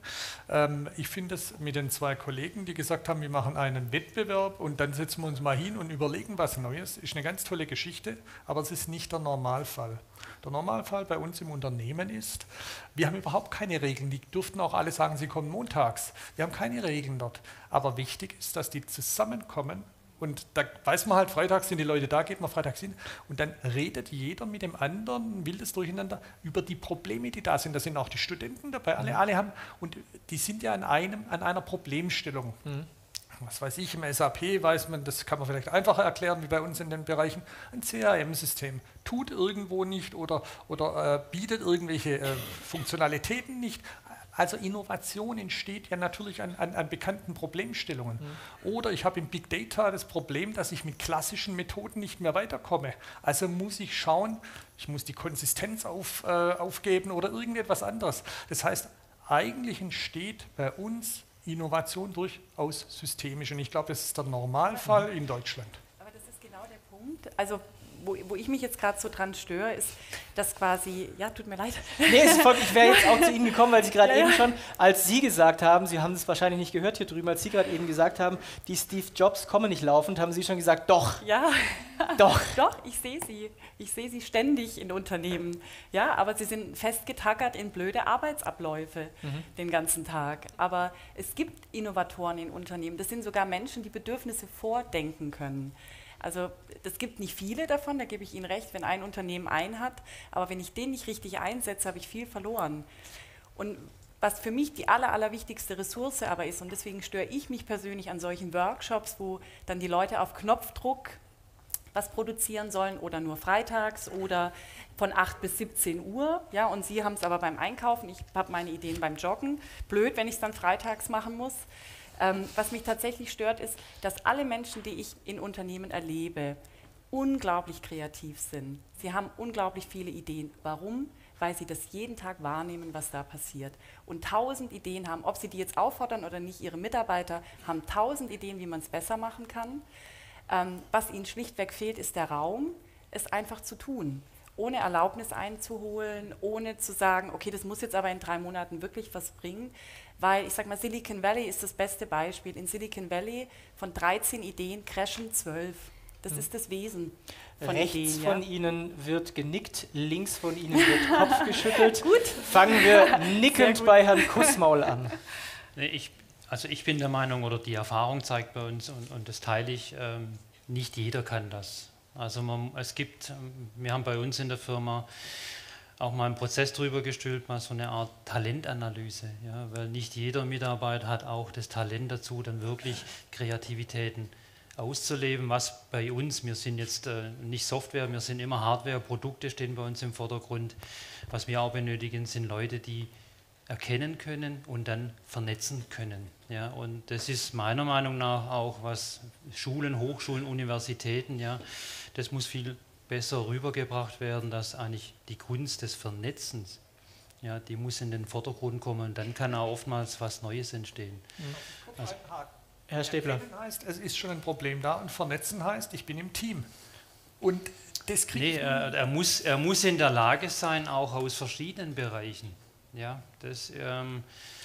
H: Ich finde es mit den zwei Kollegen, die gesagt haben, wir machen einen Wettbewerb und dann setzen wir uns mal hin und überlegen was Neues, ist eine ganz tolle Geschichte, aber es ist nicht der Normalfall. Der Normalfall bei uns im Unternehmen ist, wir haben überhaupt keine Regeln, die durften auch alle sagen, sie kommen montags. Wir haben keine Regeln dort, aber wichtig ist, dass die zusammenkommen. Und da weiß man halt, freitags sind die Leute da, geht man freitags hin und dann redet jeder mit dem anderen, will das durcheinander, über die Probleme, die da sind. Da sind auch die Studenten dabei, alle, alle haben, und die sind ja an, einem, an einer Problemstellung. Mhm. Was weiß ich, im S A P weiß man, das kann man vielleicht einfacher erklären, wie bei uns in den Bereichen, ein C R M-System tut irgendwo nicht oder, oder äh, bietet irgendwelche äh, Funktionalitäten nicht. Also Innovation entsteht ja natürlich an, an, an bekannten Problemstellungen. Mhm. Oder ich habe im Big Data das Problem, dass ich mit klassischen Methoden nicht mehr weiterkomme. Also muss ich schauen, ich muss die Konsistenz auf, äh, aufgeben oder irgendetwas anderes. Das heißt, eigentlich entsteht bei uns Innovation durchaus systemisch. Und ich glaube, das ist der Normalfall in Deutschland.
S: Aber das ist genau der Punkt. Also Wo, wo ich mich jetzt gerade so dran störe, ist, dass quasi, ja, tut mir leid.
B: Nee, es folgt, ich wäre jetzt auch zu Ihnen gekommen, weil Sie gerade
S: ja,
B: eben
S: ja.
B: schon, als Sie gesagt haben, Sie haben es wahrscheinlich nicht gehört hier drüben, als Sie gerade eben gesagt haben, die Steve Jobs kommen nicht laufend, haben Sie schon gesagt, doch.
S: Ja,
B: doch.
S: Doch, ich sehe sie. Ich sehe sie ständig in Unternehmen. Ja, aber sie sind festgetackert in blöde Arbeitsabläufe mhm. den ganzen Tag. Aber es gibt Innovatoren in Unternehmen. Das sind sogar Menschen, die Bedürfnisse vordenken können. Also es gibt nicht viele davon, da gebe ich Ihnen recht, wenn ein Unternehmen einen hat, aber wenn ich den nicht richtig einsetze, habe ich viel verloren. Und was für mich die aller, allerwichtigste Ressource aber ist, und deswegen störe ich mich persönlich an solchen Workshops, wo dann die Leute auf Knopfdruck was produzieren sollen oder nur freitags oder von acht bis siebzehn Uhr, ja, und Sie haben es aber beim Einkaufen, ich habe meine Ideen beim Joggen, blöd, wenn ich es dann freitags machen muss. Ähm, was mich tatsächlich stört, ist, dass alle Menschen, die ich in Unternehmen erlebe, unglaublich kreativ sind. Sie haben unglaublich viele Ideen. Warum? Weil sie das jeden Tag wahrnehmen, was da passiert. Und tausend Ideen haben, ob sie die jetzt auffordern oder nicht, ihre Mitarbeiter haben tausend Ideen, wie man es besser machen kann. Ähm, was ihnen schlichtweg fehlt, ist der Raum, es einfach zu tun. Ohne Erlaubnis einzuholen, ohne zu sagen, okay, das muss jetzt aber in drei Monaten wirklich was bringen. Weil, ich sage mal, Silicon Valley ist das beste Beispiel. In Silicon Valley von dreizehn Ideen crashen zwölf. Das hm. ist das Wesen von
B: Rechts
S: Ideen.
B: von
S: ja.
B: Ihnen wird genickt, links von Ihnen wird Kopf geschüttelt. Gut. Fangen wir nickend bei Herrn Kussmaul an.
G: Nee, ich, also ich bin der Meinung, oder die Erfahrung zeigt bei uns, und, und das teile ich, ähm, nicht jeder kann das. Also man, es gibt, wir haben bei uns in der Firma auch mal einen Prozess drüber gestülpt, mal so eine Art Talentanalyse, ja, weil nicht jeder Mitarbeiter hat auch das Talent dazu, dann wirklich Kreativitäten auszuleben, was bei uns, wir sind jetzt äh, nicht Software, wir sind immer Hardware, Produkte stehen bei uns im Vordergrund. Was wir auch benötigen, sind Leute, die erkennen können und dann vernetzen können. Ja, und das ist meiner Meinung nach auch, was Schulen, Hochschulen, Universitäten, ja, das muss viel besser rübergebracht werden, dass eigentlich die Kunst des Vernetzens, ja, die muss in den Vordergrund kommen und dann kann auch oftmals was Neues entstehen.
H: Mhm.
G: Also,
B: Herr Stäbler.
H: Erkennen heißt, es ist schon ein Problem da und vernetzen heißt, ich bin im Team. Und das kriegt
G: nee, er, er, muss, er muss in der Lage sein, auch aus verschiedenen Bereichen. Ja, das, ähm,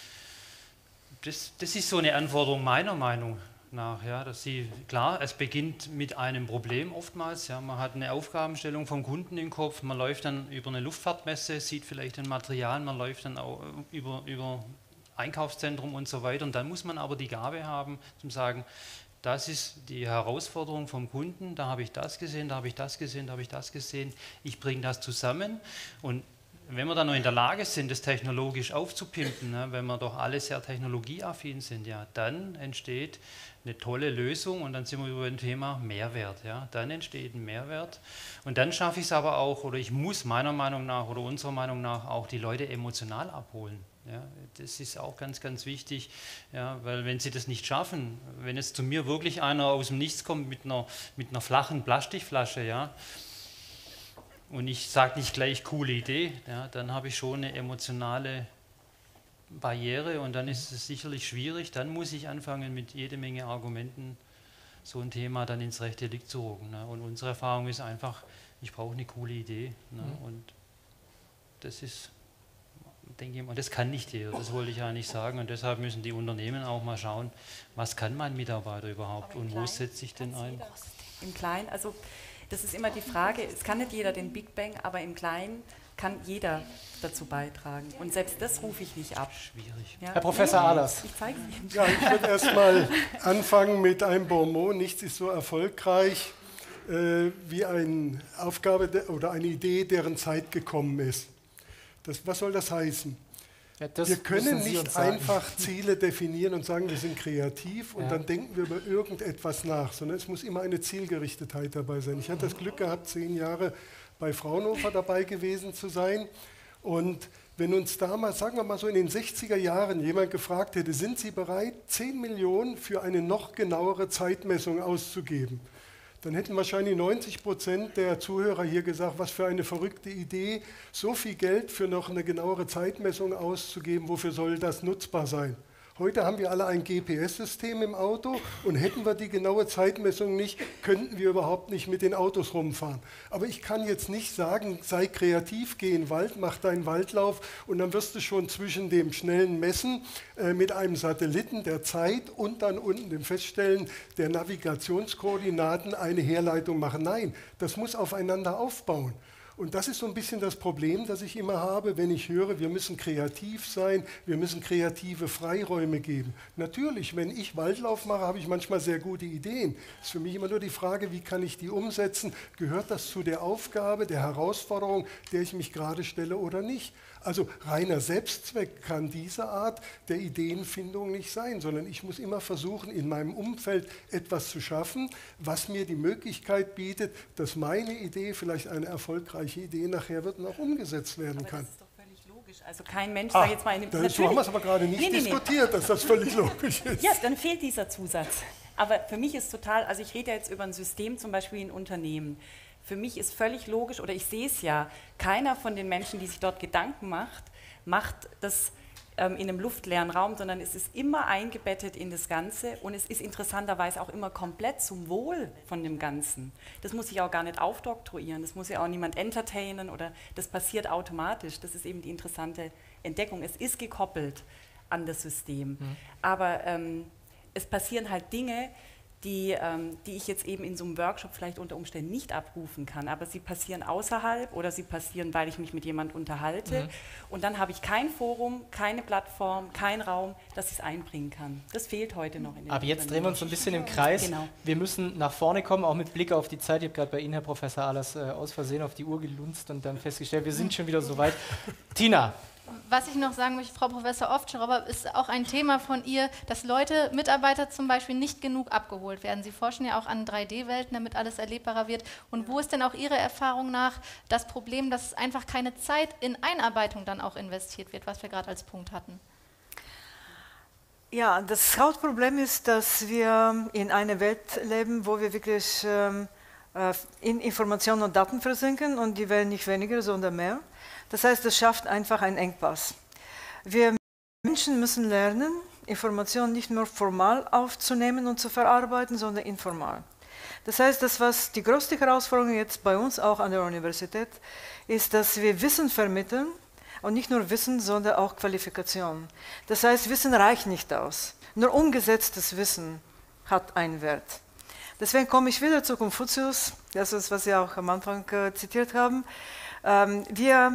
G: das, das ist so eine Anforderung meiner Meinung nach. Ja, dass sie, klar, es beginnt mit einem Problem oftmals. Ja, man hat eine Aufgabenstellung vom Kunden im Kopf, man läuft dann über eine Luftfahrtmesse, sieht vielleicht ein Material, man läuft dann auch über, über Einkaufszentrum und so weiter. Und dann muss man aber die Gabe haben, zu sagen, das ist die Herausforderung vom Kunden, da habe ich das gesehen, da habe ich das gesehen, da habe ich das gesehen. Ich bringe das zusammen und wenn wir dann noch in der Lage sind, das technologisch aufzupimpen, ne, wenn wir doch alle sehr technologieaffin sind, ja, dann entsteht eine tolle Lösung und dann sind wir über ein Thema Mehrwert. Ja, dann entsteht ein Mehrwert und dann schaffe ich es aber auch, oder ich muss meiner Meinung nach oder unserer Meinung nach auch die Leute emotional abholen. Ja, das ist auch ganz, ganz wichtig, ja, weil wenn sie das nicht schaffen, wenn jetzt zu mir wirklich einer aus dem Nichts kommt mit einer, mit einer flachen Plastikflasche, ja, und ich sage nicht gleich coole Idee, ja, dann habe ich schon eine emotionale Barriere und dann ist es sicherlich schwierig, dann muss ich anfangen mit jede Menge Argumenten so ein Thema dann ins rechte Licht zu rücken. Ne? Und unsere Erfahrung ist einfach, ich brauche eine coole Idee ne? mhm. und das ist... denke ich mal, das kann nicht jeder, das wollte ich ja nicht sagen und deshalb müssen die Unternehmen auch mal schauen, was kann mein Mitarbeiter überhaupt und wo setze ich denn ein?
S: Im Kleinen, also das ist immer die Frage, es kann nicht jeder den Big Bang, aber im Kleinen kann jeder dazu beitragen und selbst das rufe ich nicht ab.
B: Schwierig.
S: Ja?
B: Herr Professor Ahlers.
S: Ich zeige es Ihnen.
E: Ja, ich würde erst mal anfangen mit einem Bonmot, nichts ist so erfolgreich äh, wie eine Aufgabe de- oder eine Idee, deren Zeit gekommen ist. Das, was soll das heißen?
B: Ja, das
E: wir können
B: müssen Sie uns
E: nicht
B: sagen.
E: einfach Ziele definieren und sagen, wir sind kreativ und
B: ja.
E: dann denken wir über irgendetwas nach, sondern es muss immer eine Zielgerichtetheit dabei sein. Ich hatte das Glück gehabt, zehn Jahre bei Fraunhofer dabei gewesen zu sein und wenn uns damals, sagen wir mal so in den sechziger Jahren, jemand gefragt hätte, sind Sie bereit, zehn Millionen für eine noch genauere Zeitmessung auszugeben? Dann hätten wahrscheinlich neunzig Prozent der Zuhörer hier gesagt, was für eine verrückte Idee, so viel Geld für noch eine genauere Zeitmessung auszugeben, wofür soll das nutzbar sein? Heute haben wir alle ein G P S-System im Auto und hätten wir die genaue Zeitmessung nicht, könnten wir überhaupt nicht mit den Autos rumfahren. Aber ich kann jetzt nicht sagen, sei kreativ, geh in den Wald, mach deinen Waldlauf und dann wirst du schon zwischen dem schnellen Messen äh, mit einem Satelliten der Zeit und dann unten dem Feststellen der Navigationskoordinaten eine Herleitung machen. Nein, das muss aufeinander aufbauen. Und das ist so ein bisschen das Problem, das ich immer habe, wenn ich höre, wir müssen kreativ sein, wir müssen kreative Freiräume geben. Natürlich, wenn ich Waldlauf mache, habe ich manchmal sehr gute Ideen. Es ist für mich immer nur die Frage, wie kann ich die umsetzen? Gehört das zu der Aufgabe, der Herausforderung, der ich mich gerade stelle oder nicht? Also reiner Selbstzweck kann diese Art der Ideenfindung nicht sein, sondern ich muss immer versuchen, in meinem Umfeld etwas zu schaffen, was mir die Möglichkeit bietet, dass meine Idee vielleicht eine erfolgreiche Idee nachher wird und auch umgesetzt werden
S: aber
E: kann.
S: Das ist doch völlig logisch. Also kein Mensch,
E: Ah,
S: sag jetzt mal... In,
E: so haben wir es aber gerade nicht
S: nee, nee,
E: diskutiert,
S: nee.
E: dass das völlig logisch ist.
S: Ja, dann fehlt dieser Zusatz. Aber für mich ist total, also ich rede jetzt über ein System, zum Beispiel in Unternehmen. Für mich ist völlig logisch, oder ich sehe es ja, keiner von den Menschen, die sich dort Gedanken macht, macht das ähm, in einem luftleeren Raum, sondern es ist immer eingebettet in das Ganze und es ist interessanterweise auch immer komplett zum Wohl von dem Ganzen. Das muss ich auch gar nicht aufdoktroyieren, das muss ja auch niemand entertainen oder das passiert automatisch. Das ist eben die interessante Entdeckung. Es ist gekoppelt an das System, mhm. aber ähm, es passieren halt Dinge, Die, ähm, die ich jetzt eben in so einem Workshop vielleicht unter Umständen nicht abrufen kann, aber sie passieren außerhalb oder sie passieren, weil ich mich mit jemandem unterhalte mhm. und dann habe ich kein Forum, keine Plattform, keinen Raum, dass ich es einbringen kann. Das fehlt heute noch in den
B: Aber jetzt drehen wir uns so ein bisschen im Kreis.
S: Genau.
B: Wir müssen nach vorne kommen, auch mit Blick auf die Zeit. Ich habe gerade bei Ihnen, Herr Professor Ahlers, äh, aus Versehen auf die Uhr gelunzt und dann festgestellt, wir sind schon wieder so weit. Tina.
C: Was ich noch sagen möchte, Frau Professor Ovtcharova, ist auch ein Thema von ihr, dass Leute, Mitarbeiter zum Beispiel nicht genug abgeholt werden. Sie forschen ja auch an drei D Welten, damit alles erlebbarer wird. Und wo ist denn auch Ihrer Erfahrung nach das Problem, dass einfach keine Zeit in Einarbeitung dann auch investiert wird, was wir gerade als Punkt hatten?
M: Ja, das Hauptproblem ist, dass wir in einer Welt leben, wo wir wirklich ähm, in Informationen und Daten versinken und die werden nicht weniger, sondern mehr. Das heißt, es schafft einfach einen Engpass. Wir Menschen müssen lernen, Informationen nicht nur formal aufzunehmen und zu verarbeiten, sondern informal. Das heißt, das, was die größte Herausforderung jetzt bei uns auch an der Universität ist, dass wir Wissen vermitteln und nicht nur Wissen, sondern auch Qualifikation. Das heißt, Wissen reicht nicht aus. Nur umgesetztes Wissen hat einen Wert. Deswegen komme ich wieder zu Konfuzius, das ist, was Sie auch am Anfang äh, zitiert haben. Ähm, wir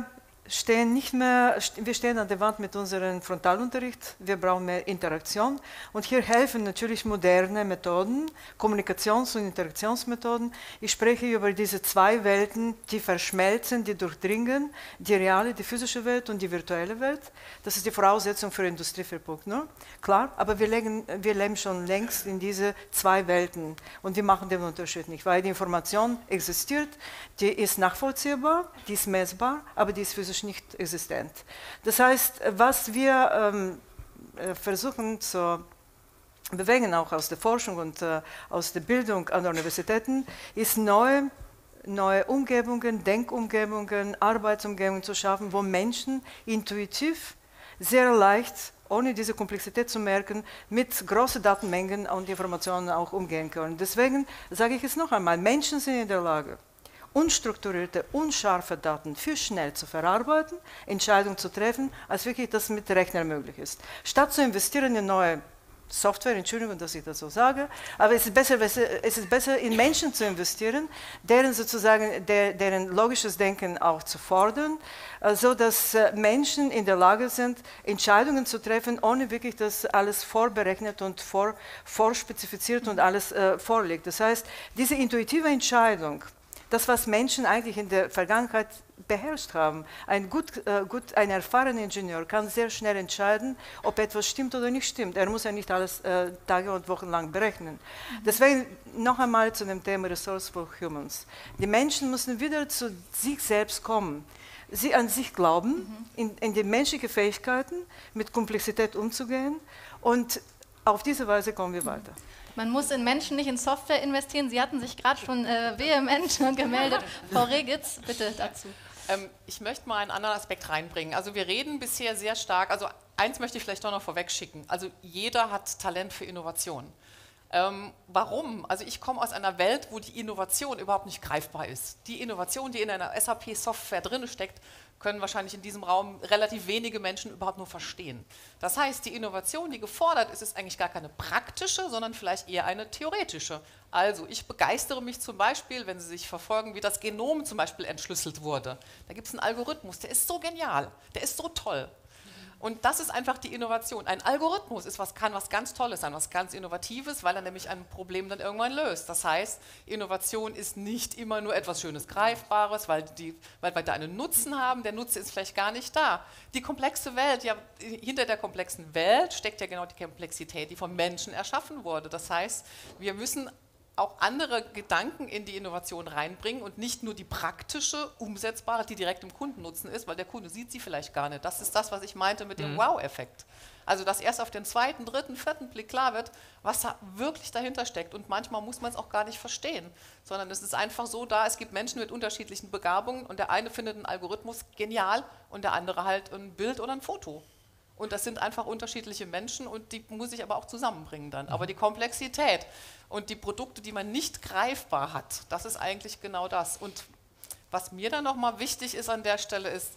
M: stehen nicht mehr, wir stehen an der Wand mit unserem Frontalunterricht, wir brauchen mehr Interaktion und hier helfen natürlich moderne Methoden, Kommunikations- und Interaktionsmethoden. Ich spreche über diese zwei Welten, die verschmelzen, die durchdringen, die reale, die physische Welt und die virtuelle Welt. Das ist die Voraussetzung für Industrie vier Punkt null, klar, aber wir, legen, wir leben schon längst in diese zwei Welten und die machen den Unterschied nicht, weil die Information existiert, die ist nachvollziehbar, die ist messbar, aber die ist physisch nicht existent. Das heißt, was wir ähm, versuchen zu bewegen, auch aus der Forschung und äh, aus der Bildung an den Universitäten, ist neue, neue Umgebungen, Denkumgebungen, Arbeitsumgebungen zu schaffen, wo Menschen intuitiv, sehr leicht, ohne diese Komplexität zu merken, mit großen Datenmengen und Informationen auch umgehen können. Deswegen sage ich es noch einmal, Menschen sind in der Lage, unstrukturierte, unscharfe Daten viel schnell zu verarbeiten, Entscheidungen zu treffen, als wirklich das mit Rechner möglich ist. Statt zu investieren in neue Software, Entschuldigung, dass ich das so sage, aber es ist besser, es ist besser in Menschen zu investieren, deren sozusagen, der, deren logisches Denken auch zu fordern, so dass Menschen in der Lage sind, Entscheidungen zu treffen, ohne wirklich, dass alles vorberechnet und vor, vorspezifiziert und alles äh, vorliegt. Das heißt, diese intuitive Entscheidung, das, was Menschen eigentlich in der Vergangenheit beherrscht haben. Ein, gut, äh, gut, ein erfahrener Ingenieur kann sehr schnell entscheiden, ob etwas stimmt oder nicht stimmt. Er muss ja nicht alles äh, Tage und Wochen lang berechnen. Mhm. Deswegen noch einmal zu dem Thema Resourceful Humans. Die Menschen müssen wieder zu sich selbst kommen. Sie an sich glauben, mhm. in, in die menschlichen Fähigkeiten, mit Komplexität umzugehen und auf diese Weise kommen wir weiter.
C: Man muss in Menschen, nicht in Software investieren. Sie hatten sich gerade schon äh, vehement gemeldet. Frau Regitz, bitte dazu.
I: Ähm, ich möchte mal einen anderen Aspekt reinbringen. Also wir reden bisher sehr stark, also eins möchte ich vielleicht doch noch vorweg schicken. Also jeder hat Talent für Innovation. Ähm, warum? Also ich komme aus einer Welt, wo die Innovation überhaupt nicht greifbar ist. Die Innovation, die in einer S A P-Software drin steckt, können wahrscheinlich in diesem Raum relativ wenige Menschen überhaupt nur verstehen. Das heißt, die Innovation, die gefordert ist, ist eigentlich gar keine praktische, sondern vielleicht eher eine theoretische. Also ich begeistere mich zum Beispiel, wenn Sie sich verfolgen, wie das Genom zum Beispiel entschlüsselt wurde. Da gibt es einen Algorithmus, der ist so genial, der ist so toll. Und das ist einfach die Innovation. Ein Algorithmus ist was, kann was ganz Tolles sein, was ganz Innovatives, weil er nämlich ein Problem dann irgendwann löst. Das heißt, Innovation ist nicht immer nur etwas Schönes, Greifbares, weil, die, weil wir da einen Nutzen haben. Der Nutzen ist vielleicht gar nicht da. Die komplexe Welt, ja, hinter der komplexen Welt steckt ja genau die Komplexität, die vom Menschen erschaffen wurde. Das heißt, wir müssen auch andere Gedanken in die Innovation reinbringen und nicht nur die praktische, umsetzbare, die direkt im Kundennutzen ist, weil der Kunde sieht sie vielleicht gar nicht. Das ist das, was ich meinte mit dem mhm. Wow-Effekt. Also, dass erst auf den zweiten, dritten, vierten Blick klar wird, was da wirklich dahinter steckt. Und manchmal muss man es auch gar nicht verstehen, sondern es ist einfach so da, es gibt Menschen mit unterschiedlichen Begabungen und der eine findet einen Algorithmus genial und der andere halt ein Bild oder ein Foto. Und das sind einfach unterschiedliche Menschen und die muss ich aber auch zusammenbringen dann. Aber die Komplexität und die Produkte, die man nicht greifbar hat, das ist eigentlich genau das. Und was mir dann nochmal wichtig ist an der Stelle ist,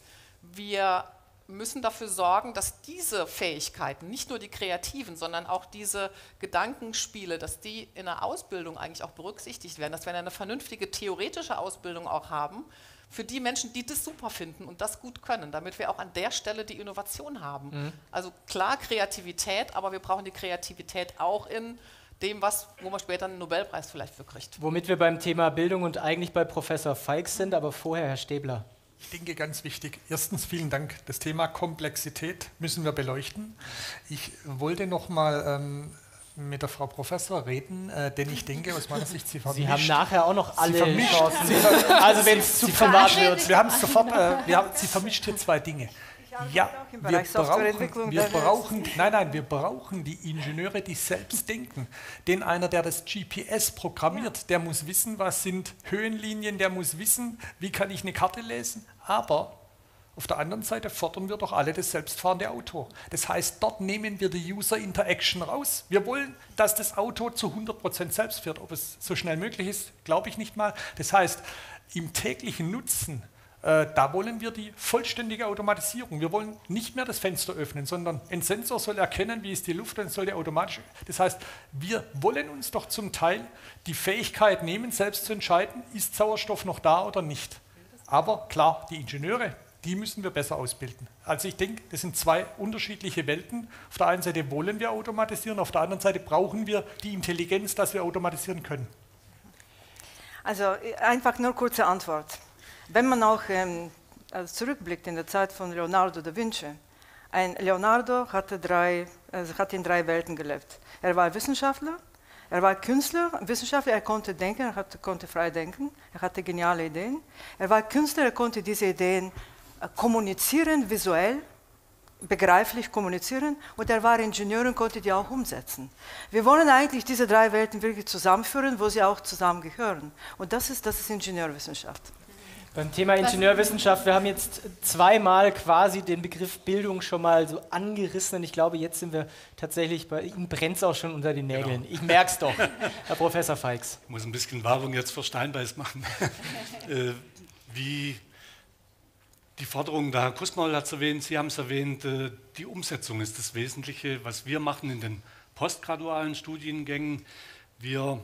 I: wir müssen dafür sorgen, dass diese Fähigkeiten, nicht nur die kreativen, sondern auch diese Gedankenspiele, dass die in der Ausbildung eigentlich auch berücksichtigt werden, dass wir eine vernünftige theoretische Ausbildung auch haben, für die Menschen, die das super finden und das gut können, damit wir auch an der Stelle die Innovation haben. Mhm. Also klar Kreativität, aber wir brauchen die Kreativität auch in dem, was, wo man später einen Nobelpreis vielleicht für kriegt.
B: Womit wir beim Thema Bildung und eigentlich bei Professor Feix sind, aber vorher Herr Stäbler.
H: Ich denke, ganz wichtig. Erstens vielen Dank. Das Thema Komplexität müssen wir beleuchten. Ich wollte noch mal ähm, mit der Frau Professor reden, äh, denn ich denke, aus meiner Sicht, sie vermischt.
B: Sie haben nachher auch noch alle
H: vermischt,
B: Chancen.
H: Sie, also wenn es
B: zu
H: privat wird. Wir haben es sofort, äh, wir haben, sie vermischt hier zwei Dinge. Ja, wir brauchen, wir brauchen, nein, nein, wir brauchen die Ingenieure, die selbst denken. Denn einer, der das G P S programmiert, der muss wissen, was sind Höhenlinien, der muss wissen, wie kann ich eine Karte lesen. Aber auf der anderen Seite fordern wir doch alle das selbstfahrende Auto. Das heißt, dort nehmen wir die User Interaction raus. Wir wollen, dass das Auto zu hundert Prozent selbst fährt. Ob es so schnell möglich ist, glaube ich nicht mal. Das heißt, im täglichen Nutzen, äh, da wollen wir die vollständige Automatisierung. Wir wollen nicht mehr das Fenster öffnen, sondern ein Sensor soll erkennen, wie ist die Luft, dann soll der automatisch. Das heißt, wir wollen uns doch zum Teil die Fähigkeit nehmen, selbst zu entscheiden, ist Sauerstoff noch da oder nicht. Aber klar, die Ingenieure, die müssen wir besser ausbilden. Also ich denke, das sind zwei unterschiedliche Welten. Auf der einen Seite wollen wir automatisieren, auf der anderen Seite brauchen wir die Intelligenz, dass wir automatisieren können.
M: Also einfach nur kurze Antwort. Wenn man auch ähm, also zurückblickt in der Zeit von Leonardo da Vinci, ein Leonardo hatte, drei, also hat in drei Welten gelebt. Er war Wissenschaftler, er war Künstler, Wissenschaftler, er konnte denken, er hatte, konnte frei denken, er hatte geniale Ideen. Er war Künstler, er konnte diese Ideen äh, kommunizieren, visuell, begreiflich kommunizieren, und er war Ingenieur und konnte die auch umsetzen. Wir wollen eigentlich diese drei Welten wirklich zusammenführen, wo sie auch zusammengehören. Und das ist, das ist Ingenieurwissenschaft.
B: Beim Thema Ingenieurwissenschaft, wir haben jetzt zweimal quasi den Begriff Bildung schon mal so angerissen, und ich glaube, jetzt sind wir tatsächlich, bei Ihnen brennt es auch schon unter den Nägeln. Genau. Ich merke es doch, Herr Professor Feix.
D: Ich muss ein bisschen Werbung jetzt für Steinbeis machen. äh, wie die Forderung, der Herr Kussmaul hat es erwähnt, Sie haben es erwähnt, äh, die Umsetzung ist das Wesentliche, was wir machen in den postgradualen Studiengängen. Wir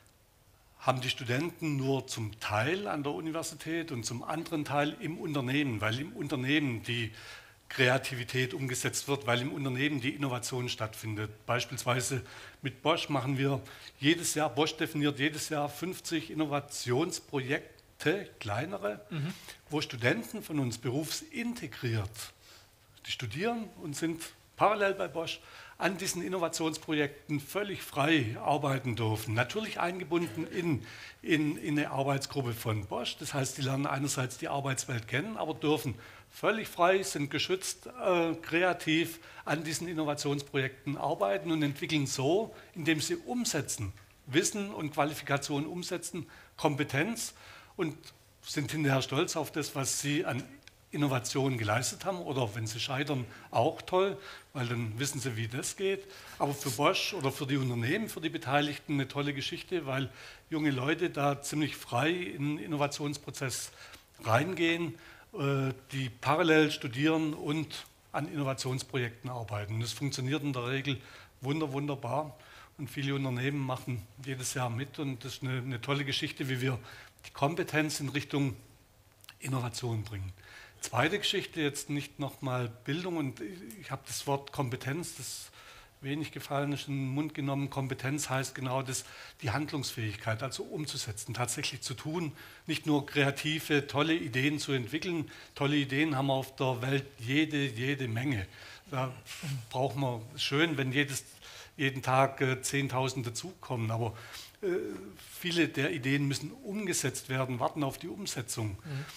D: haben die Studenten nur zum Teil an der Universität und zum anderen Teil im Unternehmen, weil im Unternehmen die Kreativität umgesetzt wird, weil im Unternehmen die Innovation stattfindet. Beispielsweise mit Bosch machen wir jedes Jahr, Bosch definiert jedes Jahr fünfzig Innovationsprojekte, kleinere, mhm. wo Studenten von uns berufsintegriert, die studieren und sind parallel bei Bosch an diesen Innovationsprojekten völlig frei arbeiten dürfen. Natürlich eingebunden in, in, in eine Arbeitsgruppe von Bosch. Das heißt, die lernen einerseits die Arbeitswelt kennen, aber dürfen völlig frei, sind geschützt, äh, kreativ an diesen Innovationsprojekten arbeiten und entwickeln so, indem sie umsetzen, Wissen und Qualifikation umsetzen, Kompetenz, und sind hinterher stolz auf das, was sie an Innovationen geleistet haben, oder wenn sie scheitern, auch toll, weil dann wissen sie, wie das geht. Aber für Bosch oder für die Unternehmen, für die Beteiligten eine tolle Geschichte, weil junge Leute da ziemlich frei in den Innovationsprozess reingehen, äh, die parallel studieren und an Innovationsprojekten arbeiten. Das funktioniert in der Regel wunder, wunderbar, und viele Unternehmen machen jedes Jahr mit, und das ist eine, eine tolle Geschichte, wie wir die Kompetenz in Richtung Innovation bringen. Zweite Geschichte, jetzt nicht nochmal Bildung, und ich habe das Wort Kompetenz, das wenig gefallen ist, in den Mund genommen. Kompetenz heißt genau das, die Handlungsfähigkeit, also umzusetzen, tatsächlich zu tun, nicht nur kreative, tolle Ideen zu entwickeln. Tolle Ideen haben wir auf der Welt jede, jede Menge. Da braucht man, schön, wenn jedes, jeden Tag äh, Zehntausend dazukommen, aber äh, viele der Ideen müssen umgesetzt werden, warten auf die Umsetzung. Mhm.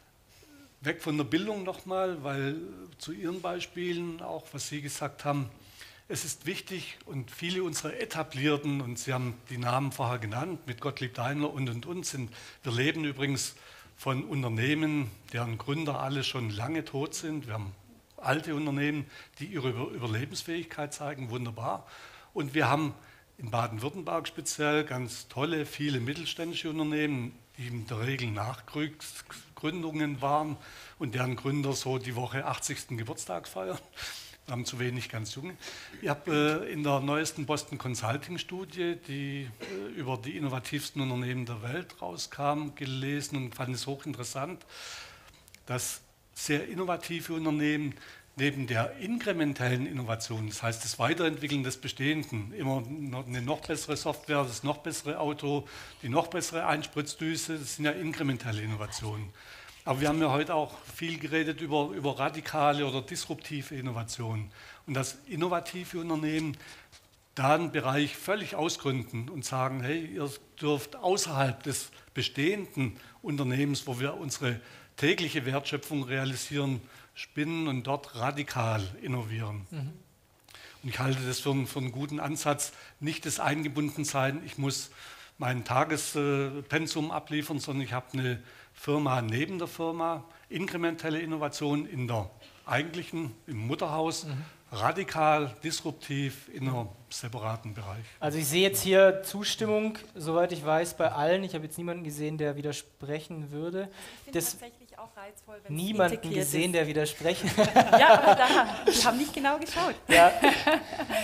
D: Weg von der Bildung nochmal, weil zu Ihren Beispielen, auch was Sie gesagt haben, es ist wichtig, und viele unserer etablierten, und Sie haben die Namen vorher genannt, mit Gottlieb Daimler und und und, sind, wir leben übrigens von Unternehmen, deren Gründer alle schon lange tot sind. Wir haben alte Unternehmen, die ihre Überlebensfähigkeit zeigen, wunderbar. Und wir haben in Baden-Württemberg speziell ganz tolle, viele mittelständische Unternehmen, die in der Regel Nachkriegsgründungen waren und deren Gründer so die Woche achtzigsten Geburtstag feiern. Wir haben zu wenig ganz junge. Ich habe äh, in der neuesten Boston Consulting Studie, die äh, über die innovativsten Unternehmen der Welt rauskam, gelesen und fand es hochinteressant, dass sehr innovative Unternehmen neben der inkrementellen Innovation, das heißt das Weiterentwickeln des Bestehenden, immer eine noch bessere Software, das noch bessere Auto, die noch bessere Einspritzdüse, das sind ja inkrementelle Innovationen. Aber wir haben ja heute auch viel geredet über, über radikale oder disruptive Innovationen. Und dass innovative Unternehmen da einen Bereich völlig ausgründen und sagen, hey, ihr dürft außerhalb des bestehenden Unternehmens, wo wir unsere tägliche Wertschöpfung realisieren, spinnen und dort radikal innovieren. Mhm. Und ich halte das für einen, für einen guten Ansatz, nicht das Eingebundensein, ich muss mein Tagespensum abliefern, sondern ich habe eine Firma neben der Firma, inkrementelle Innovation in der eigentlichen, im Mutterhaus, mhm. radikal, disruptiv in einem separaten Bereich.
B: Also ich sehe jetzt hier Zustimmung, soweit ich weiß, bei allen. Ich habe jetzt niemanden gesehen, der widersprechen würde.
F: Ich finde tatsächlich auch reizvoll, wenn
B: niemanden gesehen,
F: ist.
B: der widersprechen.
F: Ja, aber da, die haben nicht genau geschaut.
B: Ja.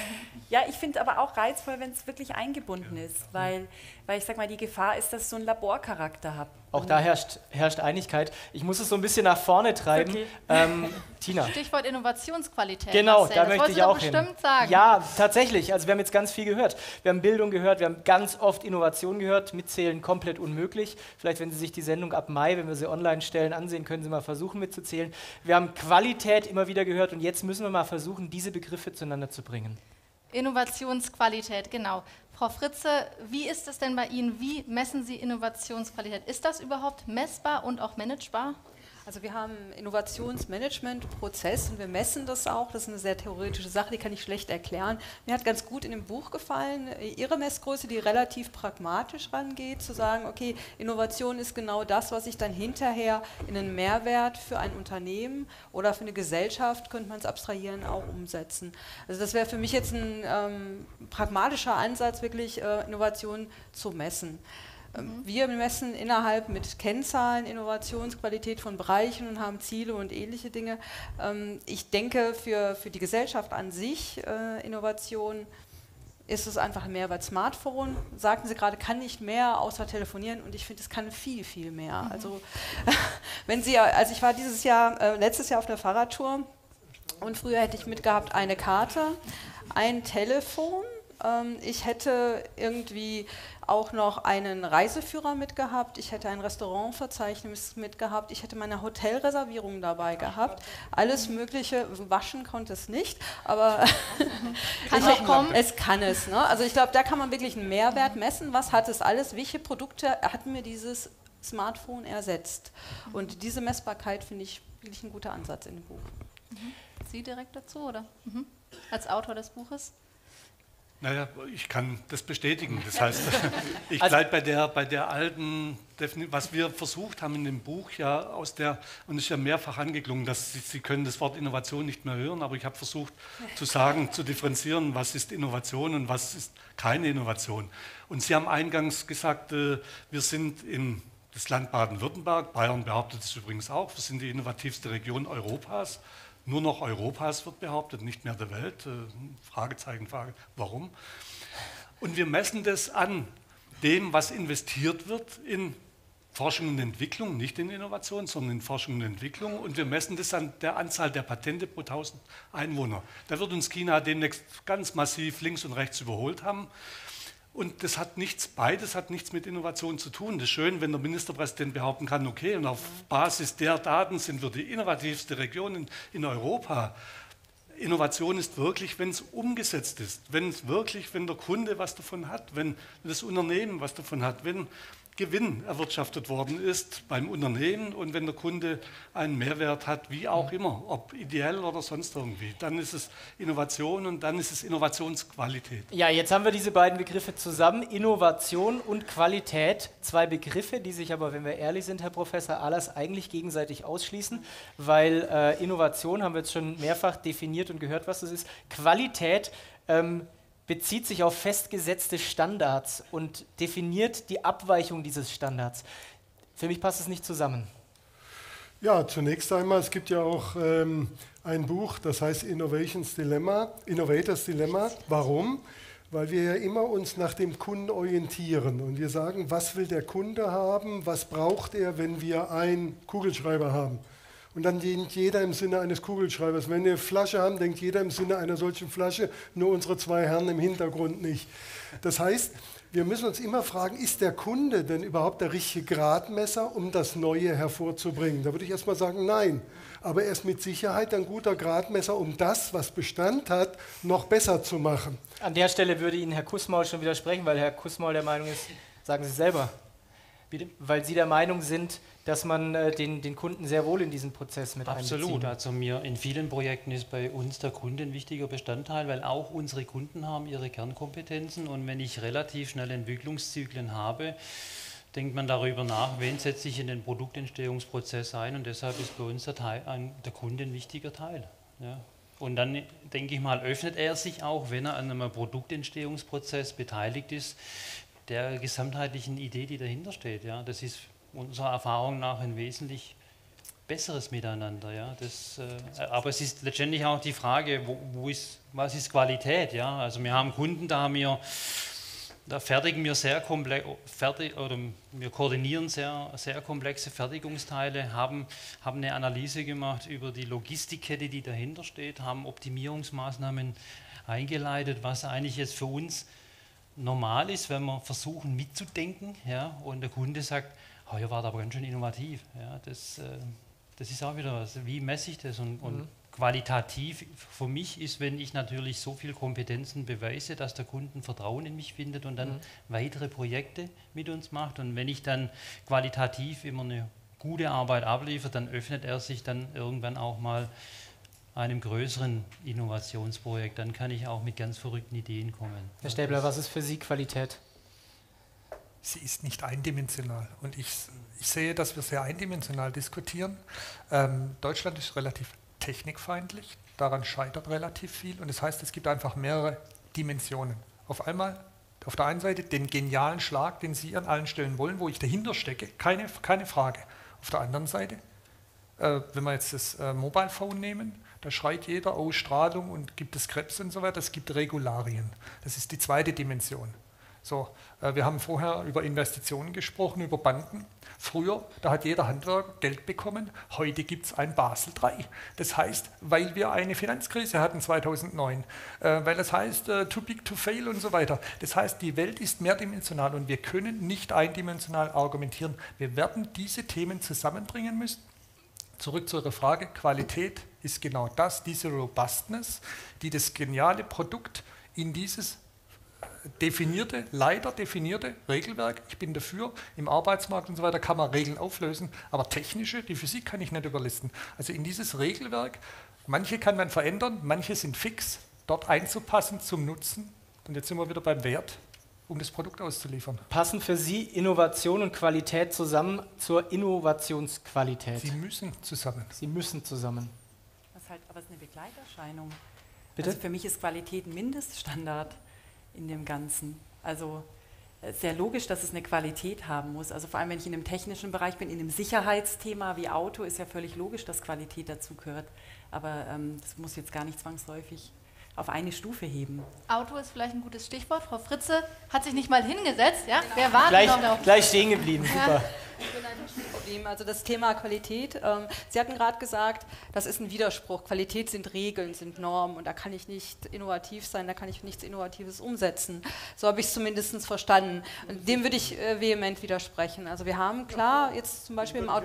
S: Ja, ich finde aber auch reizvoll, wenn es wirklich eingebunden ist, weil, weil ich sag mal, die Gefahr ist, dass es so einen Laborcharakter hat.
B: Auch da herrscht, herrscht Einigkeit. Ich muss es so ein bisschen nach vorne treiben.
C: Okay.
B: Ähm, Tina.
C: Stichwort Innovationsqualität.
B: Genau,
C: Marcel,
B: da
C: das
B: möchte
C: wolltest
B: ich
C: du doch
B: auch hin.
C: bestimmt sagen.
B: Ja, tatsächlich. Also wir haben jetzt ganz viel gehört. Wir haben Bildung gehört, wir haben ganz oft Innovation gehört. Mitzählen komplett unmöglich. Vielleicht, wenn Sie sich die Sendung ab Mai, wenn wir sie online stellen, ansehen, können Sie mal versuchen mitzuzählen. Wir haben Qualität immer wieder gehört und jetzt müssen wir mal versuchen, diese Begriffe zueinander zu bringen.
C: Innovationsqualität, genau. Frau Fritze, wie ist es denn bei Ihnen? Wie messen Sie Innovationsqualität? Ist das überhaupt messbar und auch managebar?
K: Also wir haben einen Innovationsmanagement-Prozess und wir messen das auch. Das ist eine sehr theoretische Sache, die kann ich schlecht erklären. Mir hat ganz gut in dem Buch gefallen, Ihre Messgröße, die relativ pragmatisch rangeht, zu sagen, okay, Innovation ist genau das, was ich dann hinterher in einen Mehrwert für ein Unternehmen oder für eine Gesellschaft, könnte man es abstrahieren, auch umsetzen. Also das wäre für mich jetzt ein ähm, pragmatischer Ansatz, wirklich äh, Innovation zu messen. Wir messen innerhalb mit Kennzahlen Innovationsqualität von Bereichen und haben Ziele und ähnliche Dinge. Ich denke, für, für die Gesellschaft an sich, äh, Innovation, ist es einfach ein Mehrwert. Smartphone, sagten Sie gerade, kann nicht mehr außer telefonieren und ich finde, es kann viel, viel mehr. Mhm. Also, wenn Sie, also ich war dieses Jahr, äh, letztes Jahr auf einer Fahrradtour und früher hätte ich mitgehabt eine Karte, ein Telefon. Ich hätte irgendwie auch noch einen Reiseführer mitgehabt, ich hätte ein Restaurantverzeichnis mitgehabt, ich hätte meine Hotelreservierung dabei gehabt, alles Mögliche, waschen konnte es nicht, aber
C: kann es kommen.
K: Es kann es. Ne? Also ich glaube, da kann man wirklich einen Mehrwert messen, was hat es alles, welche Produkte hat mir dieses Smartphone ersetzt. Und diese Messbarkeit finde ich wirklich ein guter Ansatz in dem Buch.
C: Mhm. Sie direkt dazu, oder? Mhm. Als Autor des Buches?
D: Naja, ich kann das bestätigen. Das heißt, ich bleibe bei der, bei der alten Definition, was wir versucht haben in dem Buch, ja, aus der, und es ist ja mehrfach angeklungen, dass Sie, Sie können das Wort Innovation nicht mehr hören, aber ich habe versucht zu sagen, zu differenzieren, was ist Innovation und was ist keine Innovation. Und Sie haben eingangs gesagt, äh, wir sind in das Land Baden-Württemberg, Bayern behauptet es übrigens auch, wir sind die innovativste Region Europas. Nur noch Europas wird behauptet, nicht mehr der Welt. Fragezeichen, Frage, warum? Und wir messen das an dem, was investiert wird in Forschung und Entwicklung, nicht in Innovation, sondern in Forschung und Entwicklung. Und wir messen das an der Anzahl der Patente pro tausend Einwohner. Da wird uns China demnächst ganz massiv links und rechts überholt haben. Und das hat nichts, beides hat nichts mit Innovation zu tun. Das ist schön, wenn der Ministerpräsident behaupten kann, okay, und auf Basis der Daten sind wir die innovativste Region in, in Europa. Innovation ist wirklich, wenn es umgesetzt ist, wenn es wirklich, wenn der Kunde was davon hat, wenn das Unternehmen was davon hat, wenn Gewinn erwirtschaftet worden ist beim Unternehmen und wenn der Kunde einen Mehrwert hat, wie auch immer, ob ideell oder sonst irgendwie, dann ist es Innovation und dann ist es Innovationsqualität.
B: Ja, jetzt haben wir diese beiden Begriffe zusammen, Innovation und Qualität, zwei Begriffe, die sich aber, wenn wir ehrlich sind, Herr Professor Ahlers, eigentlich gegenseitig ausschließen, weil äh, Innovation, haben wir jetzt schon mehrfach definiert und gehört, was das ist, Qualität ähm, bezieht sich auf festgesetzte Standards und definiert die Abweichung dieses Standards. Für mich passt es nicht zusammen.
E: Ja, zunächst einmal, es gibt ja auch ähm, ein Buch, das heißt Innovations Dilemma, Innovators Dilemma. Warum? Weil wir ja immer uns nach dem Kunden orientieren und wir sagen, was will der Kunde haben, was braucht er, wenn wir einen Kugelschreiber haben. Und dann denkt jeder im Sinne eines Kugelschreibers. Wenn wir eine Flasche haben, denkt jeder im Sinne einer solchen Flasche, nur unsere zwei Herren im Hintergrund nicht. Das heißt, wir müssen uns immer fragen, ist der Kunde denn überhaupt der richtige Gradmesser, um das Neue hervorzubringen? Da würde ich erstmal sagen, nein. Aber er ist mit Sicherheit ein guter Gradmesser, um das, was Bestand hat, noch besser zu machen.
B: An der Stelle würde Ihnen Herr Kussmaul schon widersprechen, weil Herr Kussmaul der Meinung ist, sagen Sie selber, bitte? Weil Sie der Meinung sind, dass man äh, den, den Kunden sehr wohl in diesen Prozess mit einbezieht.
G: Absolut. Also mir in vielen Projekten ist bei uns der Kunde ein wichtiger Bestandteil, weil auch unsere Kunden haben ihre Kernkompetenzen und wenn ich relativ schnell Entwicklungszyklen habe, denkt man darüber nach, wen setze ich in den Produktentstehungsprozess ein und deshalb ist bei uns der, Teil, ein, der Kunde ein wichtiger Teil. Ja. Und dann, denke ich mal, öffnet er sich auch, wenn er an einem Produktentstehungsprozess beteiligt ist, der gesamtheitlichen Idee, die dahinter steht. Ja. Das ist unserer Erfahrung nach ein wesentlich besseres Miteinander. Ja? Das, äh, aber es ist letztendlich auch die Frage, wo, wo ist, was ist Qualität? Ja? Also wir haben Kunden, da haben wir, da fertigen wir sehr komplex, fertig, oder wir koordinieren sehr, sehr komplexe Fertigungsteile, haben, haben eine Analyse gemacht über die Logistikkette, die dahinter steht, haben Optimierungsmaßnahmen eingeleitet, was eigentlich jetzt für uns normal ist, wenn wir versuchen mitzudenken, ja? Und der Kunde sagt, oh, ihr wart aber ganz schön innovativ. Ja? Das, äh, das ist auch wieder was, wie messe ich das? Und, und mhm. qualitativ für mich ist, wenn ich natürlich so viel Kompetenzen beweise, dass der Kunde Vertrauen in mich findet und dann mhm. weitere Projekte mit uns macht. Und wenn ich dann qualitativ immer eine gute Arbeit abliefere, dann öffnet er sich dann irgendwann auch mal einem größeren Innovationsprojekt. Dann kann ich auch mit ganz verrückten Ideen kommen.
B: Herr Stäbler, was ist für Sie Qualität?
H: Sie ist nicht eindimensional. Und ich, ich sehe, dass wir sehr eindimensional diskutieren. Ähm, Deutschland ist relativ technikfeindlich, daran scheitert relativ viel. Und das heißt, es gibt einfach mehrere Dimensionen. Auf einmal, auf der einen Seite den genialen Schlag, den Sie an allen Stellen wollen, wo ich dahinter stecke, keine, keine Frage. Auf der anderen Seite, äh, wenn wir jetzt das äh, Mobile Phone nehmen, da schreit jeder, oh, Strahlung und gibt es Krebs und so weiter, es gibt Regularien. Das ist die zweite Dimension. So, äh, wir haben vorher über Investitionen gesprochen, über Banken. Früher, da hat jeder Handwerker Geld bekommen, heute gibt es ein Basel drei. Das heißt, weil wir eine Finanzkrise hatten zweitausendneun, äh, weil das heißt, äh, too big to fail und so weiter. Das heißt, die Welt ist mehrdimensional und wir können nicht eindimensional argumentieren. Wir werden diese Themen zusammenbringen müssen. Zurück zu Ihrer Frage, Qualität ist genau das, diese Robustness, die das geniale Produkt in dieses definierte, leider definierte Regelwerk, ich bin dafür, im Arbeitsmarkt und so weiter kann man Regeln auflösen, aber technische, die Physik kann ich nicht überlisten. Also in dieses Regelwerk, manche kann man verändern, manche sind fix, dort einzupassen zum Nutzen und jetzt sind wir wieder beim Wert, um das Produkt auszuliefern.
B: Passen für Sie Innovation und Qualität zusammen zur Innovationsqualität?
H: Sie müssen zusammen.
B: Sie müssen zusammen.
S: Das ist halt, aber es ist eine Begleiterscheinung.
B: Bitte?
S: Also für mich ist Qualität ein Mindeststandard in dem Ganzen. Also sehr logisch, dass es eine Qualität haben muss. Also vor allem, wenn ich in einem technischen Bereich bin, in einem Sicherheitsthema wie Auto, ist ja völlig logisch, dass Qualität dazu gehört. Aber ähm, das muss jetzt gar nicht zwangsläufig auf eine Stufe heben.
C: Auto ist vielleicht ein gutes Stichwort. Frau Fritze hat sich nicht mal hingesetzt. Ja? Genau. Wer war
B: gleich,
C: noch da?
B: Gleich stehen geblieben,
C: ja.
B: Super.
K: Ich bin ein Problem. Also das Thema Qualität, ähm, Sie hatten gerade gesagt, das ist ein Widerspruch. Qualität sind Regeln, sind Normen und da kann ich nicht innovativ sein, da kann ich nichts Innovatives umsetzen. So habe ich es zumindest verstanden. Und dem würde ich äh, vehement widersprechen. Also wir haben klar, jetzt zum Beispiel im, Auto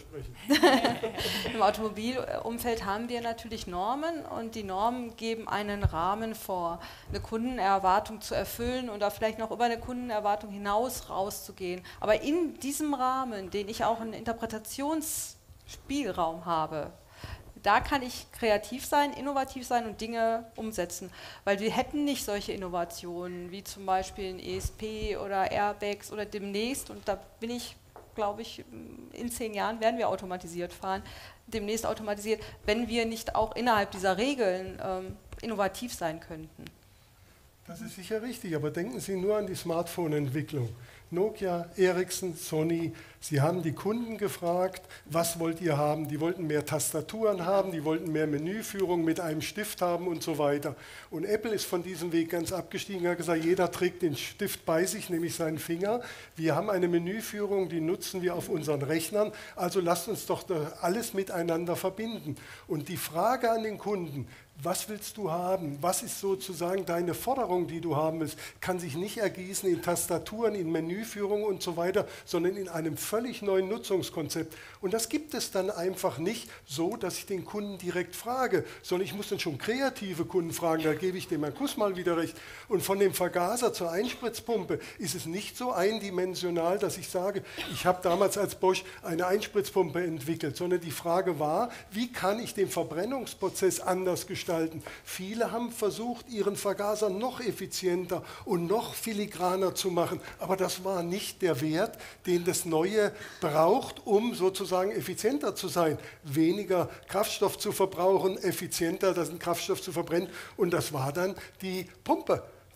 K: im Automobilumfeld haben wir natürlich Normen und die Normen geben einen Rahmen vor, eine Kundenerwartung zu erfüllen und da vielleicht noch über eine Kundenerwartung hinaus rauszugehen. Aber in diesem Rahmen, den ich auch einen Interpretationsspielraum habe, da kann ich kreativ sein, innovativ sein und Dinge umsetzen. Weil wir hätten nicht solche Innovationen wie zum Beispiel ein E S P oder Airbags oder demnächst, und da bin ich, glaube ich, in zehn Jahren werden wir automatisiert fahren, demnächst automatisiert, wenn wir nicht auch innerhalb dieser Regeln ähm, innovativ sein könnten.
E: Das ist sicher richtig, aber denken Sie nur an die Smartphone-Entwicklung. Nokia, Ericsson, Sony, sie haben die Kunden gefragt, was wollt ihr haben? Die wollten mehr Tastaturen haben, die wollten mehr Menüführung mit einem Stift haben und so weiter. Und Apple ist von diesem Weg ganz abgestiegen, hat gesagt, jeder trägt den Stift bei sich, nämlich seinen Finger. Wir haben eine Menüführung, die nutzen wir auf unseren Rechnern, also lasst uns doch alles miteinander verbinden. Und die Frage an den Kunden, was willst du haben? Was ist sozusagen deine Forderung, die du haben willst? Kann sich nicht ergießen in Tastaturen, in Menüführung und so weiter, sondern in einem völlig neuen Nutzungskonzept. Und das gibt es dann einfach nicht so, dass ich den Kunden direkt frage, sondern ich muss dann schon kreative Kunden fragen. Da gebe ich dem Herrn Kuss mal wieder recht. Und von dem Vergaser zur Einspritzpumpe ist es nicht so eindimensional, dass ich sage, ich habe damals als Bosch eine Einspritzpumpe entwickelt, sondern die Frage war, wie kann ich den Verbrennungsprozess anders gestalten? Viele haben versucht, ihren Vergaser noch effizienter und noch filigraner zu machen, aber das war nicht der Wert, den das Neue braucht, um sozusagen effizienter zu sein, weniger Kraftstoff zu verbrauchen, effizienter den Kraftstoff zu verbrennen, und das war dann die Pumpe.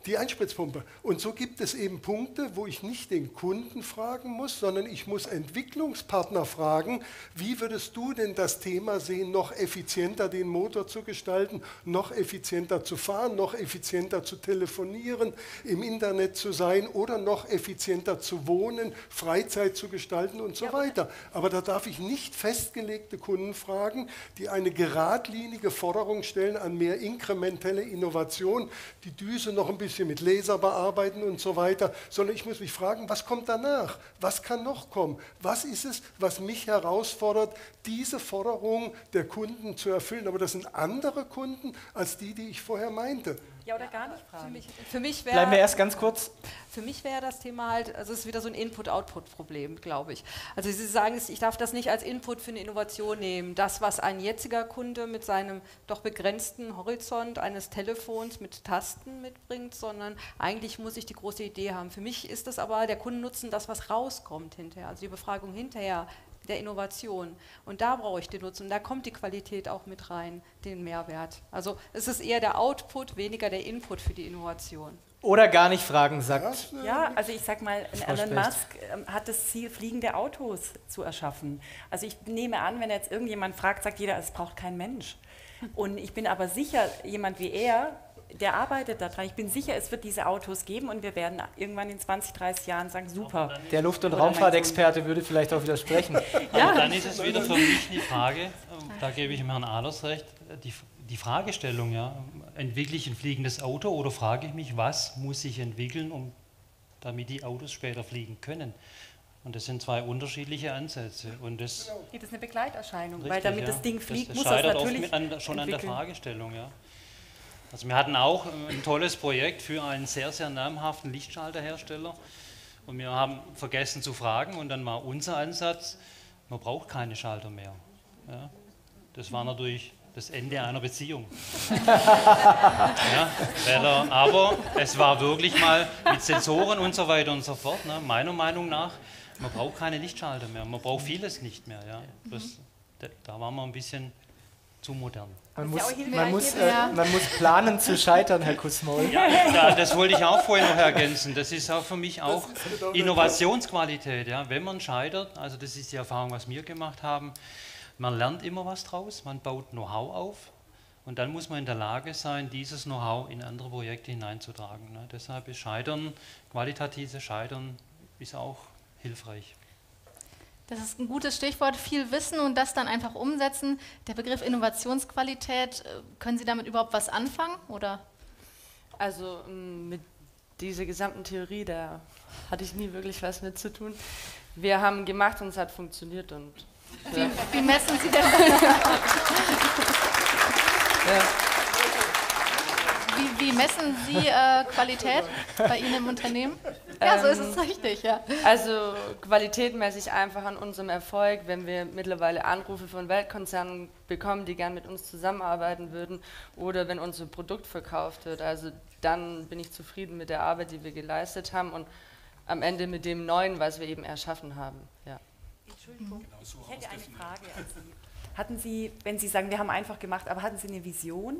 E: die Einspritzpumpe. Und so gibt es eben Punkte, wo ich nicht den Kunden fragen muss, sondern ich muss Entwicklungspartner fragen, wie würdest du denn das Thema sehen, noch effizienter den Motor zu gestalten, noch effizienter zu fahren, noch effizienter zu telefonieren, im Internet zu sein oder noch effizienter zu wohnen, Freizeit zu gestalten und so ja, weiter. Aber da darf ich nicht festgelegte Kunden fragen, die eine geradlinige Forderung stellen an mehr inkrementelle Innovation, die Düse noch ein bisschen mit Laser bearbeiten und so weiter, sondern ich muss mich fragen, was kommt danach? Was kann noch kommen? Was ist es, was mich herausfordert, diese Forderung der Kunden zu erfüllen? Aber das sind andere Kunden als die, die ich vorher meinte.
K: Ja, oder gar nicht fragen. Für mich, für mich wär,
B: Bleiben wir erst ganz kurz.
K: Für mich wäre das Thema halt, also es ist wieder so ein Input-Output-Problem, glaube ich. Also Sie sagen, ich darf das nicht als Input für eine Innovation nehmen. Das, was ein jetziger Kunde mit seinem doch begrenzten Horizont eines Telefons mit Tasten mitbringt, sondern eigentlich muss ich die große Idee haben. Für mich ist das aber der Kundennutzen, das, was rauskommt hinterher, also die Befragung hinterher, der Innovation. Und da brauche ich den Nutzen. Und da kommt die Qualität auch mit rein, den Mehrwert. Also es ist eher der Output, weniger der Input für die Innovation.
B: Oder gar nicht fragen, sagt.
S: Ja, also ich sag mal,
B: Frau
S: Elon
B: Specht.
S: Musk ähm, hat das Ziel, fliegende Autos zu erschaffen. Also ich nehme an, wenn jetzt irgendjemand fragt, sagt jeder, es braucht kein Mensch. Und ich bin aber sicher, jemand wie er, der arbeitet daran. Ich bin sicher, es wird diese Autos geben und wir werden irgendwann in zwanzig, dreißig Jahren sagen, super.
B: Der Luft- und
S: Oder
B: Raumfahrtexperte würde vielleicht auch widersprechen.
G: Ja. Dann ist es wieder für mich die Frage, da gebe ich dem Herrn Ahlers recht, die, die Fragestellung, ja, entwickle ich ein fliegendes Auto oder frage ich mich, was muss ich entwickeln, um, damit die Autos später fliegen können? Und das sind zwei unterschiedliche Ansätze. Und das,
S: das ist eine Begleiterscheinung,
G: richtig,
S: weil damit
G: ja.
S: das Ding fliegt,
G: das
S: muss das
G: scheitert
S: natürlich
G: oft mit an, schon
S: entwickeln.
G: an der Fragestellung. Ja. Also wir hatten auch ein tolles Projekt für einen sehr, sehr namhaften Lichtschalterhersteller und wir haben vergessen zu fragen und dann war unser Ansatz, man braucht keine Schalter mehr. Ja. Das war natürlich das Ende einer Beziehung. Ja, weil er, aber es war wirklich mal mit Sensoren und so weiter und so fort, ne, meiner Meinung nach, man braucht keine Lichtschalter mehr, man braucht vieles nicht mehr. Ja. Das, da, da waren wir ein bisschen zu modern.
B: Man muss, man, muss, äh, man muss planen zu scheitern, Herr Kussmaul.
G: Ja, ja, das wollte ich auch vorhin noch ergänzen. Das ist auch für mich auch Innovationsqualität. Ja. Wenn man scheitert, also das ist die Erfahrung, was wir gemacht haben, man lernt immer was draus, man baut Know-how auf und dann muss man in der Lage sein, dieses Know-how in andere Projekte hineinzutragen. Ne. Deshalb ist Scheitern, qualitatives Scheitern, ist auch hilfreich.
C: Das ist ein gutes Stichwort, viel Wissen und das dann einfach umsetzen. Der Begriff Innovationsqualität, können Sie damit überhaupt was anfangen? Oder?
J: Also mit dieser gesamten Theorie, da hatte ich nie wirklich was mit zu tun. Wir haben gemacht und es hat funktioniert. Und
C: wie, ja. wie messen Sie das?
J: ja.
C: Wie, wie messen Sie äh, Qualität bei Ihnen im Unternehmen? Ja, so ist es richtig, ja.
J: Also Qualität messe ich einfach an unserem Erfolg, wenn wir mittlerweile Anrufe von Weltkonzernen bekommen, die gern mit uns zusammenarbeiten würden oder wenn unser Produkt verkauft wird. Also dann bin ich zufrieden mit der Arbeit, die wir geleistet haben und am Ende mit dem Neuen, was wir eben erschaffen haben. Ja.
S: Entschuldigung, ich hätte eine Frage an Sie. Hatten Sie, wenn Sie sagen, wir haben einfach gemacht, aber hatten Sie eine Vision?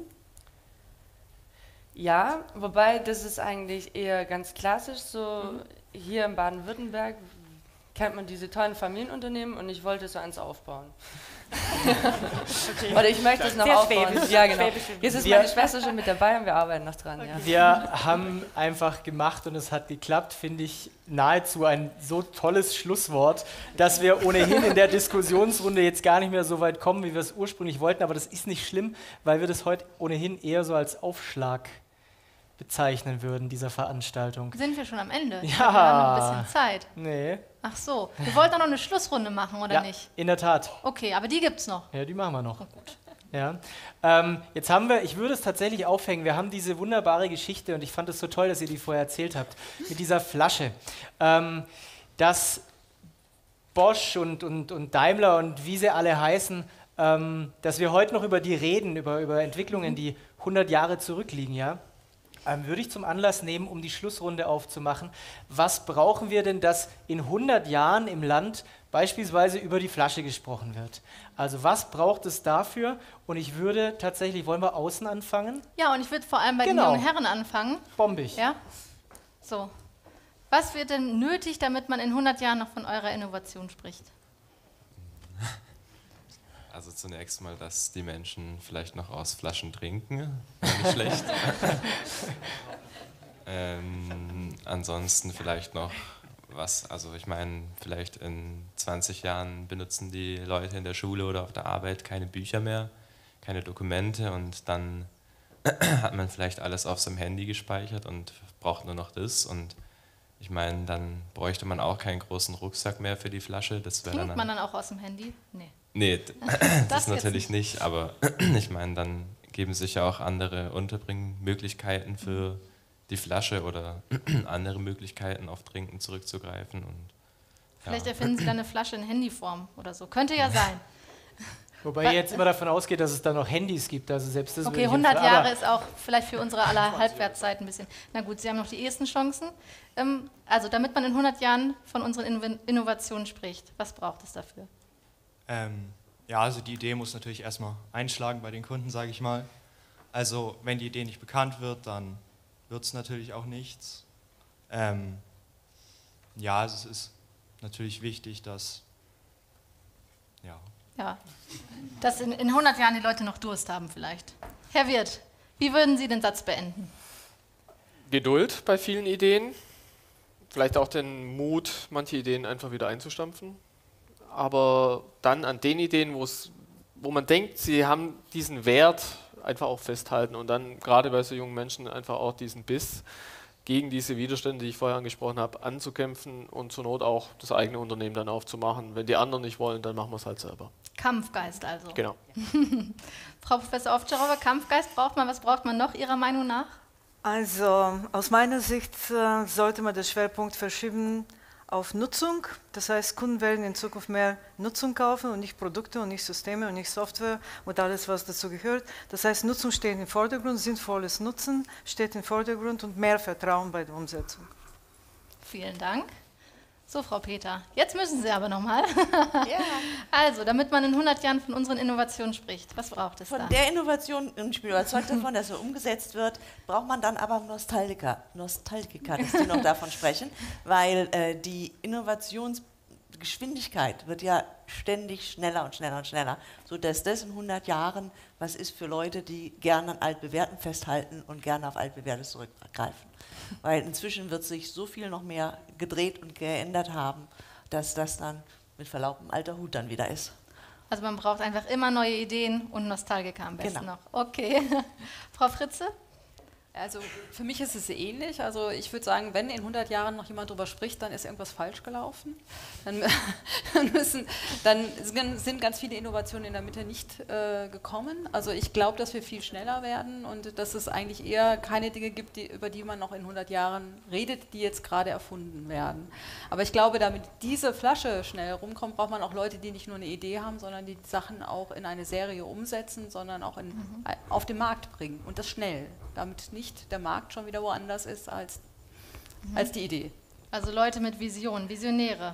J: Ja, wobei das ist eigentlich eher ganz klassisch, so mhm. hier in Baden-Württemberg kennt man diese tollen Familienunternehmen und ich wollte so eins aufbauen. Okay. Oder ich möchte es noch
S: Sehr
J: aufbauen.
S: schwäbisch.
J: Ja, genau.
S: Schwäbisch.
J: Jetzt ist
B: Wir-
J: meine Schwester schon mit dabei und wir arbeiten noch dran. Ja.
B: Wir haben einfach gemacht und es hat geklappt, finde ich nahezu ein so tolles Schlusswort, dass wir ohnehin in der Diskussionsrunde jetzt gar nicht mehr so weit kommen, wie wir es ursprünglich wollten, aber das ist nicht schlimm, weil wir das heute ohnehin eher so als Aufschlag bezeichnen würden, dieser Veranstaltung.
C: Sind wir schon am Ende?
B: Ja.
C: Wir haben noch ein bisschen Zeit.
B: Nee.
C: Ach so, wir wollten auch noch eine Schlussrunde machen, oder
B: Ja,
C: nicht?
B: in der Tat.
C: Okay, aber die gibt's noch.
B: Ja, die machen wir noch. Ja. Ähm, jetzt haben wir, ich würde es tatsächlich aufhängen, wir haben diese wunderbare Geschichte und ich fand es so toll, dass ihr die vorher erzählt habt, mit dieser Flasche, ähm, dass Bosch und, und, und Daimler und wie sie alle heißen, ähm, dass wir heute noch über die reden, über, über Entwicklungen, die hundert Jahre zurückliegen, ja. Ähm, würde ich zum Anlass nehmen, um die Schlussrunde aufzumachen. Was brauchen wir denn, dass in hundert Jahren im Land beispielsweise über die Flasche gesprochen wird? Also was braucht es dafür? Und ich würde tatsächlich, wollen wir außen anfangen?
C: Ja, und ich würde vor allem bei
B: Genau.
C: den jungen Herren anfangen.
B: Bombig.
C: Ja? So. Was wird denn nötig, damit man in hundert Jahren noch von eurer Innovation spricht?
O: Also zunächst mal, dass die Menschen vielleicht noch aus Flaschen trinken, wäre nicht schlecht. ähm, ansonsten vielleicht noch was, also ich meine, vielleicht in zwanzig Jahren benutzen die Leute in der Schule oder auf der Arbeit keine Bücher mehr, keine Dokumente und dann hat man vielleicht alles auf seinem Handy gespeichert und braucht nur noch das und ich meine, dann bräuchte man auch keinen großen Rucksack mehr für die Flasche. Das wäre
C: Trinkt
O: dann
C: man dann auch aus dem Handy? Nee.
O: Nee, das,
C: Das
O: natürlich
C: jetzt
O: nicht, aber ich meine, dann geben sich ja auch andere Unterbringmöglichkeiten für die Flasche oder andere Möglichkeiten auf Trinken zurückzugreifen. Und,
C: Vielleicht
O: ja.
C: erfinden sie dann eine Flasche in Handyform oder so. Könnte ja sein.
B: Wobei ihr jetzt immer davon ausgeht, dass es dann noch Handys gibt. Also selbst das würde
C: Okay,
B: ich
C: hundert
B: empfehlen.
C: Jahre
B: Aber
C: ist auch vielleicht für unsere aller Halbwertszeit ein bisschen. Na gut, Sie haben noch die ehesten Chancen. Ähm, also damit man in hundert Jahren von unseren Inno- Innovationen spricht, was braucht es dafür?
P: Ähm, ja, also die Idee muss natürlich erstmal einschlagen bei den Kunden, sage ich mal. Also wenn die Idee nicht bekannt wird, dann wird es natürlich auch nichts. Ähm, ja, also es ist natürlich wichtig, dass, ja.
C: Ja, dass in, in hundert Jahren die Leute noch Durst haben vielleicht. Herr Wirth, wie würden Sie den Satz beenden?
N: Geduld bei vielen Ideen, vielleicht auch den Mut, manche Ideen einfach wieder einzustampfen. Aber dann an den Ideen, wo's, wo man denkt, sie haben diesen Wert, einfach auch festhalten und dann gerade bei so jungen Menschen einfach auch diesen Biss gegen diese Widerstände, die ich vorher angesprochen habe, anzukämpfen und zur Not auch das eigene Unternehmen dann aufzumachen. Wenn die anderen nicht wollen, dann machen wir es halt selber.
C: Kampfgeist also.
N: Genau.
C: Frau Professor Ovtcharova, Kampfgeist braucht man, was braucht man noch Ihrer Meinung nach?
M: Also aus meiner Sicht äh, sollte man den Schwerpunkt verschieben auf Nutzung. Das heißt, Kunden werden in Zukunft mehr Nutzung kaufen und nicht Produkte und nicht Systeme und nicht Software und alles, was dazu gehört. Das heißt, Nutzung steht im Vordergrund, sinnvolles Nutzen steht im Vordergrund und mehr Vertrauen bei der Umsetzung.
C: Vielen Dank. So, Frau Peter, jetzt müssen Sie aber nochmal. Ja. Also, damit man in hundert Jahren von unseren Innovationen spricht, was braucht es
L: Von
C: da?
L: der Innovation, und ich bin überzeugt davon, dass so umgesetzt wird, braucht man dann aber Nostalgiker, Nostalgiker, dass die noch davon sprechen, weil äh, die Innovationsgeschwindigkeit wird ja ständig schneller und schneller und schneller, sodass das in hundert Jahren was ist für Leute, die gerne an Altbewährten festhalten und gerne auf Altbewährtes zurückgreifen. Weil inzwischen wird sich so viel noch mehr gedreht und geändert haben, dass das dann mit Verlaub ein alter Hut dann wieder ist.
C: Also man braucht einfach immer neue Ideen und Nostalgiker am besten
L: Genau.
C: noch. Okay. Frau Fritze?
K: Also für mich ist es ähnlich. Also ich würde sagen, wenn in hundert Jahren noch jemand darüber spricht, dann ist irgendwas falsch gelaufen. Dann, dann, müssen, dann sind ganz viele Innovationen in der Mitte nicht äh, gekommen. Also ich glaube, dass wir viel schneller werden und dass es eigentlich eher keine Dinge gibt, die, über die man noch in hundert Jahren redet, die jetzt gerade erfunden werden. Aber ich glaube, damit diese Flasche schnell rumkommt, braucht man auch Leute, die nicht nur eine Idee haben, sondern die Sachen auch in eine Serie umsetzen, sondern auch in, mhm. auf den Markt bringen und das schnell, damit nicht der Markt schon wieder woanders ist als, mhm. als die Idee.
C: Also Leute mit Vision, Visionäre.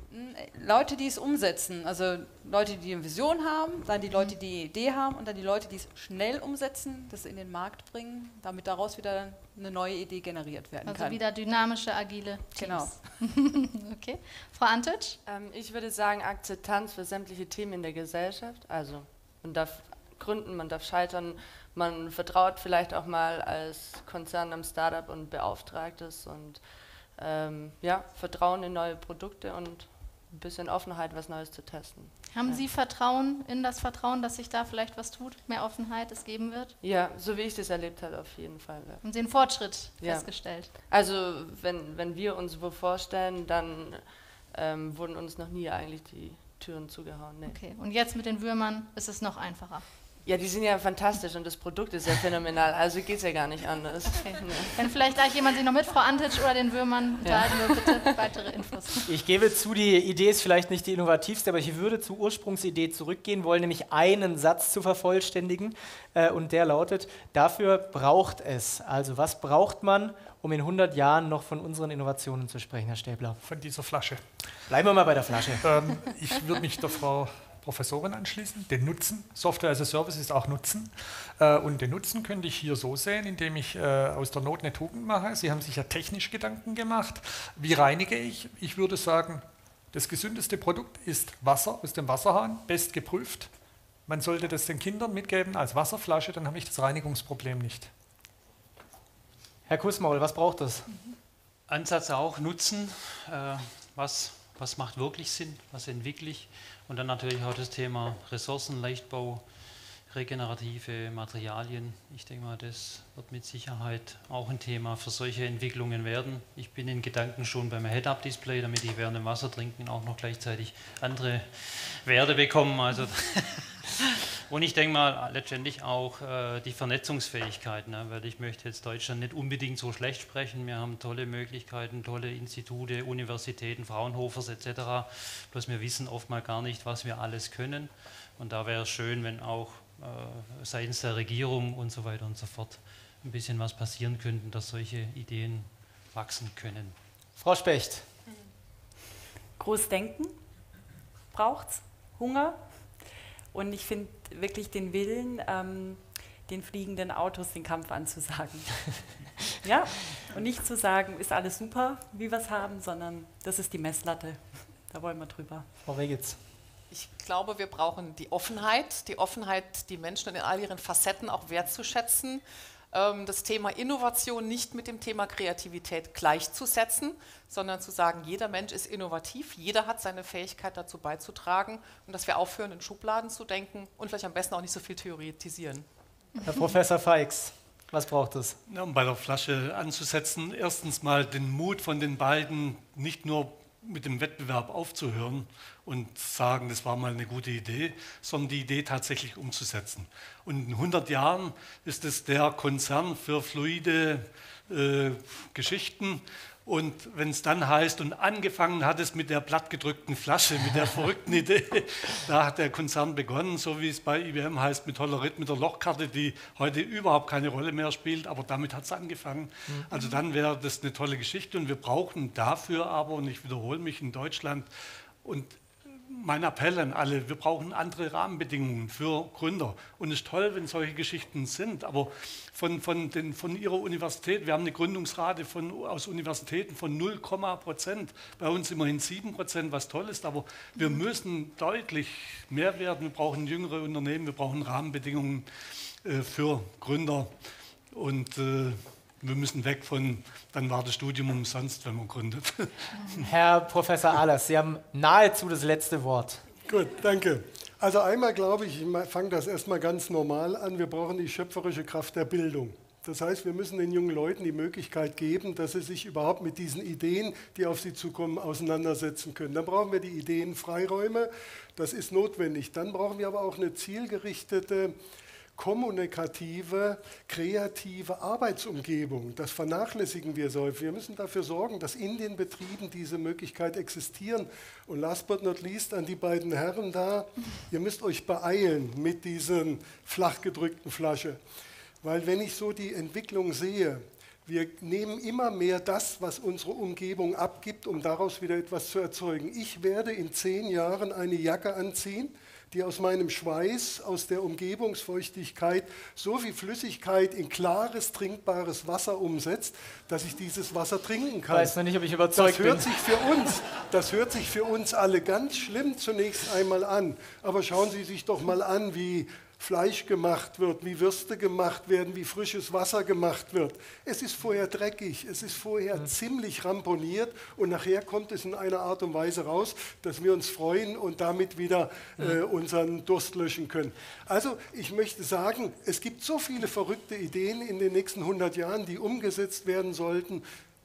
K: Leute, die es umsetzen, also Leute, die eine Vision haben, dann die Leute, die eine Idee haben und dann die Leute, die es schnell umsetzen, das in den Markt bringen, damit daraus wieder eine neue Idee generiert werden
C: Also
K: kann.
C: wieder dynamische, agile Teams. Genau. Okay. Frau Antic?
J: Ähm, ich würde sagen, Akzeptanz für sämtliche Themen in der Gesellschaft. Also man darf gründen, man darf scheitern, man vertraut vielleicht auch mal als Konzern am Startup und Beauftragtes und ähm, ja, Vertrauen in neue Produkte und ein bisschen Offenheit, was Neues zu testen.
C: Haben
J: ja.
C: Sie Vertrauen in das Vertrauen, dass sich da vielleicht was tut, mehr Offenheit es geben wird?
J: Ja, so wie ich das erlebt habe, auf jeden Fall. Ja.
C: Haben Sie einen Fortschritt
J: ja.
C: festgestellt?
J: Also wenn, wenn wir uns wo vorstellen, dann ähm, wurden uns noch nie eigentlich die Türen zugehauen. Nee.
C: Okay, und jetzt mit den Würmern ist es noch einfacher?
J: Ja, die sind ja fantastisch und das Produkt ist ja phänomenal, also geht es ja gar nicht anders.
C: Okay. Wenn vielleicht gleich jemand sich noch mit Frau Antitsch oder den Würmern unterhalten will, bitte weitere Infos.
B: Ich gebe zu, die Idee ist vielleicht nicht die innovativste, aber ich würde zur Ursprungsidee zurückgehen wollen, nämlich einen Satz zu vervollständigen äh, und der lautet, dafür braucht es. Also was braucht man, um in hundert Jahren noch von unseren Innovationen zu sprechen, Herr Stäbler?
H: Von dieser Flasche.
B: Bleiben wir mal bei der Flasche.
H: Ähm, ich würde mich der Frau Professorin anschließen, den Nutzen. Software as a Service ist auch Nutzen. Äh, und den Nutzen könnte ich hier so sehen, indem ich äh, aus der Not eine Tugend mache. Sie haben sich ja technisch Gedanken gemacht. Wie reinige ich? Ich würde sagen, das gesündeste Produkt ist Wasser aus dem Wasserhahn, best geprüft. Man sollte das den Kindern mitgeben als Wasserflasche, dann habe ich das Reinigungsproblem nicht.
B: Herr Kussmaul, was braucht das?
G: Ansatz auch, Nutzen, äh, was, was macht wirklich Sinn, was entwickle ich? Und dann natürlich auch das Thema Ressourcen, Leichtbau, regenerative Materialien. Ich denke mal, das wird mit Sicherheit auch ein Thema für solche Entwicklungen werden. Ich bin in Gedanken schon beim Head-Up-Display, damit ich während dem Wasser trinken auch noch gleichzeitig andere Werte bekomme. Also und ich denke mal letztendlich auch äh, die Vernetzungsfähigkeit, ne? Weil ich möchte jetzt Deutschland nicht unbedingt so schlecht sprechen. Wir haben tolle Möglichkeiten, tolle Institute, Universitäten, Fraunhofers et cetera. Bloß wir wissen oftmals gar nicht, was wir alles können. Und da wäre es schön, wenn auch äh, seitens der Regierung und so weiter und so fort ein bisschen was passieren könnte, dass solche Ideen wachsen können.
B: Frau Specht.
F: Großdenken braucht's, Hunger. Und ich finde wirklich den Willen, ähm, den fliegenden Autos den Kampf anzusagen. Ja, und nicht zu sagen, ist alles super, wie wir es haben, sondern das ist die Messlatte. Da wollen wir drüber.
B: Frau Regitz.
I: Ich glaube, wir brauchen die Offenheit, die Offenheit, die Menschen in all ihren Facetten auch wertzuschätzen. Das Thema Innovation nicht mit dem Thema Kreativität gleichzusetzen, sondern zu sagen, jeder Mensch ist innovativ, jeder hat seine Fähigkeit dazu beizutragen und dass wir aufhören, in Schubladen zu denken und vielleicht am besten auch nicht so viel theoretisieren.
B: Herr Professor Feix, was braucht es?
D: Ja, um bei der Flasche anzusetzen, erstens mal den Mut von den beiden, nicht nur mit dem Wettbewerb aufzuhören und sagen, das war mal eine gute Idee, sondern die Idee tatsächlich umzusetzen. Und in hundert Jahren ist es der Konzern für fluide äh, Geschichten. Und wenn es dann heißt, und angefangen hat es mit der plattgedrückten Flasche, mit der verrückten Idee, da hat der Konzern begonnen, so wie es bei I B M heißt, mit Hollerit, mit der Lochkarte, die heute überhaupt keine Rolle mehr spielt, aber damit hat es angefangen. Mhm. Also dann wäre das eine tolle Geschichte und wir brauchen dafür aber, und ich wiederhole mich, in Deutschland, und mein Appell an alle, wir brauchen andere Rahmenbedingungen für Gründer. Und es ist toll, wenn solche Geschichten sind, aber von, von, den, von Ihrer Universität, wir haben eine Gründungsrate von, aus Universitäten von null Prozent, bei uns immerhin sieben Prozent, was toll ist, aber wir müssen deutlich mehr werden. Wir brauchen jüngere Unternehmen, wir brauchen Rahmenbedingungen äh, für Gründer und äh, wir müssen weg von, dann war das Studium umsonst, wenn man gründet.
B: Herr Professor Ahlers, Sie haben nahezu das letzte Wort.
E: Gut, danke. Also einmal glaube ich, ich fange das erstmal ganz normal an, wir brauchen die schöpferische Kraft der Bildung. Das heißt, wir müssen den jungen Leuten die Möglichkeit geben, dass sie sich überhaupt mit diesen Ideen, die auf sie zukommen, auseinandersetzen können. Dann brauchen wir die Ideenfreiräume, das ist notwendig. Dann brauchen wir aber auch eine zielgerichtete, kommunikative, kreative Arbeitsumgebung. Das vernachlässigen wir so. Wir müssen dafür sorgen, dass in den Betrieben diese Möglichkeit existieren. Und last but not least an die beiden Herren da, ihr müsst euch beeilen mit diesen flach gedrückten Flasche. Weil wenn ich so die Entwicklung sehe, wir nehmen immer mehr das, was unsere Umgebung abgibt, um daraus wieder etwas zu erzeugen. Ich werde in zehn Jahren eine Jacke anziehen, die aus meinem Schweiß, aus der Umgebungsfeuchtigkeit so viel Flüssigkeit in klares, trinkbares Wasser umsetzt, dass ich dieses Wasser trinken kann.
B: Ich weiß noch nicht, ob ich überzeugt
E: das hört
B: bin.
E: Sich für uns, das hört sich für uns alle ganz schlimm zunächst einmal an. Aber schauen Sie sich doch mal an, wie Fleisch gemacht wird, wie Würste gemacht werden, wie frisches Wasser gemacht wird. Es ist vorher dreckig, es ist vorher mhm. ziemlich ramponiert und nachher kommt es in einer Art und Weise raus, dass wir uns freuen und damit wieder mhm. äh, unseren Durst löschen können. Also ich möchte sagen, es gibt so viele verrückte Ideen in den nächsten hundert Jahren, die umgesetzt werden sollten.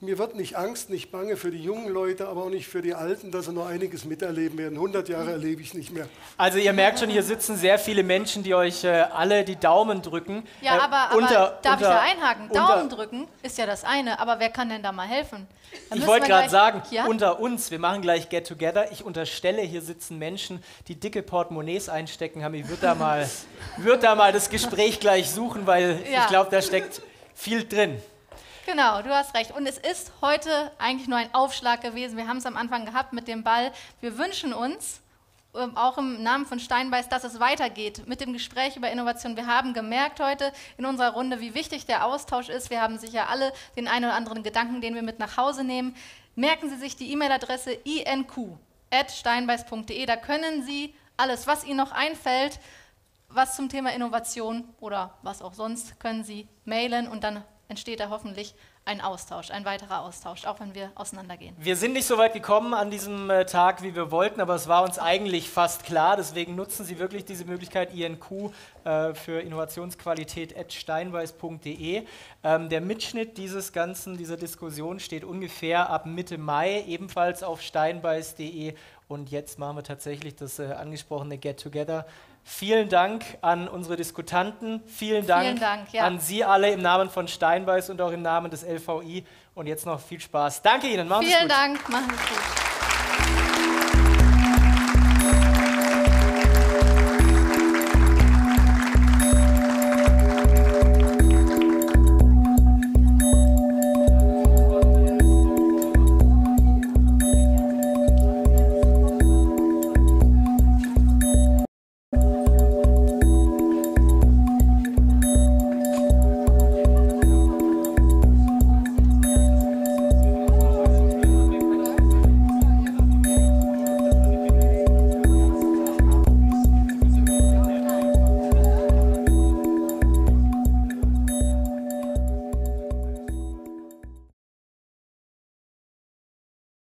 E: mir wird nicht Angst, nicht bange für die jungen Leute, aber auch nicht für die Alten, dass sie noch einiges miterleben werden. hundert Jahre erlebe ich nicht mehr.
B: Also ihr merkt schon, hier sitzen sehr viele Menschen, die euch äh, alle die Daumen drücken.
C: Ja,
B: äh,
C: aber, aber
B: unter,
C: darf
B: unter,
C: ich da einhaken?
B: unter,
C: Daumen drücken ist ja das eine, aber wer kann denn da mal helfen? Dann
B: Ich
C: müssen
B: wollte
C: wir
B: gerade
C: gleich-
B: sagen,
C: ja?
B: unter uns, wir machen gleich Get Together. Ich unterstelle, hier sitzen Menschen, die dicke Portemonnaies einstecken haben. Ich würde da, mal, würd da mal das Gespräch gleich suchen, weil
C: Ja.
B: ich glaube, da steckt viel drin.
C: Genau, du hast recht. Und es ist heute eigentlich nur ein Aufschlag gewesen. Wir haben es am Anfang gehabt mit dem Ball. Wir wünschen uns, ähm, auch im Namen von Steinbeiß, dass es weitergeht mit dem Gespräch über Innovation. Wir haben gemerkt heute in unserer Runde, wie wichtig der Austausch ist. Wir haben sicher alle den einen oder anderen Gedanken, den wir mit nach Hause nehmen. Merken Sie sich die E-Mail-Adresse i n q at steinbeiß punkt de. Da können Sie alles, was Ihnen noch einfällt, was zum Thema Innovation oder was auch sonst, können Sie mailen und dann entsteht da hoffentlich ein Austausch, ein weiterer Austausch, auch wenn wir auseinandergehen.
B: Wir sind nicht so weit gekommen an diesem äh, Tag, wie wir wollten, aber es war uns eigentlich fast klar. Deswegen nutzen Sie wirklich diese Möglichkeit I N Q äh, für Innovationsqualität at steinbeiß punkt de. Ähm, der Mitschnitt dieses ganzen, dieser Diskussion steht ungefähr ab Mitte Mai, ebenfalls auf steinbeiß punkt de. Und jetzt machen wir tatsächlich das äh, angesprochene Get Together. Vielen Dank an unsere Diskutanten, vielen Dank,
C: Vielen Dank, ja.
B: an Sie alle im Namen von Steinbeiß und auch im Namen des L V I. Und jetzt noch viel Spaß. Danke Ihnen, machen Sie es gut.
C: Vielen Dank, machen Sie es gut.